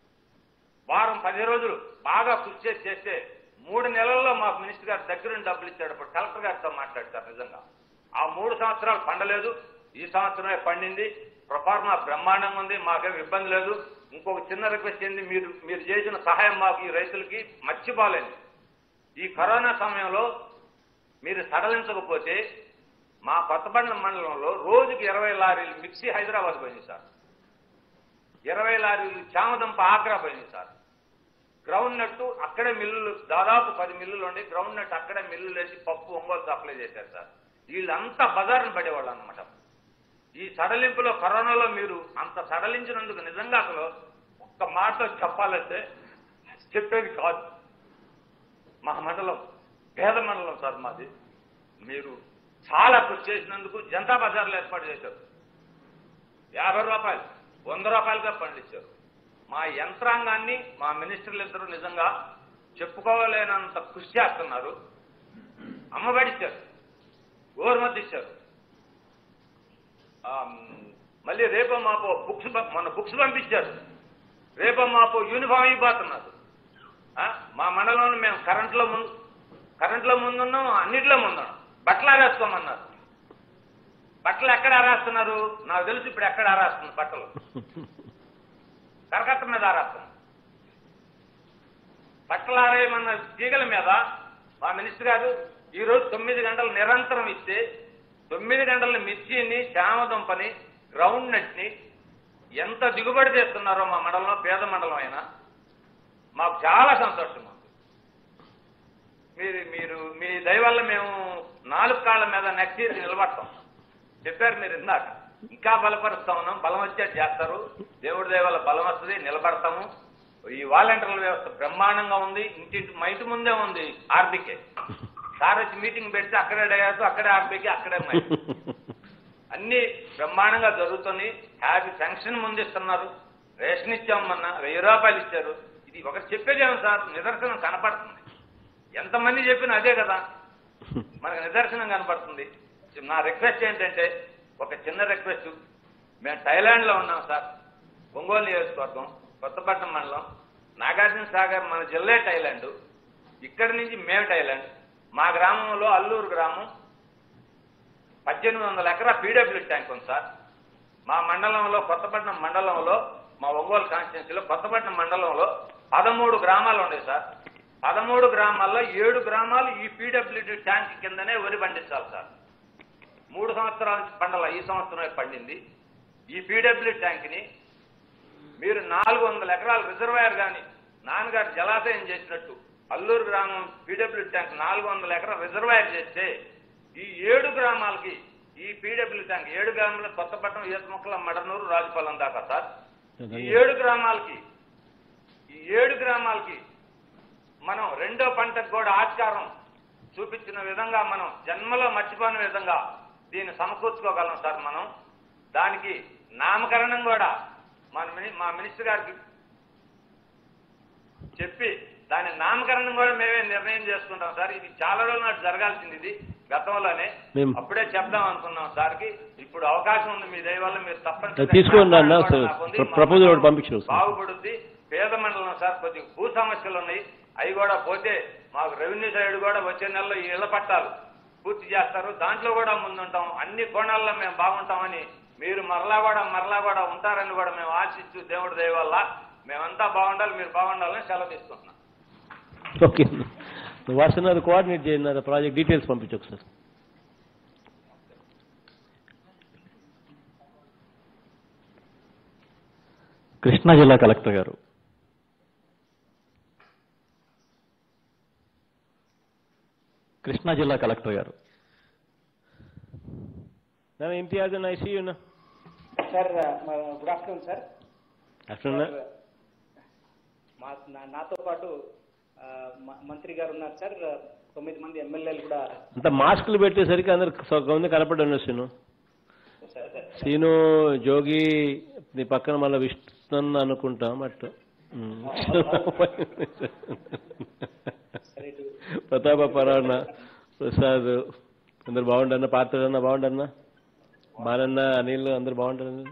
వారం పది రోజులు బాగా కృషి చేసి చేస్తే మూడు నెలల్లో మాకు మినిస్టర్ గారు దగ్గరుండి డబ్బులు ఇచ్చాడు. అప్పుడు కలెక్టర్ గారితో మాట్లాడతారు. నిజంగా ఆ మూడు సంవత్సరాలు పండలేదు, ఈ సంవత్సరమే పండింది. ప్రొఫార్మా బ్రహ్మాండంగా ఉంది, మాకేం ఇబ్బంది లేదు. ఇంకొక చిన్న రిక్వెస్ట్ ఏంది, మీరు మీరు చేసిన సహాయం మాకు ఈ రైతులకి మర్చిపోలేదు. ఈ కరోనా సమయంలో మీరు సడలించకపోతే మా కొత్తపట్నం మండలంలో రోజుకి ఇరవై లారీలు మిక్సీ హైదరాబాద్ పోయింది సార్, ఇరవై లారీలు చామదంప ఆగ్రా పోయింది సార్. గ్రౌండ్ నట్టు అక్కడే మిల్లులు దాదాపు పది మిల్లులు ఉండి గ్రౌండ్ నట్టు అక్కడే మిల్లులు వేసి పప్పు ఒంగోలు సప్లై చేశారు సార్. వీళ్ళంతా బజారును పడేవాళ్ళు అనమాట. ఈ సడలింపులో కరోనాలో మీరు అంత సడలించినందుకు నిజంగా అసలు ఒక్క మాటలో చెప్పాలంటే చెప్పేది కాదు. మా మండలం పేద మండలం సార్ మాది. మీరు చాలా కృషి చేసినందుకు జనతా బజార్లు ఏర్పాటు చేశారు. యాభై రూపాయలు వంద రూపాయలుగా పండించారు. మా యంత్రాంగాన్ని మా మినిస్టర్లు ఇద్దరు నిజంగా చెప్పుకోలేనంత కృషి చేస్తున్నారు. అమ్మబడిచ్చారు, గోరుమద్ద ఇచ్చారు. మళ్ళీ రేపో మాపో బుక్స్ మన బుక్స్ పంపించారు. రేపో మాపో యూనిఫామ్ అయిపోతున్నారు. మా మండలంలో మేము కరెంట్లో ముందు కరెంట్లో ముందున్నాం, అన్నిట్లో ముందున్నాం. బట్టలు ఆరేసుకోమన్నారు. బట్టలు ఎక్కడ ఆరేస్తున్నారు నాకు తెలుసు. ఇప్పుడు ఎక్కడ ఆరేస్తున్నారు బట్టలు? కరకట్ట మీద ఆరేస్తున్నారు. బట్టలు ఆరేయమన్న తీగల మీద మా మినిస్టర్ గారు ఈ రోజు తొమ్మిది గంటలు నిరంతరం ఇస్తే తొమ్మిది గంటల మిర్చిని, చామదుంపని, గ్రౌండ్ నట్ని ఎంత దిగుబడి చేస్తున్నారో మా మండలంలో, పేద మండలం అయినా మాకు చాలా సంతోషం. మీరు మీరు మీ దయ వల్ల మేము నాలుగు కాళ్ళ మీద నెక్స్ట్ ఇయర్ నిలబడతాం. చెప్పారు మీరు ఇందాక, ఇంకా బలపరుస్తా ఉన్నాం. బలం వచ్చేది చేస్తారు. దేవుడి దయ వల్ల బలం వస్తుంది, నిలబడతాము. ఈ వాలంటీర్ల వ్యవస్థ బ్రహ్మాండంగా ఉంది. ఇంటింటి మా ఇంటి ముందే ఉంది ఆర్బీకే. సార్ వచ్చి మీటింగ్ పెడితే అక్కడే డయాసు, అక్కడే ఆర్బీకే, అక్కడే మైక్. అన్ని బ్రహ్మాండంగా జరుగుతున్నాయి. హ్యాపీ పెన్షన్ ముందు ఇస్తున్నారు. రేషన్ ఇచ్చామన్నా వెయ్యి రూపాయలు ఇచ్చారు. ఇది ఒకటి చెప్పేదేమో సార్, నిదర్శనం కనపడుతుంది. ఎంతమంది చెప్పినా అదే కదా మనకు నిదర్శనం కనపడుతుంది. నా రిక్వెస్ట్ ఏంటంటే, ఒక చిన్న రిక్వెస్ట్, మేము థైలాండ్లో ఉన్నాం సార్. ఒంగోలు నియోజకవర్గం, కొత్తపట్నం మండలం, నాగార్జున సాగర్ మన జిల్లా థైలాండ్. ఇక్కడి నుంచి మేము థైలాండ్. మా గ్రామంలో అల్లూరు గ్రామం పద్దెనిమిది వందల ఎకరా పీడబ్ల్యూ ట్యాంక్ ఉంది సార్. మా మండలంలో కొత్తపట్నం మండలంలో, మా ఒంగోలు కాన్స్టిట్యున్సీలో కొత్తపట్నం మండలంలో పదమూడు గ్రామాలు ఉన్నాయి సార్. పదమూడు గ్రామాల్లో ఏడు గ్రామాలు ఈ పీడబ్ల్యూడీ ట్యాంక్ కిందనే వరి పండించాలి సార్. మూడు సంవత్సరాల నుంచి పండల ఈ సంవత్సరమే పండింది. ఈ పీడబ్ల్యూ ట్యాంక్ని మీరు నాలుగు వందల ఎకరాల రిజర్వాయర్ కానీ నాన్నగారు జలాశయం చేసినట్టు అల్లూరు గ్రామం పీడబ్ల్యూ ట్యాంక్ నాలుగు వందల ఎకరాల రిజర్వాయర్ చేస్తే ఈ ఏడు గ్రామాలకి ఈ పీడబ్ల్యూ ట్యాంక్ ఏడు గ్రామాల కొత్తపట్నం, ఈతముక్కల, మడనూరు, రాజుపాలెం దాకా సార్ ఈ ఏడు గ్రామాలకి ఈ ఏడు గ్రామాలకి మనం రెండో పంటకు కూడా ఆస్కారం చూపించిన విధంగా మనం జన్మలో మర్చిపోయిన విధంగా దీన్ని సమకూర్చుకోగలం సార్. మనం దానికి నామకరణం కూడా మన మా మినిస్టర్ గారికి చెప్పి దాని నామకరణం కూడా మేమే నిర్ణయం చేసుకుంటాం సార్. ఇది చాలా రోజుల నాటి జరగాల్సింది, ఇది గతంలోనే అప్పుడే చెప్దాం అనుకున్నాం సార్కి. ఇప్పుడు అవకాశం ఉంది, మీ దయ వల్ల మీరు తప్పనిసరిగా బాగుపడుద్ది. పేద మండలం సార్, కొద్దిగా భూ సమస్యలు ఉన్నాయి, అవి కూడా పోతే మాకు రెవెన్యూ సైడ్ కూడా వచ్చే నెలలో ఈ ఇళ్ల పట్టాలు పూర్తి చేస్తారు, దాంట్లో కూడా ముందుంటాం. అన్ని కోణాల్లో మేము బాగుంటామని మీరు మరలా కూడా మరలా కూడా ఉంటారని కూడా మేము ఆశిస్తూ దేవుడి దయ వల్ల మేమంతా బాగుండాలి, మీరు బాగుండాలని సెలవు తీసుకుంటున్నాం. ఓకే, వాట్సాప్ కోఆర్డినేట్ చేయండి, ప్రాజెక్ట్ డీటెయిల్స్ పంపించు ఒకసారి. కృష్ణా జిల్లా కలెక్టర్ గారు. కృష్ణా జిల్లా కలెక్టర్ గారు. Imtiaz I see you sir. Good afternoon sir. Afternoon. నాతో పాటు మంత్రి గారు ఉన్నారు సార్, తొమ్మిది మంది ఎమ్మెల్యేలు కూడా. అంత మాస్కులు పెట్టేసరికి అందరు కనపడండి. సీను సీను జోగి నీ పక్కన మళ్ళీ విష్ణు అనుకుంటాం బట్ ప్రతాప పరాణ ప్రసాద్ అందరు బాగుండన్న, పాత్రన్న బాగుండన్న, బాలన్న, అనిల్ అందరు బాగుంటారు.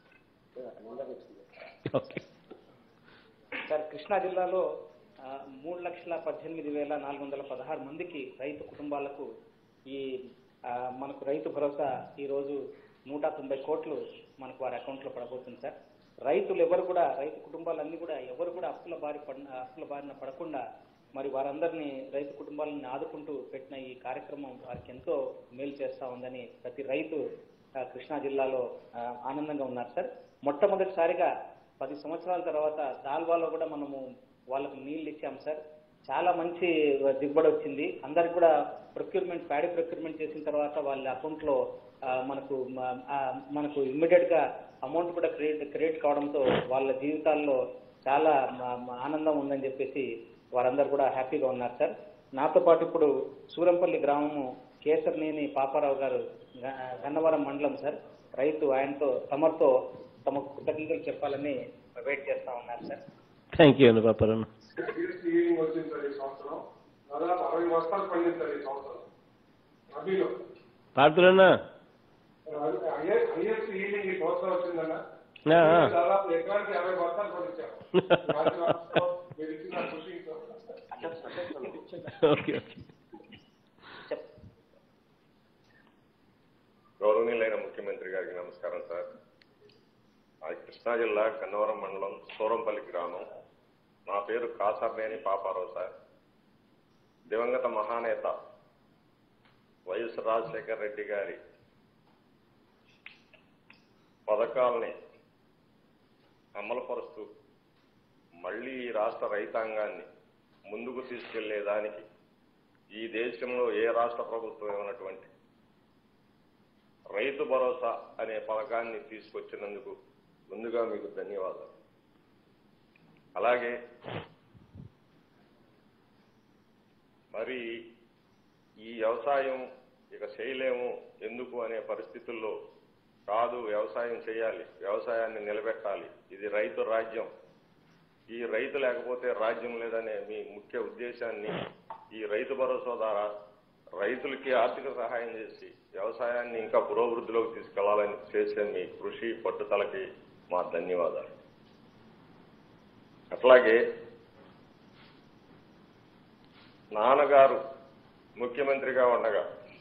ఓకే సార్, కృష్ణా జిల్లాలో మూడు లక్షల పద్దెనిమిది వేల నాలుగు వందల పదహారు మందికి రైతు కుటుంబాలకు ఈ మనకు రైతు భరోసా ఈరోజు నూట తొంభై కోట్లు మనకు వారి అకౌంట్లో పడబోతుంది సార్. రైతులు ఎవరు కూడా, రైతు కుటుంబాలన్నీ కూడా ఎవరు కూడా అప్పుల బారి పడిన అప్పుల బారిన పడకుండా మరి వారందరినీ, రైతు కుటుంబాలను ఆదుకుంటూ పెట్టిన ఈ కార్యక్రమం వారికి ఎంతో మేలు చేస్తా ఉందని ప్రతి రైతు కృష్ణా జిల్లాలో ఆనందంగా ఉన్నారు సార్. మొట్టమొదటిసారిగా పది సంవత్సరాల తర్వాత దాల్వాలో కూడా మనము వాళ్ళకు నీళ్లు ఇచ్చాం సార్. చాలా మంచి దిగుబడి వచ్చింది. అందరికి కూడా ప్రొక్యూర్మెంట్, ప్యాడీ ప్రొక్యూర్మెంట్ చేసిన తర్వాత వాళ్ళ అకౌంట్లో మనకు మనకు ఇమ్మీడియట్ గా అమౌంట్ కూడా క్రియేట్ క్రియేట్ కావడంతో వాళ్ళ జీవితాల్లో చాలా ఆనందం ఉందని చెప్పేసి వారందరూ కూడా హ్యాపీగా ఉన్నారు సార్. నాతో పాటు ఇప్పుడు సూరంపల్లి గ్రామము కేసర్నేని పాపారావు గారు, గన్నవరం మండలం సార్, రైతు, ఆయనతో తమతో తమ కృతజ్ఞతలు చెప్పాలని వెయిట్ చేస్తా ఉన్నారు సార్. థ్యాంక్ యూ అండి పాపారావు. పాడుతున్నా గౌరవనీయులైన ముఖ్యమంత్రి గారికి నమస్కారం సార్. కృష్ణా జిల్లా గన్నవరం మండలం సూరంపల్లి గ్రామం. నా పేరు కాసర్నేని పాపారావు సార్. దివంగత మహానేత వైఎస్ రాజశేఖర రెడ్డి గారి పథకాలని అమలుపరుస్తూ మళ్లీ ఈ రాష్ట్ర రైతాంగాన్ని ముందుకు తీసుకెళ్లేదానికి ఈ దేశంలో ఏ రాష్ట్ర ప్రభుత్వం ఉన్నటువంటి రైతు భరోసా అనే పథకాన్ని తీసుకొచ్చినందుకు ముందుగా మీకు ధన్యవాదాలు. అలాగే మరి ఈ వ్యవసాయం ఇక చేయలేము ఎందుకు అనే పరిస్థితుల్లో కాదు, వ్యవసాయం చేయాలి, వ్యవసాయాన్ని నిలబెట్టాలి, ఇది రైతు రాజ్యం, ఈ రైతు లేకపోతే రాజ్యం లేదనే మీ ముఖ్య ఉద్దేశాన్ని ఈ రైతు భరోసా ద్వారా రైతులకి ఆర్థిక సహాయం చేసి వ్యవసాయాన్ని ఇంకా పురోభివృద్ధిలోకి తీసుకెళ్లాలని చేసే మీ కృషి పట్టుదలకి మా ధన్యవాదాలు. అట్లాగే నాన్నగారు ముఖ్యమంత్రిగా ఉండగా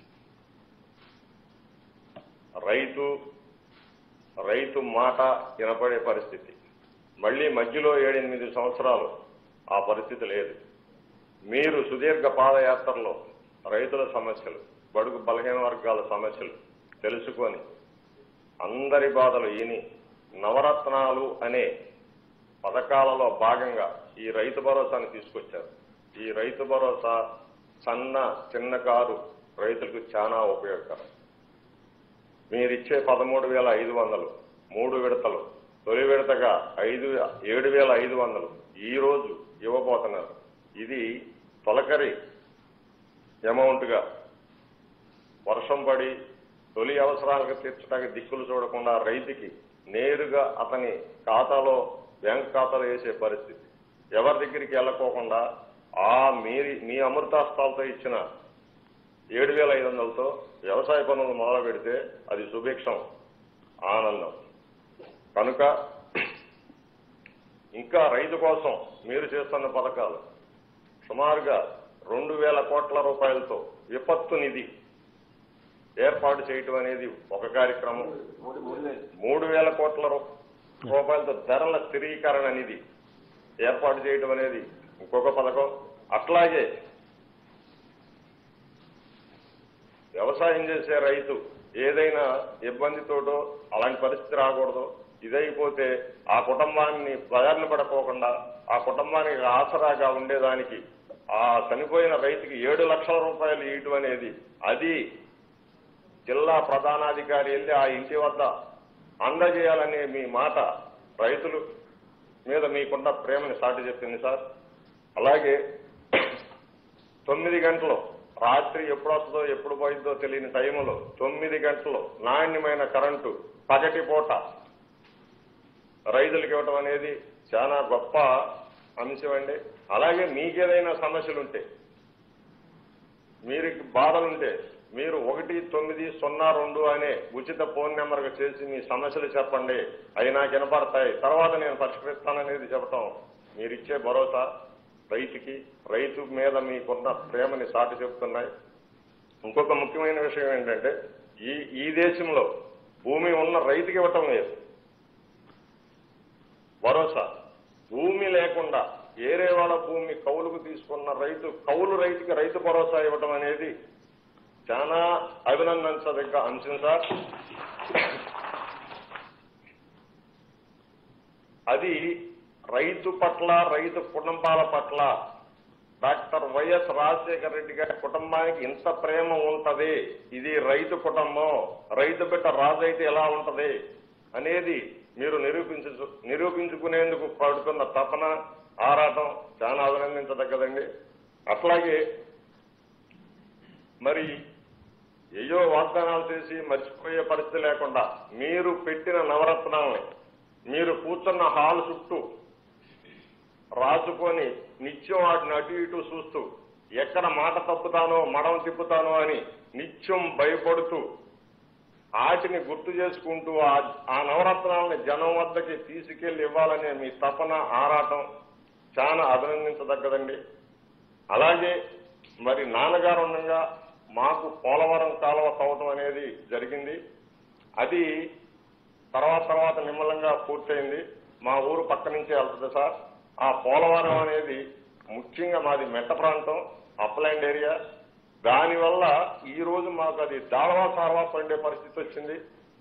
రైతు రైతు మాట వినపడే పరిస్థితి, మళ్లీ మధ్యలో ఏడెనిమిది సంవత్సరాలు ఆ పరిస్థితి లేదు. మీరు సుదీర్ఘ పాదయాత్రలో రైతుల సమస్యలు, బడుగు బలహీన వర్గాల సమస్యలు తెలుసుకొని అందరి బాధలు ఈని నవరత్నాలు అనే పథకాలలో భాగంగా ఈ రైతు భరోసాని తీసుకొచ్చారు. ఈ రైతు భరోసా సన్న చిన్నకారు రైతులకు చాలా ఉపయోగకరం. మీరిచ్చే పదమూడు వేల ఐదు వందలు మూడు విడతలు, తొలి విడతగా ఐదు ఏడు వేల ఐదు వందలు ఈ రోజు ఇవ్వబోతున్నారు. ఇది తొలకరి అమౌంట్గా వర్షం పడి తొలి అవసరాలకు తీర్చడానికి దిక్కులు చూడకుండా రైతుకి నేరుగా అతని ఖాతాలో బ్యాంక్ ఖాతాలో వేసే పరిస్థితి. ఎవరి దగ్గరికి వెళ్ళకోకుండా ఆ మీరి మీ అమృతాస్తాలతో ఇచ్చిన ఏడు వేల ఐదు వందలతో వ్యవసాయ పనులు మొదలు పెడితే అది సుభిక్షం, ఆనందం. కనుక ఇంకా రైతు కోసం మీరు చేస్తున్న పథకాలు సుమారుగా రెండు వేల కోట్ల రూపాయలతో విపత్తు నిధి ఏర్పాటు చేయటం అనేది ఒక కార్యక్రమం. మూడు వేల కోట్ల రూపాయలతో ధరల స్థిరీకరణ నిధి ఏర్పాటు చేయటం అనేది ఇంకొక పథకం. అట్లాగే వ్యవసాయం చేసే రైతు ఏదైనా ఇబ్బందితోటో అలాంటి పరిస్థితి రాకూడదు, ఇదైపోతే ఆ కుటుంబాన్ని ప్రజలను పడకోకుండా ఆ కుటుంబానికి ఆసరాగా ఉండేదానికి ఆ చనిపోయిన రైతుకి ఏడు లక్షల రూపాయలు ఇవ్వటం అనేది అది జిల్లా ప్రధానాధికారి వెళ్ళి ఆ ఇంటి వద్ద అందజేయాలనే మీ మాట రైతులు మీద మీకున్న ప్రేమని సాటి చెప్పింది సార్. అలాగే తొమ్మిది గంటలు రాత్రి ఎప్పుడు వస్తుందో ఎప్పుడు పోయిందో తెలియని టైంలో తొమ్మిది గంటలు నాణ్యమైన కరెంటు పగటి పూట రైతులకు ఇవ్వటం అనేది చాలా గొప్ప అంశం అండి. అలాగే మీకేదైనా సమస్యలుంటే మీరు బాధలుంటే మీరు ఒకటి తొమ్మిది సున్నా రెండు అనే ఉచిత ఫోన్ నెంబర్గా చేసి మీ సమస్యలు చెప్పండి, అవి నాకు వినపడతాయి, తర్వాత నేను పరిష్కరిస్తాననేది చెప్పటం మీరిచ్చే భరోసా రైతుకి, రైతు మీద మీకున్న ప్రేమని సాటి చెప్తున్నాయి. ఇంకొక ముఖ్యమైన విషయం ఏంటంటే ఈ ఈ దేశంలో భూమి ఉన్న రైతుకి ఇవ్వటం లేదు భరోసా. భూమి లేకుండా ఏరే వాళ్ళ భూమి కౌలుకు తీసుకున్న రైతు కౌలు రైతుకి రైతు భరోసా ఇవ్వటం అనేది చాలా అభినందించదగ్గ అంశం సార్. అది రైతు పట్ల రైతు కుటుంబాల పట్ల డాక్టర్ వైఎస్ రాజశేఖర రెడ్డి గారి కుటుంబానికి ఇంత ప్రేమ ఉంటది, ఇది రైతు కుటుంబం, రైతు బిడ్డ రాజు అయితే ఎలా ఉంటది అనేది మీరు నిరూపించు నిరూపించుకునేందుకు పడుతున్న తపన ఆరాటం చాలా అభినందించదగ్గదండి. అట్లాగే మరి ఏయో వాగ్దానాలు చేసి మర్చిపోయే పరిస్థితి లేకుండా మీరు పెట్టిన నవరత్నాలని మీరు కూర్చున్న హాల్ చుట్టూ రాసుకొని నిత్యం వాటిని అటు ఇటు చూస్తూ ఎక్కడ మాట తప్పుతానో మడం తిప్పుతానో అని నిత్యం భయపడుతూ వాటిని గుర్తు చేసుకుంటూ ఆ నవరత్నాలని జనం వద్దకి తీసుకెళ్లి ఇవ్వాలనే మీ తపన ఆరాటం చాలా అభినందించదగ్గదండి. అలాగే మరి నాన్నగారు ఉండగా మాకు పోలవరం కాలువ తవ్వటం అనేది జరిగింది. అది తర్వాత తర్వాత నిమ్మలంగా పూర్తయింది. మా ఊరు పక్క నుంచే వెళ్తుంది సార్. ఆ పోలవరం అనేది ముఖ్యంగా మాది మెట్ట ప్రాంతం, అప్లాండ్ ఏరియా. దానివల్ల ఈ రోజు మాకు అది దాడవా సారవా పండే పరిస్థితి వచ్చింది.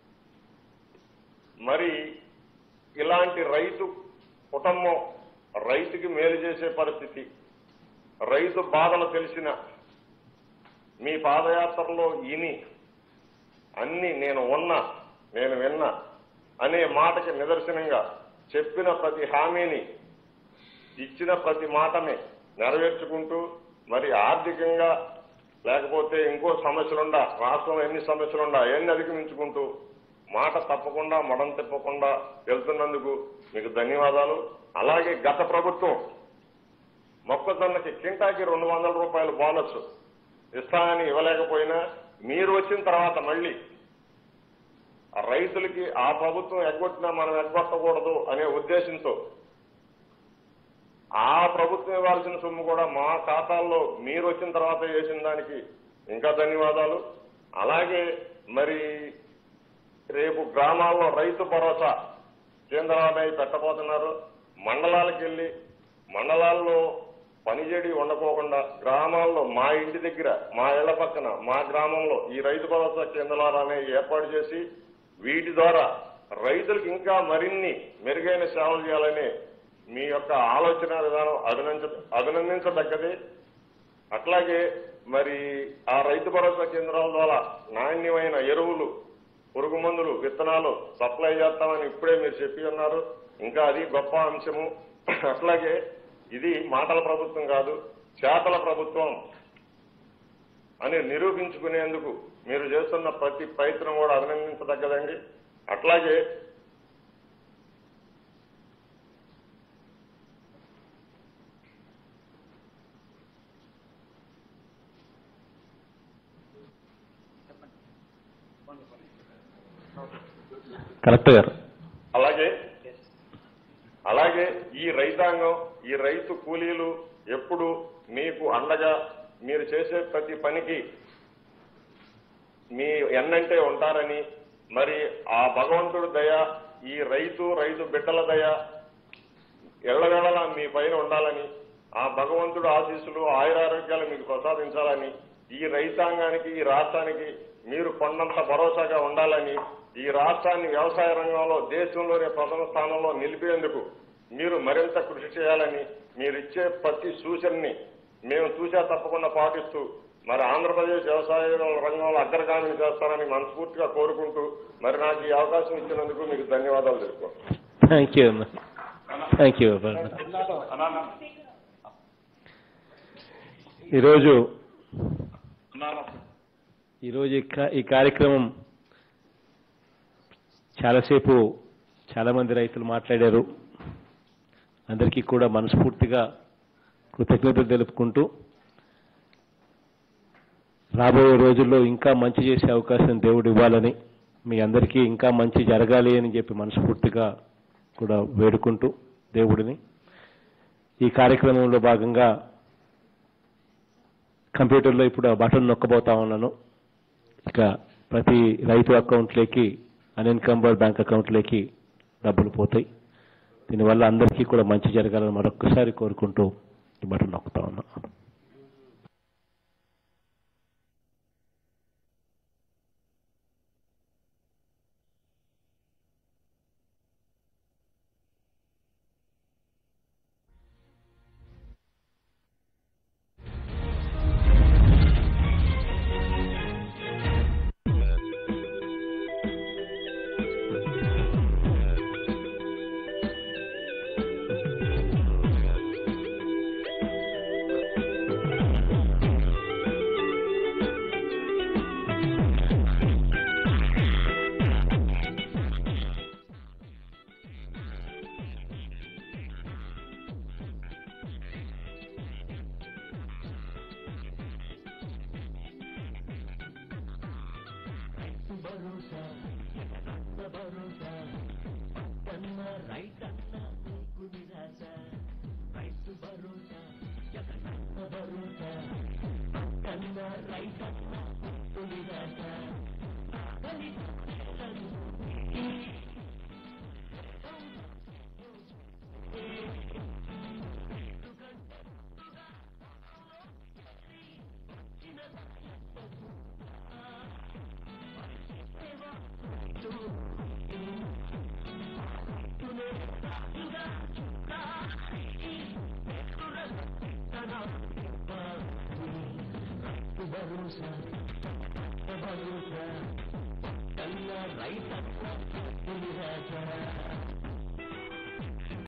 మరి ఇలాంటి రైతు కుటుంబం రైతుకి మేలు చేసే పరిస్థితి, రైతు బాధలు తెలిసిన మీ పాదయాత్రలో ఇని అన్ని నేను ఉన్నా నేను విన్నా అనే మాటకి నిదర్శనంగా చెప్పిన ప్రతి హామీని ఇచ్చిన ప్రతి మాటని నెరవేర్చుకుంటూ మరి ఆర్థికంగా లేకపోతే ఇంకో సమస్యలుండా రాష్ట్రంలో ఎన్ని సమస్యలుండా ఎన్ని అధిగమించుకుంటూ మాట తప్పకుండా మడం తిప్పకుండా వెళ్తున్నందుకు మీకు ధన్యవాదాలు. అలాగే గత ప్రభుత్వం మొక్కజొన్నకి కింటాకి రెండు వందల రూపాయల బోనస్ ఇస్తానని ఇవ్వలేకపోయినా మీరు వచ్చిన తర్వాత మళ్ళీ రైతులకి ఆ ప్రభుత్వం ఎగ్గొట్టినా మనం ఎగ్గొట్టకూడదు అనే ఉద్దేశంతో ఆ ప్రభుత్వం ఇవ్వాల్సిన సొమ్ము కూడా మా ఖాతాల్లో మీరు వచ్చిన తర్వాత వేసిన దానికి ఇంకా ధన్యవాదాలు. అలాగే మరి రేపు గ్రామాల్లో రైతు భరోసా కేంద్రాలపై పెట్టబోతున్నారు. మండలాలకు వెళ్ళి మండలాల్లో పనిచేడి ఉండకోకుండా గ్రామాల్లో మా ఇంటి దగ్గర మా ఇళ్ల పక్కన మా గ్రామంలో ఈ రైతు భరోసా కేంద్రాలు అనేవి ఏర్పాటు చేసి వీటి ద్వారా రైతులకు ఇంకా మరిన్ని మెరుగైన సేవలు చేయాలని మీ యొక్క ఆలోచన విధానం అభినంద అభినందించదగ్గది. అట్లాగే మరి ఆ రైతు భరోసా కేంద్రాల ద్వారా నాణ్యమైన ఎరువులు, పురుగు మందులు, విత్తనాలు సప్లై చేస్తామని ఇప్పుడే మీరు చెప్పి ఉన్నారు. ఇంకా అది గొప్ప అంశము. అట్లాగే ఇది మాటల ప్రభుత్వం కాదు, చేతల ప్రభుత్వం అని నిరూపించుకునేందుకు మీరు చేస్తున్న ప్రతి ప్రయత్నం కూడా అభినందించదగ్గదండి. అట్లాగే కలెక్టర్ గారు అలాగే అలాగే ఈ రైతాంగం, ఈ రైతు కూలీలు ఎప్పుడు మీకు అండగా మీరు చేసే ప్రతి పనికి మీ ఎన్నంటే ఉంటారని, మరి ఆ భగవంతుడి దయ, ఈ రైతు రైతు బిడ్డల దయ ఎల్లవేళలా మీ పైన ఉండాలని, ఆ భగవంతుడు ఆశీస్సులు ఆయురారోగ్యాలు మీకు ప్రసాదించాలని, ఈ రైతాంగానికి ఈ రాష్ట్రానికి మీరు కొండంత భరోసాగా ఉండాలని, ఈ రాష్ట్రాన్ని వ్యవసాయ రంగంలో దేశంలోనే ప్రథమ స్థానంలో నిలిపేందుకు మీరు మరింత కృషి చేయాలని, మీరిచ్చే ప్రతి సూచనని మేము చూసా తప్పకుండా పాటిస్తూ మరి ఆంధ్రప్రదేశ్ వ్యవసాయ రంగంలో అగ్రగామిని చేస్తారని మనస్ఫూర్తిగా కోరుకుంటూ మరి నాకు ఈ అవకాశం ఇచ్చినందుకు మీకు ధన్యవాదాలు తెలుపుకుంటున్నాను. థ్యాంక్ యూ అన్న, థ్యాంక్ యూ. ఈరోజు ఈరోజు ఈ కార్యక్రమం చాలాసేపు చాలా మంది రైతులు మాట్లాడారు. అందరికీ కూడా మనస్ఫూర్తిగా కృతజ్ఞతలు తెలుపుకుంటూ రాబోయే రోజుల్లో ఇంకా మంచి చేసే అవకాశం దేవుడు ఇవ్వాలని, మీ అందరికీ ఇంకా మంచి జరగాలి అని చెప్పి మనస్ఫూర్తిగా కూడా వేడుకుంటూ దేవుడిని ఈ కార్యక్రమంలో భాగంగా కంప్యూటర్లో ఇప్పుడు ఆ బటన్ నొక్కబోతా ఉన్నాను. ఇక ప్రతి రైతు అకౌంట్లోకి, అన్ఇన్కంబర్డ్ బ్యాంక్ అకౌంట్లోకి డబ్బులు పోతాయి. దీనివల్ల అందరికీ కూడా మంచి జరగాలని మరొక్కసారి కోరుకుంటూ ఈ బటన్ నొక్కుతా ఉన్నా. భరోసా కన్నా రైతన్న పులిరాజా